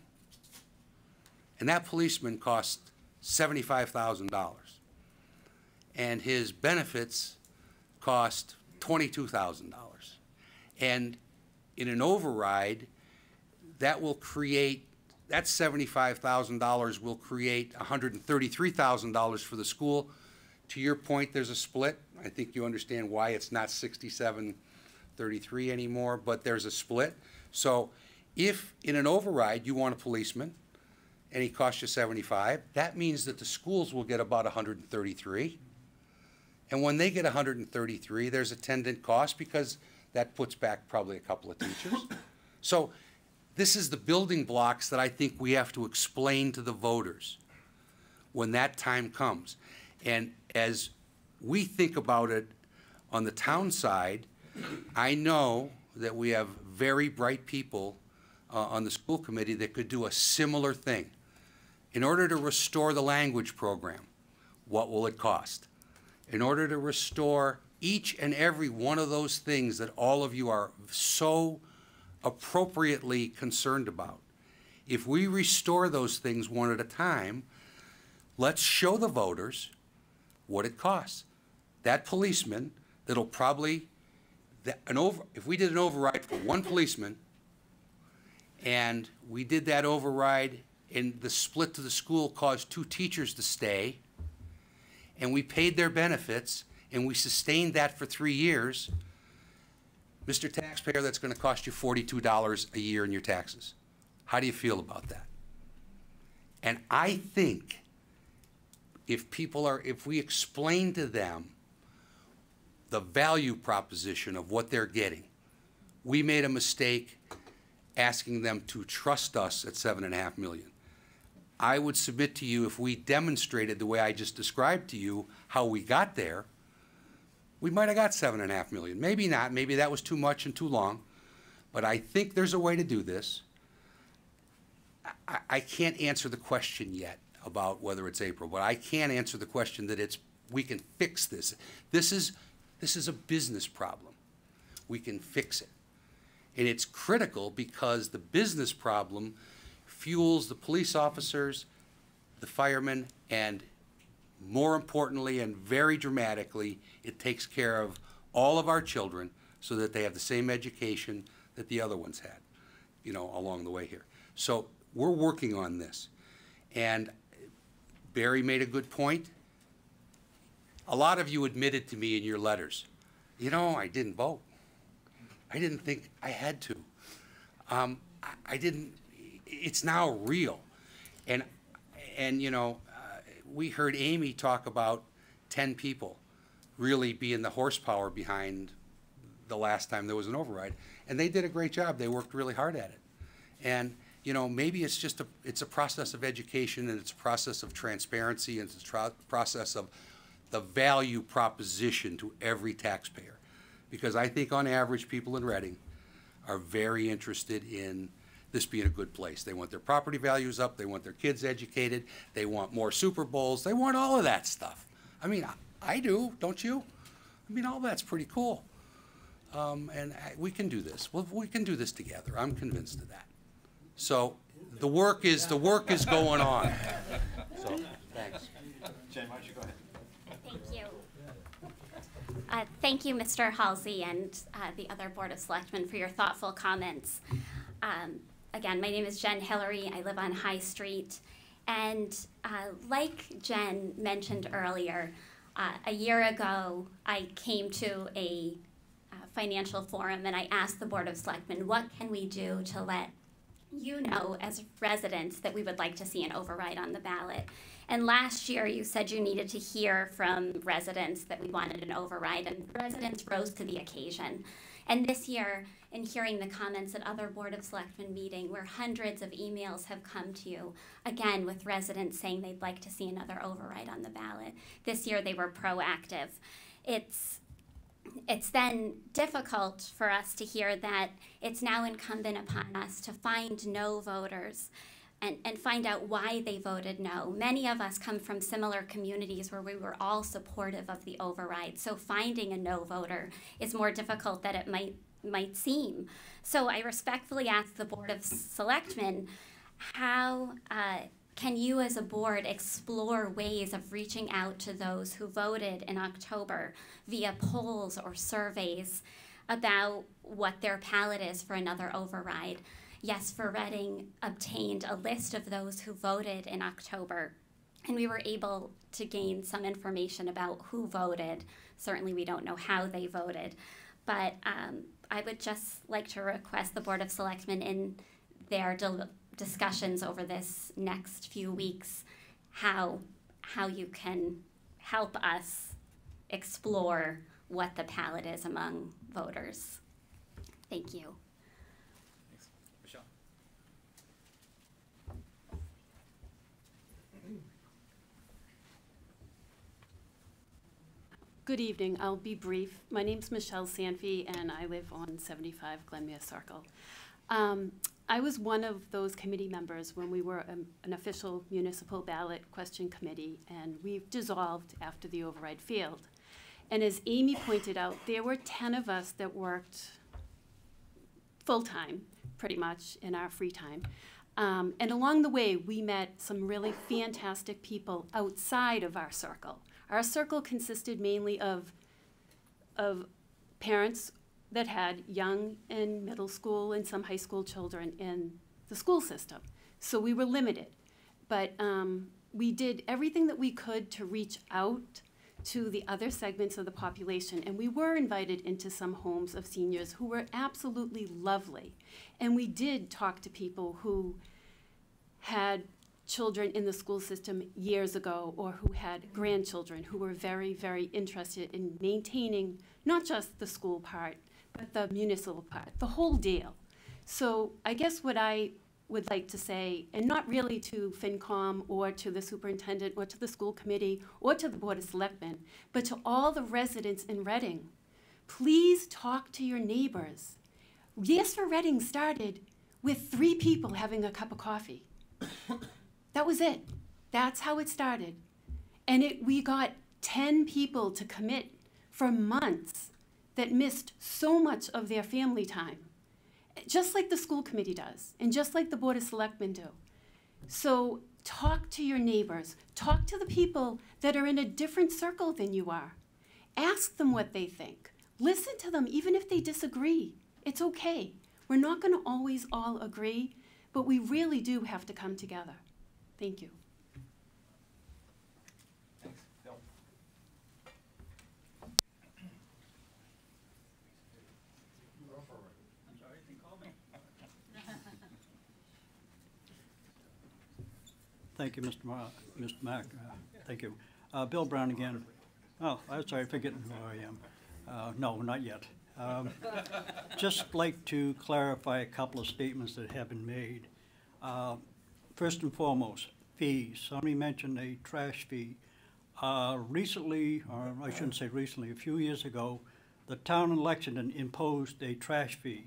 and that policeman costs seventy-five thousand dollars, and his benefits cost twenty-two thousand dollars, and in an override, that will create, that seventy-five thousand dollars will create one hundred thirty-three thousand dollars for the school. To your point, there's a split. I think you understand why it's not sixty-seven thirty-three anymore, but there's a split. So if in an override you want a policeman and he costs you seventy-five, that means that the schools will get about one hundred thirty-three. And when they get one hundred thirty-three, there's attendant cost because that puts back probably a couple of teachers. So this is the building blocks that I think we have to explain to the voters when that time comes. And as we think about it on the town side. I know that we have very bright people uh, on the school committee that could do a similar thing. In order to restore the language program, what will it cost? In order to restore each and every one of those things that all of you are so appropriately concerned about, if we restore those things one at a time, let's show the voters what it costs. That policeman that'll probably, that an over, if we did an override for one policeman, and we did that override and the split to the school caused two teachers to stay, and we paid their benefits, and we sustained that for three years, Mister Taxpayer, that's going to cost you forty-two dollars a year in your taxes. How do you feel about that? And I think if people are, if we explain to them the value proposition of what they're getting, we made a mistake asking them to trust us at seven and a half million. I would submit to you, if we demonstrated the way I just described to you how we got there, we might have got seven and a half million. Maybe not. Maybe that was too much and too long. But I think there's a way to do this. I, I can't answer the question yet about whether it's April, but I can answer the question that it's, we can fix this. This is, this is a business problem. We can fix it. And it's critical because the business problem fuels the police officers, the firemen, and more importantly and very dramatically, it takes care of all of our children so that they have the same education that the other ones had, you know, along the way here. So we're working on this. And Barry made a good point. A lot of you admitted to me in your letters, you know, I didn't vote. I didn't think I had to. Um, I, I didn't, it's now real. And, and you know, uh, we heard Amy talk about ten people really being the horsepower behind the last time there was an override. And they did a great job. They worked really hard at it. And, you know, maybe it's just a, it's a process of education, and it's a process of transparency, and it's a tra- process of the value proposition to every taxpayer. Because I think on average, people in Reading are very interested in this being a good place. They want their property values up, they want their kids educated, they want more Super Bowls, they want all of that stuff. I mean, I, I do, don't you? I mean, all that's pretty cool. Um, and I, we can do this. Well, we can do this together. I'm convinced of that. So the work is, the work is going on. So, thanks. Jen, why don't you go ahead? Thank you. Uh, thank you, Mister Halsey, and uh, the other Board of Selectmen for your thoughtful comments. Um, again, my name is Jen Hillary. I live on High Street. And uh, like Jen mentioned earlier, uh, a year ago, I came to a uh, financial forum and I asked the Board of Selectmen, what can we do to let you know as residents that we would like to see an override on the ballot? And last year you said you needed to hear from residents that we wanted an override, and residents rose to the occasion. And this year, in hearing the comments at other Board of Selectmen meeting where hundreds of emails have come to you, again with residents saying they'd like to see another override on the ballot. This year they were proactive. It's It's then difficult for us to hear that it's now incumbent upon us to find no voters and, and find out why they voted no. Many of us come from similar communities where we were all supportive of the override, so finding a no voter is more difficult than it might, might seem. So I respectfully ask the Board of Selectmen, how uh, can you as a board explore ways of reaching out to those who voted in October via polls or surveys about what their palette is for another override? Yes, for Reading obtained a list of those who voted in October, and we were able to gain some information about who voted. Certainly we don't know how they voted, but um, I would just like to request the Board of Selectmen in their del- discussions over this next few weeks how how you can help us explore what the palette is among voters. Thank you. Thanks. Michelle? Good evening. I'll be brief. My name's Michelle Sanfie, and I live on seventy-five Glenmere Circle. Um, I was one of those committee members when we were um, an official municipal ballot question committee, and we've dissolved after the override failed. And as Amy pointed out, there were ten of us that worked full-time, pretty much, in our free time. Um, and along the way, we met some really fantastic people outside of our circle. Our circle consisted mainly of, of parents that had young and middle school and some high school children in the school system. So we were limited. But um, we did everything that we could to reach out to the other segments of the population. And we were invited into some homes of seniors who were absolutely lovely. And we did talk to people who had children in the school system years ago, or who had grandchildren who were very, very interested in maintaining not just the school part, but the municipal part, the whole deal. So I guess what I would like to say, and not really to FinCom or to the superintendent or to the school committee or to the Board of Selectmen, but to all the residents in Reading, please talk to your neighbors. Yes for Reading started with three people having a cup of coffee. That was it. That's how it started. And it, we got ten people to commit for months that missed so much of their family time, just like the school committee does, and just like the Board of Selectmen do. So talk to your neighbors. Talk to the people that are in a different circle than you are. Ask them what they think. Listen to them, even if they disagree. It's okay. We're not going to always all agree, but we really do have to come together. Thank you. Thanks. Bill. I'm sorry, you called me. Thank you, Mister Ma Mister Mack. Uh, thank you. Uh, Bill Brown again. Oh, I'm sorry, forgetting who I am. Uh, no, not yet. Um, just like to clarify a couple of statements that have been made. Uh, First and foremost, fees. Somebody mentioned a trash fee. Uh, recently, or I shouldn't say recently, a few years ago, the town of Lexington imposed a trash fee.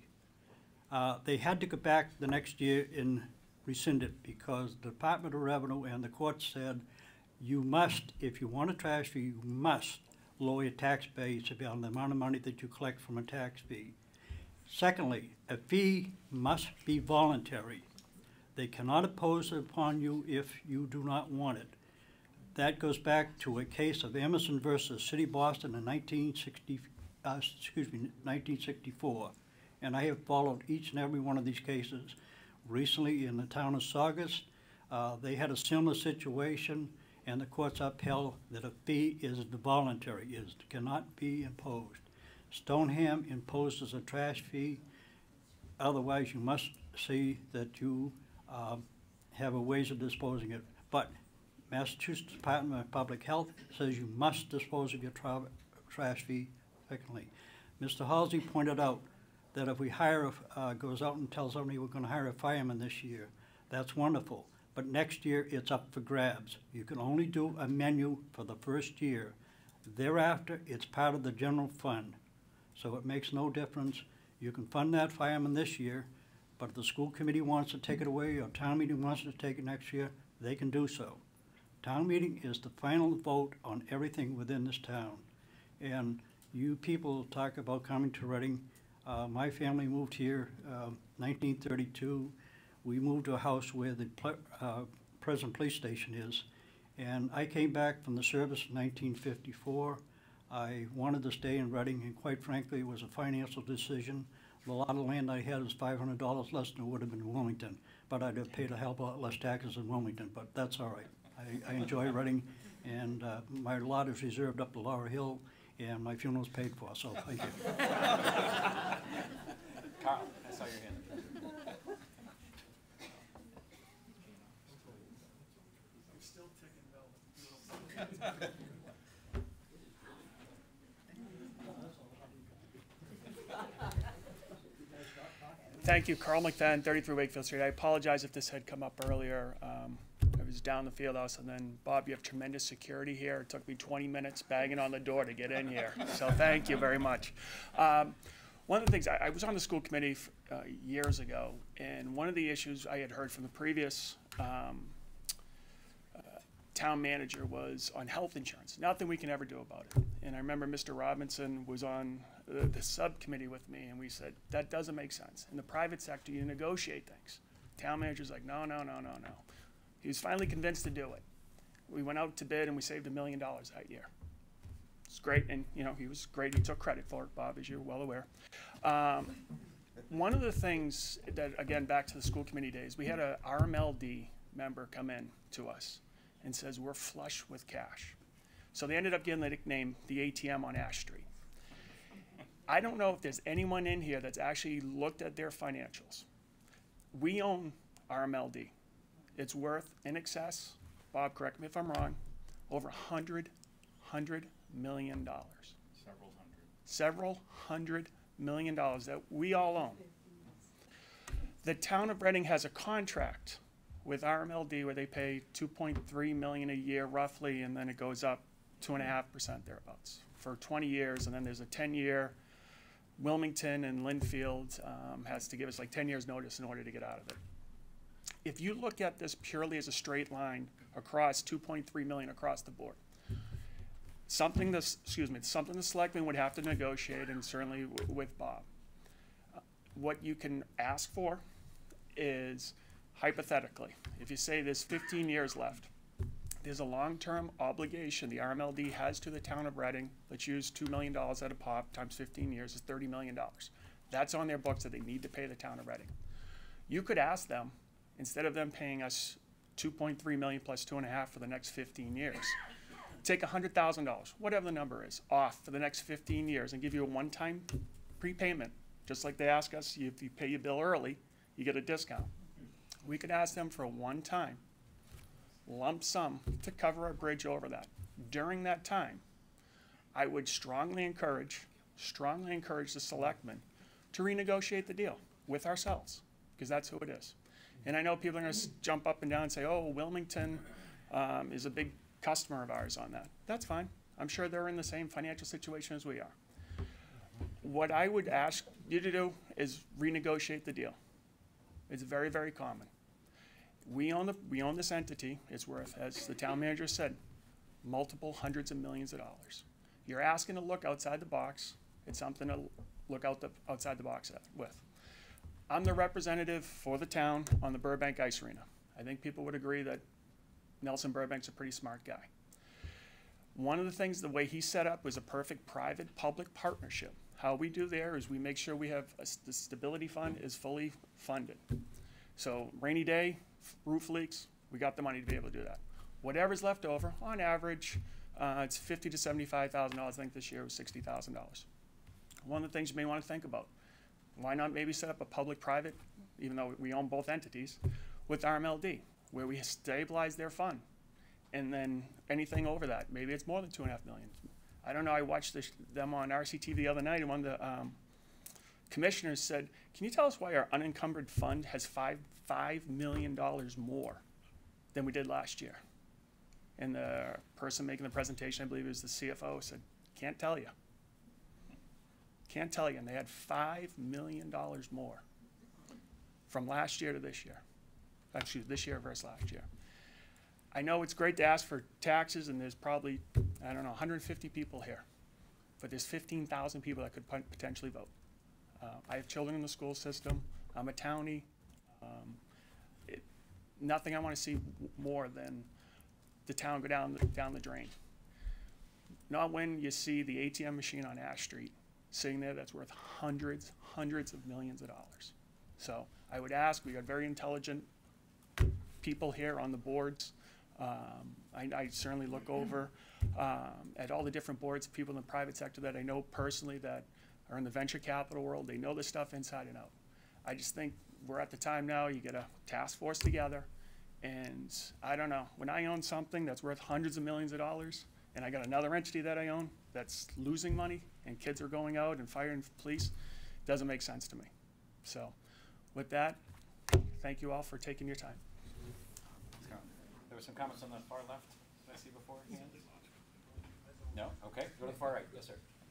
Uh, they had to go back the next year and rescind it because the Department of Revenue and the court said you must, if you want a trash fee, you must lower your tax base on the amount of money that you collect from a tax fee. Secondly, a fee must be voluntary. They cannot impose it upon you if you do not want it. That goes back to a case of Emerson versus City of Boston in nineteen sixty, uh, excuse me, nineteen sixty-four. And I have followed each and every one of these cases. Recently in the town of Saugus, uh, they had a similar situation, and the courts upheld that a fee is voluntary, is cannot be imposed. Stoneham imposes a trash fee. Otherwise, you must see that you Um, have a ways of disposing it. But Massachusetts Department of Public Health says you must dispose of your tra trash fee effectively. Mister Halsey pointed out that if we hire, a, uh, goes out and tells somebody we're going to hire a fireman this year, that's wonderful. But next year it's up for grabs. You can only do a menu for the first year. Thereafter, it's part of the general fund. So it makes no difference. You can fund that fireman this year, but if the school committee wants to take it away or town meeting wants to take it next year, they can do so. Town meeting is the final vote on everything within this town. And you people talk about coming to Reading. Uh, my family moved here uh, nineteen thirty-two. We moved to a house where the uh, present police station is. And I came back from the service in nineteen fifty-four. I wanted to stay in Reading, and quite frankly, it was a financial decision. The lot of land I had was five hundred dollars less than it would have been in Wilmington, but I'd have paid a hell of a lot less taxes in Wilmington, but that's all right. I, I enjoy Reading, and uh, my lot is reserved up to Laurel Hill, and my funeral's paid for, so thank you. Carl, I saw your hand. I'm still ticking Bill. Thank you, Carl McFadden, thirty-three Wakefield Street. I apologize if this had come up earlier. Um, I was down the field house, and then, Bob, you have tremendous security here. It took me twenty minutes banging on the door to get in here, so thank you very much. Um, one of the things, I, I was on the school committee f- uh, years ago, and one of the issues I had heard from the previous um, uh, town manager was on health insurance. Nothing we can ever do about it. And I remember Mister Robinson was on the, the subcommittee with me, and we said, that doesn't make sense. In the private sector, you negotiate things. Town manager's like, no, no, no, no, no. He was finally convinced to do it. We went out to bid, and we saved a million dollars that year. It's great, and you know he was great. He took credit for it, Bob, as you're well aware. Um, one of the things that, again, back to the school committee days, we had a R M L D member come in to us and says we're flush with cash. So they ended up getting the nickname the A T M on Ash Street. I don't know if there's anyone in here that's actually looked at their financials. We own R M L D. It's worth in excess, Bob, correct me if I'm wrong, over a hundred, hundred million dollars. Several hundred. Several hundred million dollars that we all own. The town of Reading has a contract with R M L D where they pay two point three million dollars a year roughly, and then it goes up two and a half percent thereabouts for twenty years, and then there's a ten year. Wilmington and Linfield um, has to give us like ten years notice in order to get out of it. If you look at this purely as a straight line across two point three million across the board, something this, excuse me, something the selectmen would have to negotiate, and certainly w with Bob. Uh, what you can ask for is hypothetically, if you say there's fifteen years left, there's a long-term obligation the R M L D has to the town of Reading. Let's use two million dollars at a pop times fifteen years is thirty million dollars. That's on their books that they need to pay the town of Reading. You could ask them, instead of them paying us two point three million dollars plus two and a half for the next fifteen years, take one hundred thousand dollars, whatever the number is, off for the next fifteen years and give you a one-time prepayment. Just like they ask us, if you pay your bill early, you get a discount. We could ask them for a one-time lump sum to cover our bridge over that. During that time, I would strongly encourage, strongly encourage the selectmen to renegotiate the deal with ourselves, because that's who it is. And I know people are going to jump up and down and say, oh, Wilmington um, is a big customer of ours on that. That's fine. I'm sure they're in the same financial situation as we are. What I would ask you to do is renegotiate the deal. It's very, very common. We own, the, we own this entity. It's worth, as the town manager said, multiple hundreds of millions of dollars. You're asking to look outside the box. It's something to look out the, outside the box at, with. I'm the representative for the town on the Burbank Ice Arena. I think people would agree that Nelson Burbank's a pretty smart guy. One of the things, the way he set up was a perfect private-public partnership. How we do there is we make sure we have a, the stability fund is fully funded. So rainy day, roof leaks, we got the money to be able to do that. Whatever's left over, on average, uh, it's fifty to seventy-five thousand dollars. I think this year was sixty thousand dollars. One of the things you may want to think about, why not maybe set up a public-private, even though we own both entities, with R M L D, where we stabilize their fund, and then anything over that, maybe it's more than two and a half million. I don't know. I watched this, them on R C T V the other night, and one of the um, commissioners said, "Can you tell us why our unencumbered fund has five five million dollars more than we did last year?" And the person making the presentation, I believe it was the C F O, said, "Can't tell you. Can't tell you." And they had five million dollars more from last year to this year. Actually, this year versus last year. I know it's great to ask for taxes, and there's probably, I don't know, one hundred fifty people here. But there's fifteen thousand people that could potentially vote. Uh, I have children in the school system. I'm a townie. Um, it, nothing I want to see more than the town go down the, down the drain. Not when you see the A T M machine on Ash Street sitting there that's worth hundreds, hundreds of millions of dollars. So I would ask, we got very intelligent people here on the boards. Um, I, I certainly look over um, at all the different boards of people in the private sector that I know personally that are in the venture capital world. They know this stuff inside and out. I just think we're at the time now, you get a task force together, and I don't know, when I own something that's worth hundreds of millions of dollars, and I got another entity that I own that's losing money, and kids are going out and firing police, it doesn't make sense to me. So with that, thank you all for taking your time. there were some comments on the far left that I see before. No? Okay, go to the far right. Yes, sir.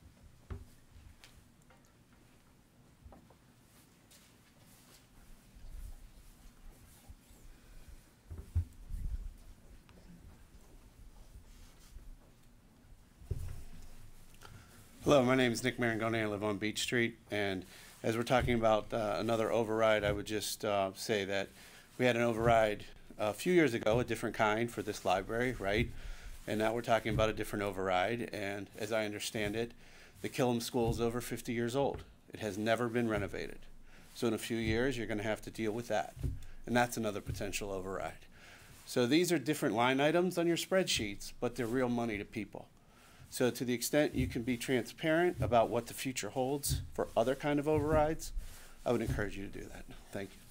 Hello, my name is Nick Marangoni. I live on Beach Street, and as we're talking about uh, another override, I would just uh, say that we had an override a few years ago, a different kind for this library, right? And now we're talking about a different override, and as I understand it, the Killam School is over fifty years old. It has never been renovated. So in a few years, you're going to have to deal with that, and that's another potential override. So these are different line items on your spreadsheets, but they're real money to people. So to the extent you can be transparent about what the future holds for other kind of overrides, I would encourage you to do that. Thank you.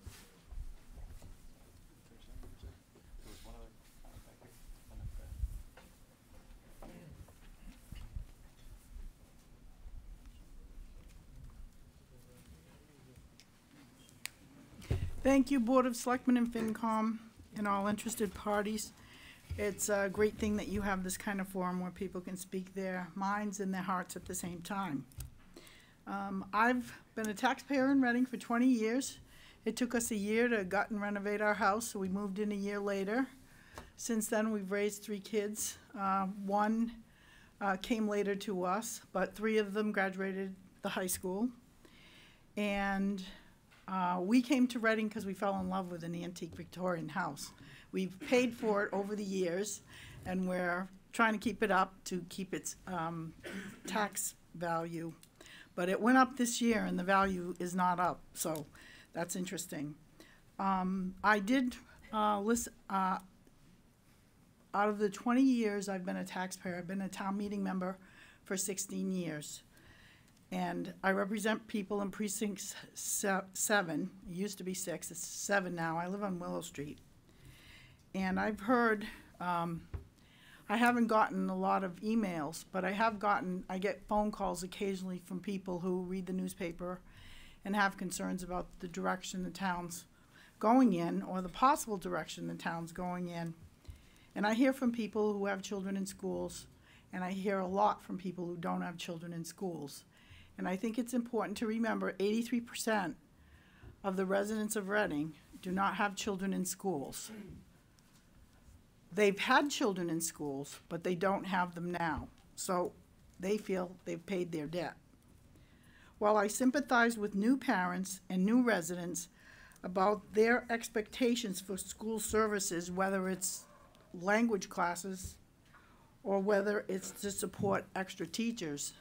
Thank you, Board of Selectmen and FinCom, and all interested parties. It's a great thing that you have this kind of forum where people can speak their minds and their hearts at the same time. Um, I've been a taxpayer in Reading for twenty years. It took us a year to gut and renovate our house, so we moved in a year later. Since then, we've raised three kids. Uh, one uh, came later to us, but three of them graduated the high school. And uh, we came to Reading because we fell in love with an antique Victorian house. We've paid for it over the years, and we're trying to keep it up to keep its um, tax value. But it went up this year, and the value is not up, so that's interesting. Um, I did uh, listen, uh, out of the twenty years I've been a taxpayer, I've been a town meeting member for sixteen years. And I represent people in precinct se seven. It used to be six, it's seven now. I live on Willow Street. And I've heard, um, I haven't gotten a lot of emails, but I have gotten, I get phone calls occasionally from people who read the newspaper and have concerns about the direction the town's going in, or the possible direction the town's going in. And I hear from people who have children in schools, and I hear a lot from people who don't have children in schools. And I think it's important to remember eighty-three percent of the residents of Reading do not have children in schools. They've had children in schools, but they don't have them now. So they feel they've paid their debt. While I sympathize with new parents and new residents about their expectations for school services, whether it's language classes or whether it's to support extra teachers,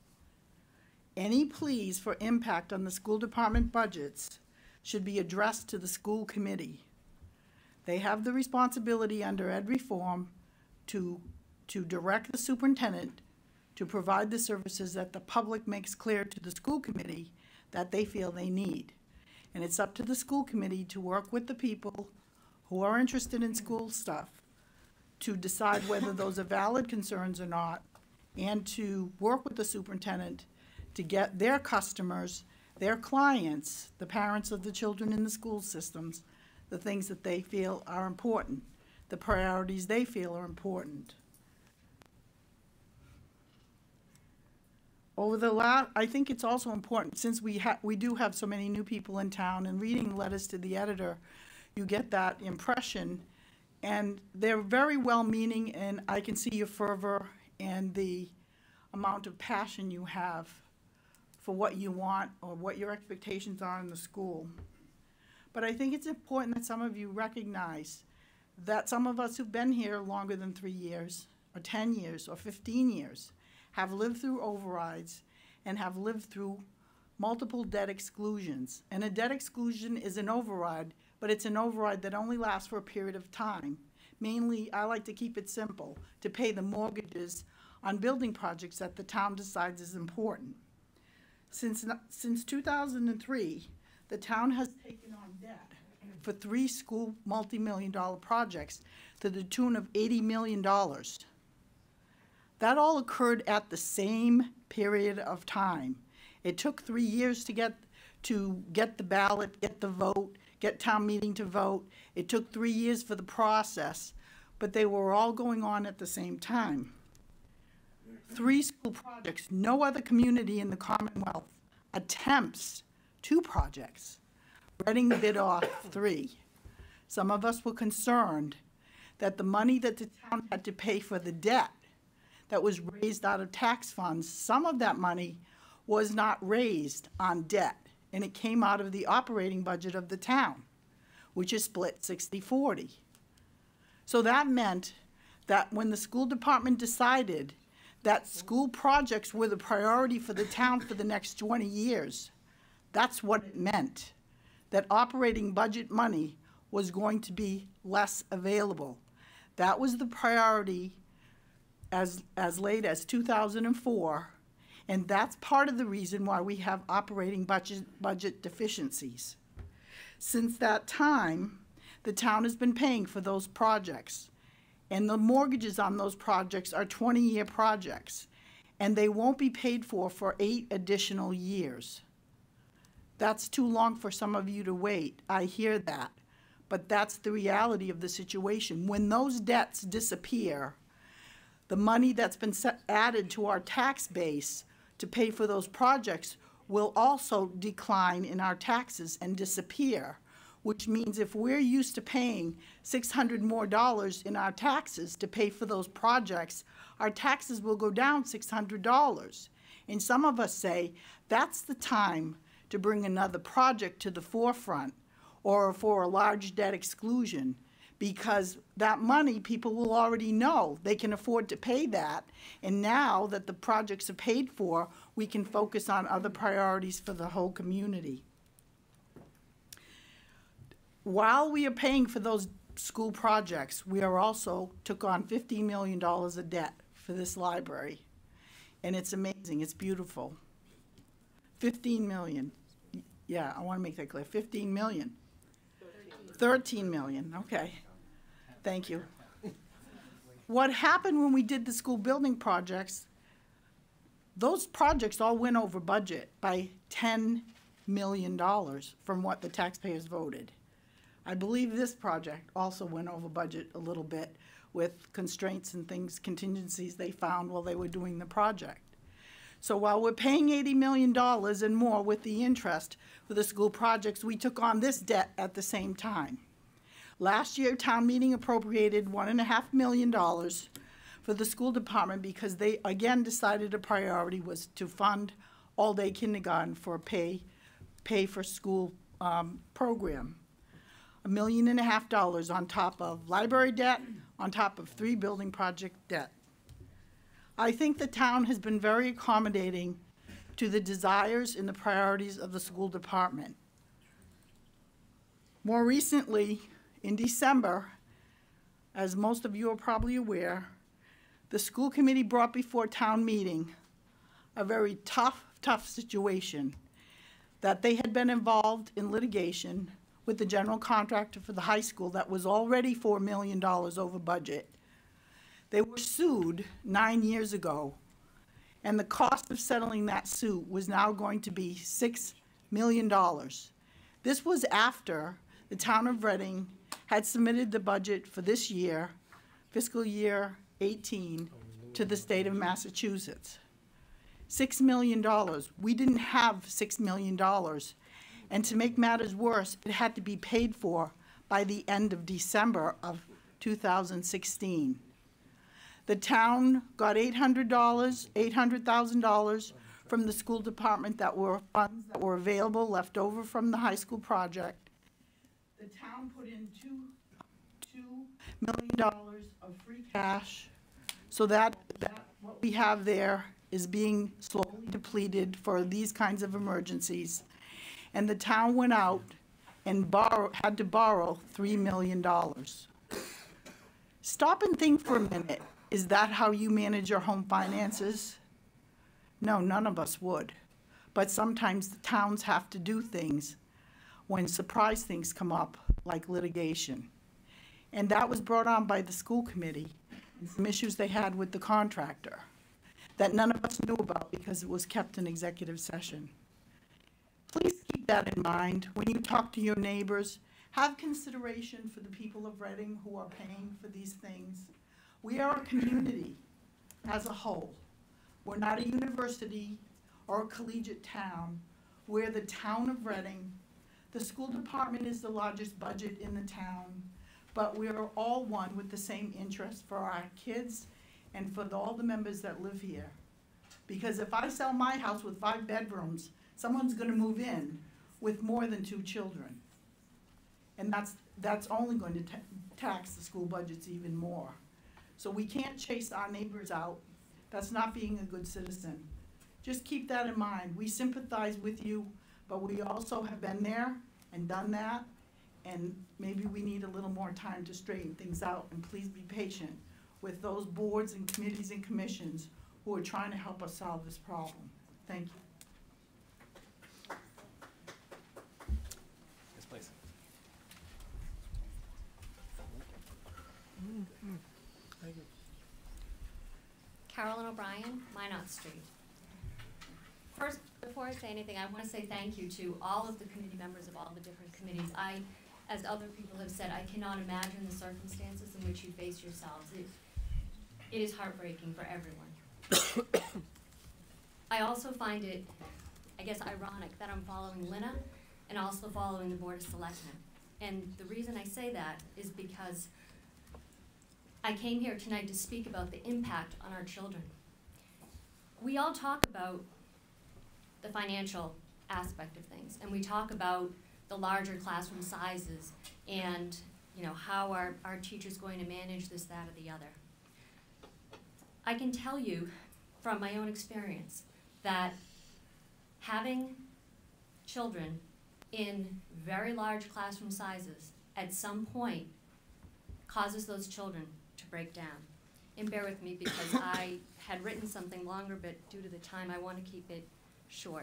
any pleas for impact on the school department budgets should be addressed to the school committee. They have the responsibility under ed reform to, to direct the superintendent to provide the services that the public makes clear to the school committee that they feel they need. And it's up to the school committee to work with the people who are interested in school stuff to decide whether those are valid concerns or not, and to work with the superintendent to get their customers, their clients, the parents of the children in the school systems, the things that they feel are important, the priorities they feel are important. Over the last, I think it's also important, since we ha we do have so many new people in town, and reading letters to the editor, you get that impression, and they're very well-meaning, and I can see your fervor and the amount of passion you have for what you want or what your expectations are in the school. But I think it's important that some of you recognize that some of us who've been here longer than three years, or ten years, or fifteen years, have lived through overrides and have lived through multiple debt exclusions. And a debt exclusion is an override, but it's an override that only lasts for a period of time. Mainly, I like to keep it simple, to pay the mortgages on building projects that the town decides is important. Since, since two thousand three, the town has taken on debt for three school multi-million dollar projects to the tune of eighty million dollars. That all occurred at the same period of time. It took three years to get, to get the ballot, get the vote, get town meeting to vote. It took three years for the process, but they were all going on at the same time. Three school projects. No other community in the Commonwealth attempts two projects. Reading bid off three. Some of us were concerned that the money that the town had to pay for the debt that was raised out of tax funds, some of that money was not raised on debt, and it came out of the operating budget of the town, which is split sixty forty. So that meant that when the school department decided that school projects were the priority for the town for the next twenty years, that's what it meant, that operating budget money was going to be less available. That was the priority as, as late as two thousand four, and that's part of the reason why we have operating budget, budget deficiencies. Since that time, the town has been paying for those projects, and the mortgages on those projects are twenty-year projects, and they won't be paid for for eight additional years. That's too long for some of you to wait. I hear that. But that's the reality of the situation. When those debts disappear, the money that's been set, added to our tax base to pay for those projects will also decline in our taxes and disappear, which means if we're used to paying six hundred more dollars in our taxes to pay for those projects, our taxes will go down six hundred dollars. And some of us say that's the time to bring another project to the forefront or for a large debt exclusion, because that money people will already know they can afford to pay that, and now that the projects are paid for, we can focus on other priorities for the whole community. While we are paying for those school projects, we are also took on fifteen million dollars of debt for this library, and it's amazing, it's beautiful. fifteen million, yeah, I want to make that clear, fifteen million. thirteen million, okay. Thank you. What happened when we did the school building projects, those projects all went over budget by ten million dollars from what the taxpayers voted. I believe this project also went over budget a little bit with constraints and things, contingencies they found while they were doing the project. So while we're paying eighty million dollars and more with the interest for the school projects, we took on this debt at the same time. Last year, town meeting appropriated one and a half million dollars for the school department because they again decided a priority was to fund all-day kindergarten for a pay, pay for school um, program. A million and a half dollars on top of library debt, on top of three building project debt. I think the town has been very accommodating to the desires and the priorities of the school department. More recently, in December, as most of you are probably aware, the school committee brought before town meeting a very tough, tough situation that they had been involved in litigation with the general contractor for the high school that was already four million dollars over budget. They were sued nine years ago, and the cost of settling that suit was now going to be six million dollars. This was after the town of Reading had submitted the budget for this year, fiscal year eighteen, to the state of Massachusetts. Six million dollars. We didn't have six million dollars. And to make matters worse, it had to be paid for by the end of December of two thousand sixteen. The town got eight hundred dollars, eight hundred thousand dollars from the school department that were funds that were available, left over from the high school project. The town put in two, two million dollars of free cash, so that, that what we have there is being slowly depleted for these kinds of emergencies. And the town went out and borrow, had to borrow three million dollars. Stop and think for a minute. Is that how you manage your home finances? No, none of us would. But sometimes the towns have to do things when surprise things come up, like litigation. And that was brought on by the school committee, and some issues they had with the contractor that none of us knew about because it was kept in executive session. Please keep that in mind when you talk to your neighbors Have consideration for the people of Reading who are paying for these things. We are a community as a whole. We're not a university or a collegiate town. We're the town of Reading. The school department is the largest budget in the town, but we are all one with the same interest for our kids and for the, all the members that live here. Because if I sell my house with five bedrooms, someone's gonna move in with more than two children. And that's, that's only going to ta tax the school budgets even more. So we can't chase our neighbors out. That's not being a good citizen. Just keep that in mind. We sympathize with you, but we also have been there and done that, and maybe we need a little more time to straighten things out, and please be patient with those boards and committees and commissions who are trying to help us solve this problem. Thank you. Yes, please. Carolyn O'Brien, Minot Street. First, before I say anything, I want to say thank you to all of the committee members of all the different committees. I, as other people have said, I cannot imagine the circumstances in which you face yourselves. It, it is heartbreaking for everyone. I also find it, I guess, ironic that I'm following Lina and also following the Board of Selectmen. And the reason I say that is because I came here tonight to speak about the impact on our children. We all talk about the financial aspect of things, and we talk about the larger classroom sizes and, you know, how are our teachers going to manage this, that, or the other. I can tell you from my own experience that having children in very large classroom sizes at some point causes those children to break down. And bear with me because I had written something longer, but due to the time, I want to keep it short.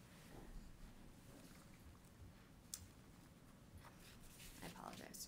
I apologize.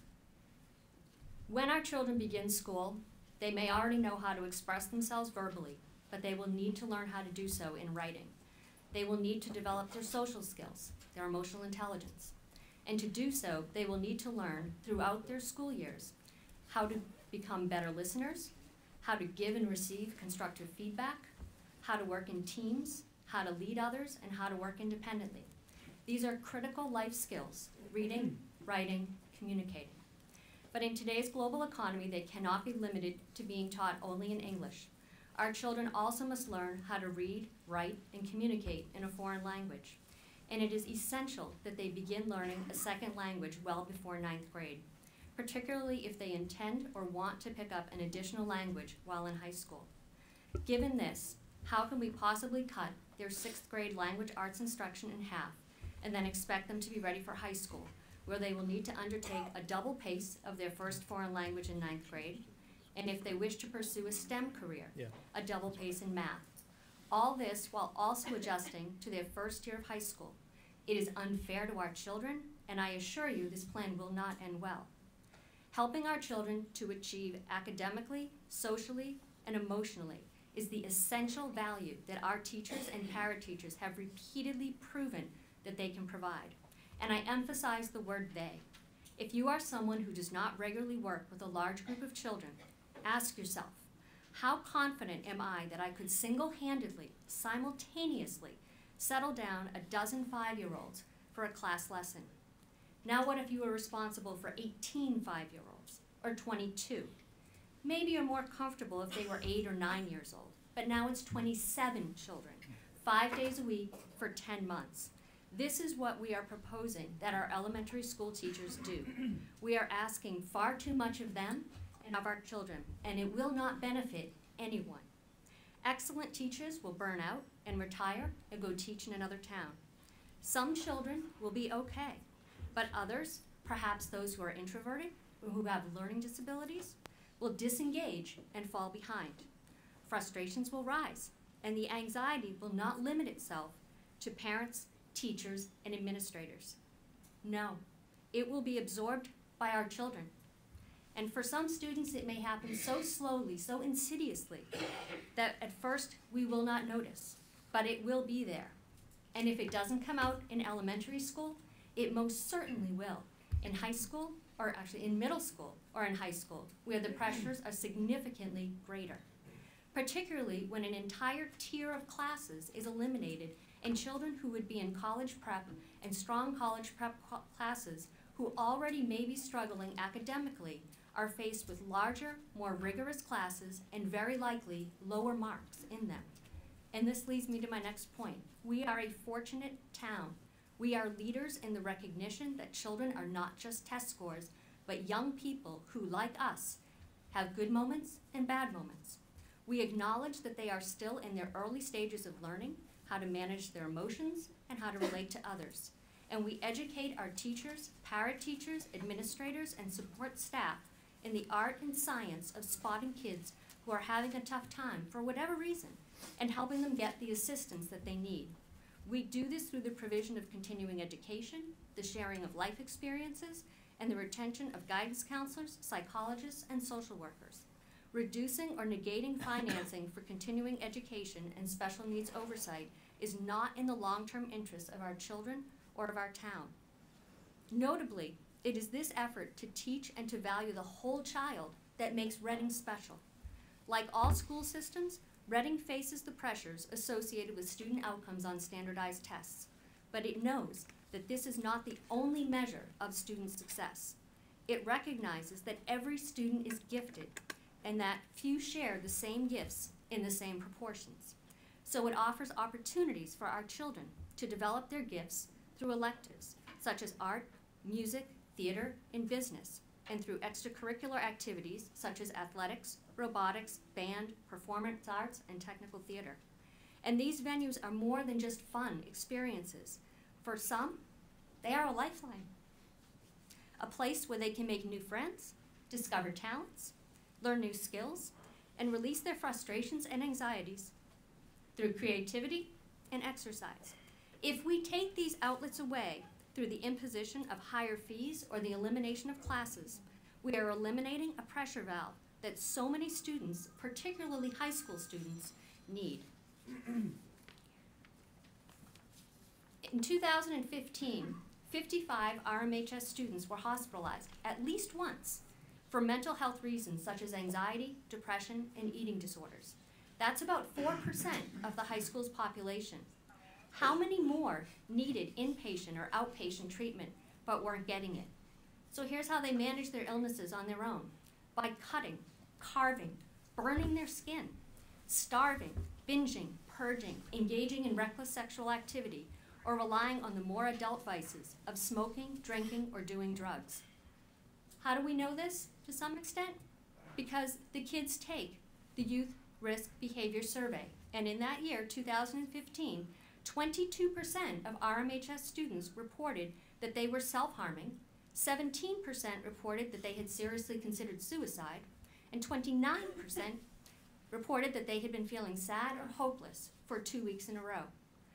When our children begin school, they may already know how to express themselves verbally, but they will need to learn how to do so in writing. They will need to develop their social skills, their emotional intelligence. And to do so, they will need to learn throughout their school years how to become better listeners, how to give and receive constructive feedback, how to work in teams, how to lead others, and how to work independently. These are critical life skills: reading, writing, communicating. But in today's global economy, they cannot be limited to being taught only in English. Our children also must learn how to read, write, and communicate in a foreign language. And it is essential that they begin learning a second language well before ninth grade, particularly if they intend or want to pick up an additional language while in high school. Given this, how can we possibly cut their sixth grade language arts instruction in half and then expect them to be ready for high school, where they will need to undertake a double pace of their first foreign language in ninth grade, and if they wish to pursue a STEM career, Yeah. a double pace in math. All this while also adjusting to their first year of high school. It is unfair to our children, and I assure you this plan will not end well. Helping our children to achieve academically, socially, and emotionally is the essential value that our teachers and para-teachers have repeatedly proven that they can provide. And I emphasize the word they. If you are someone who does not regularly work with a large group of children, ask yourself, how confident am I that I could single-handedly, simultaneously, settle down a dozen five-year-olds for a class lesson? Now what if you were responsible for eighteen five-year-olds, or twenty-two? Maybe you're more comfortable if they were eight or nine years old, but now it's twenty-seven children, five days a week for ten months. This is what we are proposing that our elementary school teachers do. We are asking far too much of them and of our children, and it will not benefit anyone. Excellent teachers will burn out and retire and go teach in another town. Some children will be okay, but others, perhaps those who are introverted or who have learning disabilities, will disengage and fall behind. Frustrations will rise, and the anxiety will not limit itself to parents, teachers, and administrators. No, it will be absorbed by our children. And for some students, it may happen so slowly, so insidiously, that at first we will not notice, but it will be there. And if it doesn't come out in elementary school, it most certainly will In high school, or actually in middle school or in high school, where the pressures are significantly greater, particularly when an entire tier of classes is eliminated and children who would be in college prep and strong college prep classes who already may be struggling academically are faced with larger, more rigorous classes and very likely lower marks in them. And this leads me to my next point. We are a fortunate town. We are leaders in the recognition that children are not just test scores, but young people who, like us, have good moments and bad moments. We acknowledge that they are still in their early stages of learning how to manage their emotions and how to relate to others. And we educate our teachers, para-teachers, administrators, and support staff in the art and science of spotting kids who are having a tough time for whatever reason and helping them get the assistance that they need. We do this through the provision of continuing education, the sharing of life experiences, and the retention of guidance counselors, psychologists, and social workers. Reducing or negating financing for continuing education and special needs oversight is not in the long-term interests of our children or of our town. Notably, it is this effort to teach and to value the whole child that makes Reading special. Like all school systems, Reading faces the pressures associated with student outcomes on standardized tests, but it knows that this is not the only measure of student success. It recognizes that every student is gifted and that few share the same gifts in the same proportions. So it offers opportunities for our children to develop their gifts through electives such as art, music, theater, and business, and through extracurricular activities such as athletics, robotics, band, performance arts, and technical theater. And these venues are more than just fun experiences. For some, they are a lifeline. A place where they can make new friends, discover talents, learn new skills, and release their frustrations and anxieties through creativity and exercise. If we take these outlets away through the imposition of higher fees or the elimination of classes, we are eliminating a pressure valve that so many students, particularly high school students, need. In two thousand fifteen, fifty-five R M H S students were hospitalized at least once for mental health reasons such as anxiety, depression, and eating disorders. That's about four percent of the high school's population. How many more needed inpatient or outpatient treatment but weren't getting it? So here's how they manage their illnesses on their own: by cutting, carving, burning their skin, starving, binging, purging, engaging in reckless sexual activity, or relying on the more adult vices of smoking, drinking, or doing drugs. How do we know this to some extent? Because the kids take the Youth Risk Behavior Survey, and in that year, two thousand fifteen, twenty-two percent of R M H S students reported that they were self-harming, seventeen percent reported that they had seriously considered suicide, and twenty-nine percent reported that they had been feeling sad or hopeless for two weeks in a row.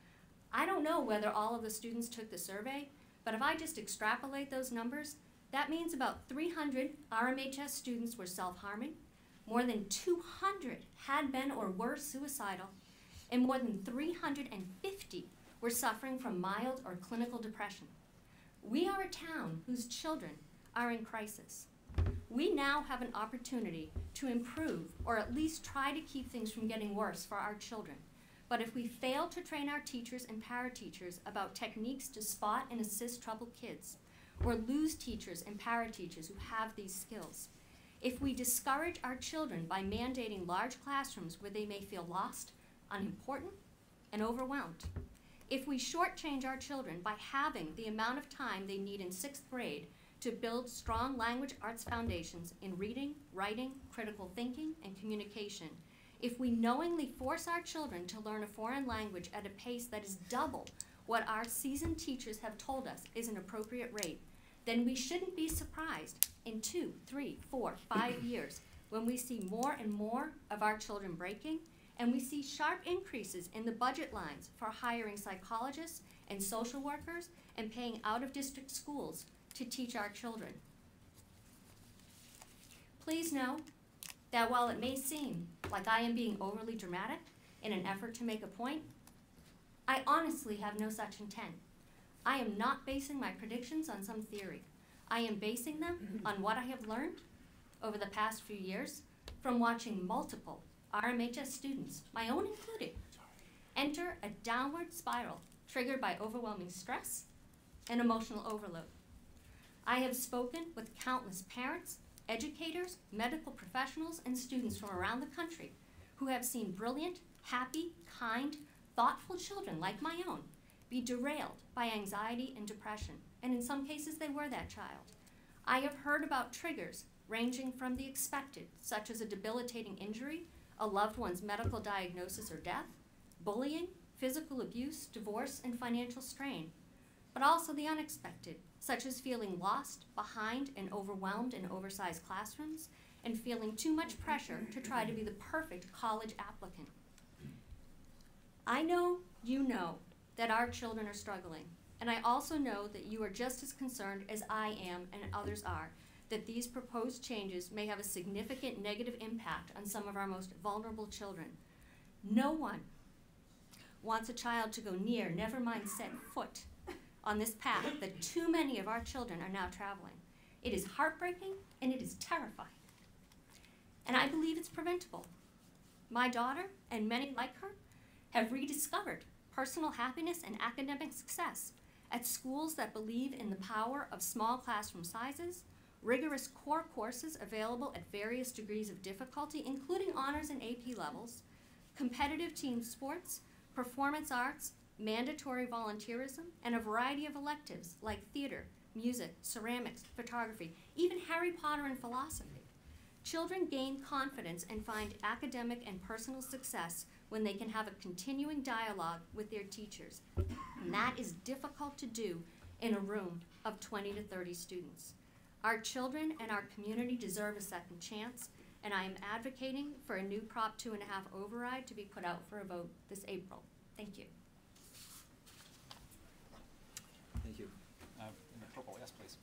I don't know whether all of the students took the survey, but if I just extrapolate those numbers, that means about three hundred R M H S students were self-harming, more than two hundred had been or were suicidal, and more than three hundred fifty were suffering from mild or clinical depression. We are a town whose children are in crisis. We now have an opportunity to improve, or at least try to keep things from getting worse for our children. But if we fail to train our teachers and para-teachers about techniques to spot and assist troubled kids, or lose teachers and para-teachers who have these skills, if we discourage our children by mandating large classrooms where they may feel lost, unimportant, and overwhelmed, if we shortchange our children by having the amount of time they need in sixth grade to build strong language arts foundations in reading, writing, critical thinking, and communication, if we knowingly force our children to learn a foreign language at a pace that is double what our seasoned teachers have told us is an appropriate rate, then we shouldn't be surprised in two, three, four, five years when we see more and more of our children breaking, and we see sharp increases in the budget lines for hiring psychologists and social workers and paying out-of-district schools to teach our children. Please know that while it may seem like I am being overly dramatic in an effort to make a point, I honestly have no such intent. I am not basing my predictions on some theory. I am basing them on what I have learned over the past few years from watching multiple R M H S students, my own included, enter a downward spiral triggered by overwhelming stress and emotional overload. I have spoken with countless parents, educators, medical professionals, and students from around the country who have seen brilliant, happy, kind, thoughtful children like my own be derailed by anxiety and depression, and in some cases they were that child. I have heard about triggers ranging from the expected, such as a debilitating injury, a loved one's medical diagnosis or death, bullying, physical abuse, divorce, and financial strain, but also the unexpected, such as feeling lost, behind, and overwhelmed in oversized classrooms, and feeling too much pressure to try to be the perfect college applicant. I know you know that our children are struggling, and I also know that you are just as concerned as I am and others are that these proposed changes may have a significant negative impact on some of our most vulnerable children. No one wants a child to go near, never mind set foot, on this path that too many of our children are now traveling. It is heartbreaking and it is terrifying. And I believe it's preventable. My daughter, and many like her, have rediscovered personal happiness and academic success at schools that believe in the power of small classroom sizes, rigorous core courses available at various degrees of difficulty, including honors and A P levels, competitive team sports, performance arts, mandatory volunteerism, and a variety of electives like theater, music, ceramics, photography, even Harry Potter and philosophy. Children gain confidence and find academic and personal success when they can have a continuing dialogue with their teachers. And that is difficult to do in a room of twenty to thirty students. Our children and our community deserve a second chance, and I am advocating for a new Prop two and a half override to be put out for a vote this April. Thank you. Thank you. Uh, in the purple, yes, please.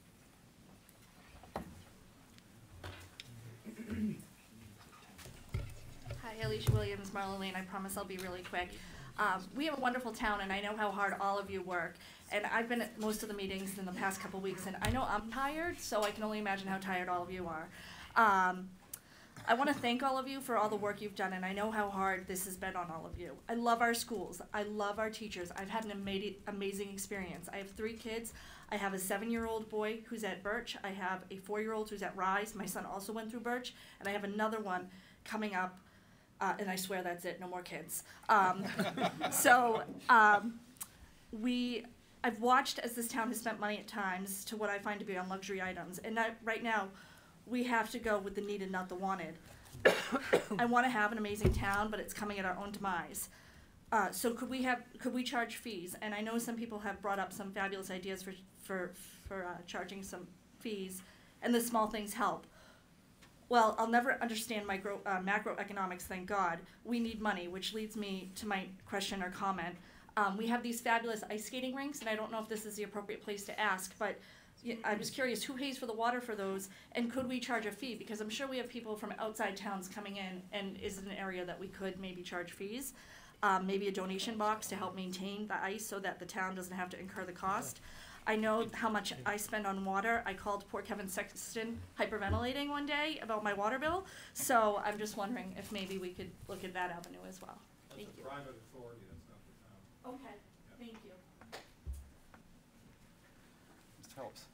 Hi, Alicia Williams, Marla Lane. I promise I'll be really quick. Um, we have a wonderful town, and I know how hard all of you work. And I've been at most of the meetings in the past couple weeks, and I know I'm tired, so I can only imagine how tired all of you are. Um, I want to thank all of you for all the work you've done, and I know how hard this has been on all of you. I love our schools. I love our teachers. I've had an ama- amazing experience. I have three kids. I have a seven-year-old boy who's at Birch. I have a four-year-old who's at Rise. My son also went through Birch, and I have another one coming up, uh, and I swear that's it, no more kids. Um, so um, we, I've watched as this town has spent money at times to what I find to be on luxury items, and I, right now, we have to go with the needed, not the wanted. I want to have an amazing town, but it's coming at our own demise. Uh, so could we have, could we charge fees? And I know some people have brought up some fabulous ideas for for for uh, charging some fees, and the small things help. Well, I'll never understand micro uh, macroeconomics. Thank God. We need money, which leads me to my question or comment. Um, we have these fabulous ice skating rinks, and I don't know if this is the appropriate place to ask, but I was curious, who pays for the water for those, and could we charge a fee? Because I'm sure we have people from outside towns coming in, and is it an area that we could maybe charge fees? Um, maybe a donation box to help maintain the ice so that the town doesn't have to incur the cost. I know how much I spend on water. I called poor Kevin Sexton hyperventilating one day about my water bill, so I'm just wondering if maybe we could look at that avenue as well. Thank you. That's a private authority, that's not the town. Okay, thank you. Mister Phillips.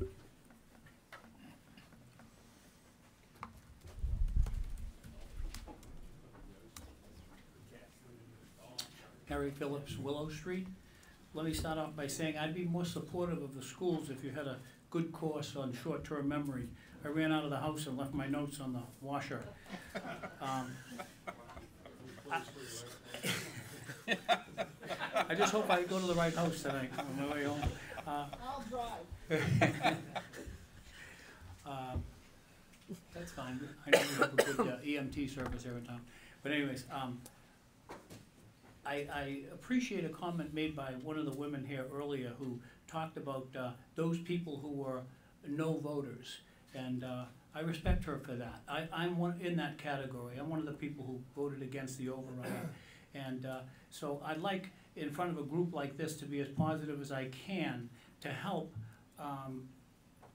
Harry Phillips, Willow Street. Let me start off by saying I'd be more supportive of the schools if you had a good course on short-term memory. I ran out of the house and left my notes on the washer. Um, I, I just hope I go to the right house tonight on my way home. Uh, I'll drive. um, that's fine. I know we have a good uh, E M T service here in town. But anyways, um, I, I appreciate a comment made by one of the women here earlier who talked about uh, those people who were no voters, and uh, I respect her for that. I, I'm one in that category. I'm one of the people who voted against the override, and uh, so I'd like, in front of a group like this, to be as positive as I can to help um,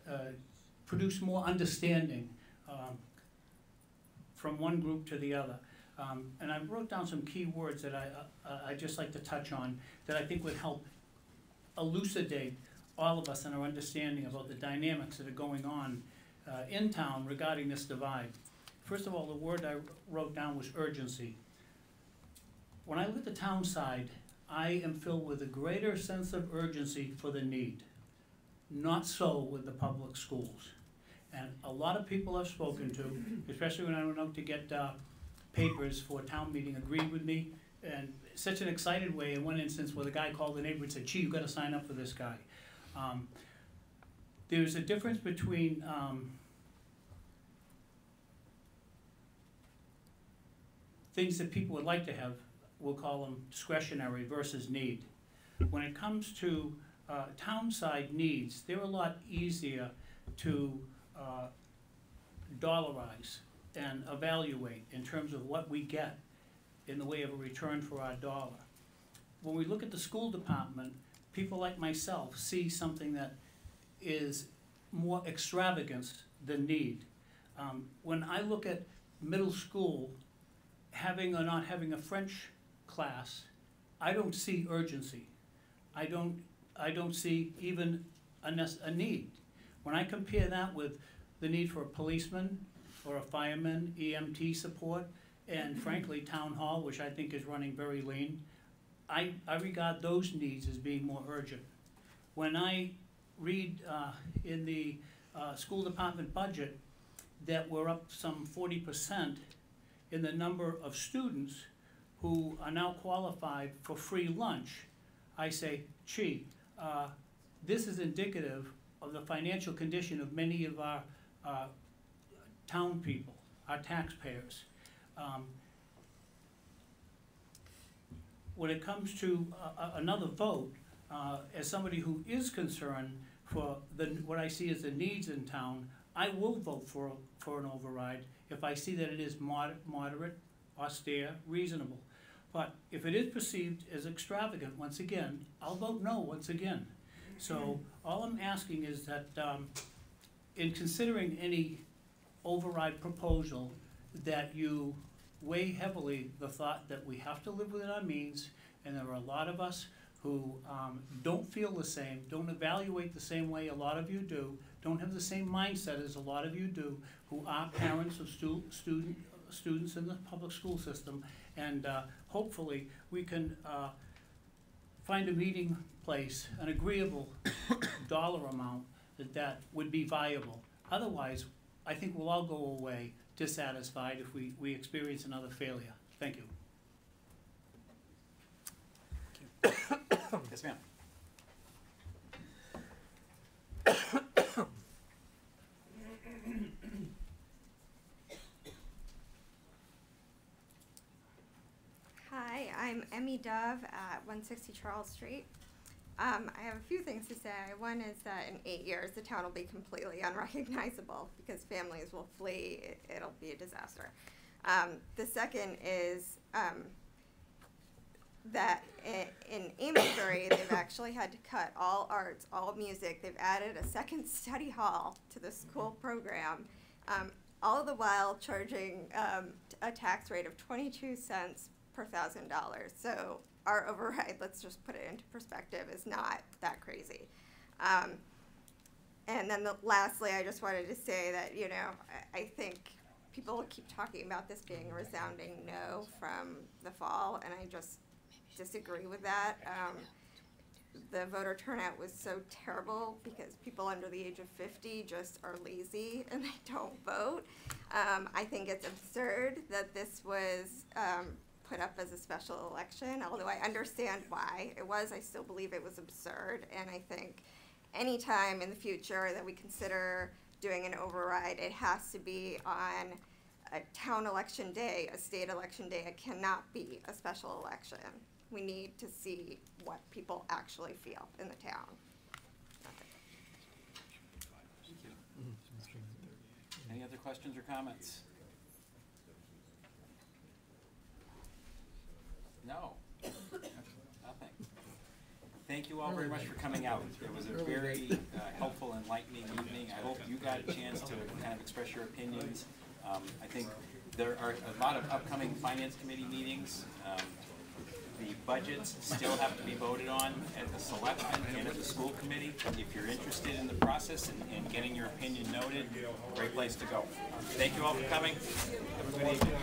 uh, produce more understanding um, from one group to the other. Um, and I wrote down some key words that I, uh, I'd just like to touch on that I think would help elucidate all of us in our understanding about the dynamics that are going on uh, in town regarding this divide. First of all, the word I wrote down was urgency. When I look at the town side, I am filled with a greater sense of urgency for the need. Not so with the public schools. And a lot of people I've spoken to, especially when I went out to get uh, papers for a town meeting, agreed with me, and such an excited way. In one instance where the guy called the neighbor and said, gee, you've got to sign up for this guy. Um, there's a difference between um, things that people would like to have, we'll call them discretionary versus need. When it comes to uh, town side needs, they're a lot easier to uh, dollarize and evaluate in terms of what we get in the way of a return for our dollar. When we look at the school department, people like myself see something that is more extravagance than need. Um, when I look at middle school, having or not having a French class, I don't see urgency. I don't, I don't see even a, a need. When I compare that with the need for a policeman or a fireman, E M T support, and frankly, town hall, which I think is running very lean, I, I regard those needs as being more urgent. When I read uh, in the uh, school department budget that we're up some forty percent in the number of students who are now qualified for free lunch, I say, gee, uh, this is indicative of the financial condition of many of our uh, town people, our taxpayers. Um, when it comes to uh, another vote, uh, as somebody who is concerned for the, what I see as the needs in town, I will vote for, for an override if I see that it is moder moderate, austere, reasonable. But if it is perceived as extravagant, once again, I'll vote no once again. So all I'm asking is that um, in considering any override proposal, that you weigh heavily the thought that we have to live within our means, and there are a lot of us who um, don't feel the same, don't evaluate the same way a lot of you do, don't have the same mindset as a lot of you do, who are parents of stu student, students in the public school system, and uh, hopefully we can uh, find a meeting place, an agreeable dollar amount that, that would be viable. Otherwise, I think we'll all go away dissatisfied if we, we experience another failure. Thank you. Yes, ma'am. Hi, I'm Emmy Dove at one sixty Charles Street. Um, I have a few things to say. One is that in eight years, the town will be completely unrecognizable because families will flee. It, it'll be a disaster. Um, the second is um, that in, in Amesbury, they've actually had to cut all arts, all music. They've added a second study hall to the school program, um, all the while charging um, a tax rate of twenty-two cents per thousand dollars. So our override, let's just put it into perspective, is not that crazy. Um, and then the, lastly, I just wanted to say that, you know, I, I think people keep talking about this being a resounding no from the fall, and I just disagree with that. Um, the voter turnout was so terrible because people under the age of fifty just are lazy and they don't vote. Um, I think it's absurd that this was um, put up as a special election, although I understand why it was. I still believe it was absurd, and I think any time in the future that we consider doing an override, it has to be on a town election day, a state election day. It cannot be a special election. We need to see what people actually feel in the town. Thank you. Any other questions or comments? No. Nothing. Thank you. you all very much for coming out. It was a very uh, helpful, enlightening evening. I hope you got a chance to kind of express your opinions. Um, I think there are a lot of upcoming finance committee meetings. Um, the budgets still have to be voted on at the selectmen and at the school committee. If you're interested in the process and, and getting your opinion noted, great place to go. Thank you all for coming. Have a good evening.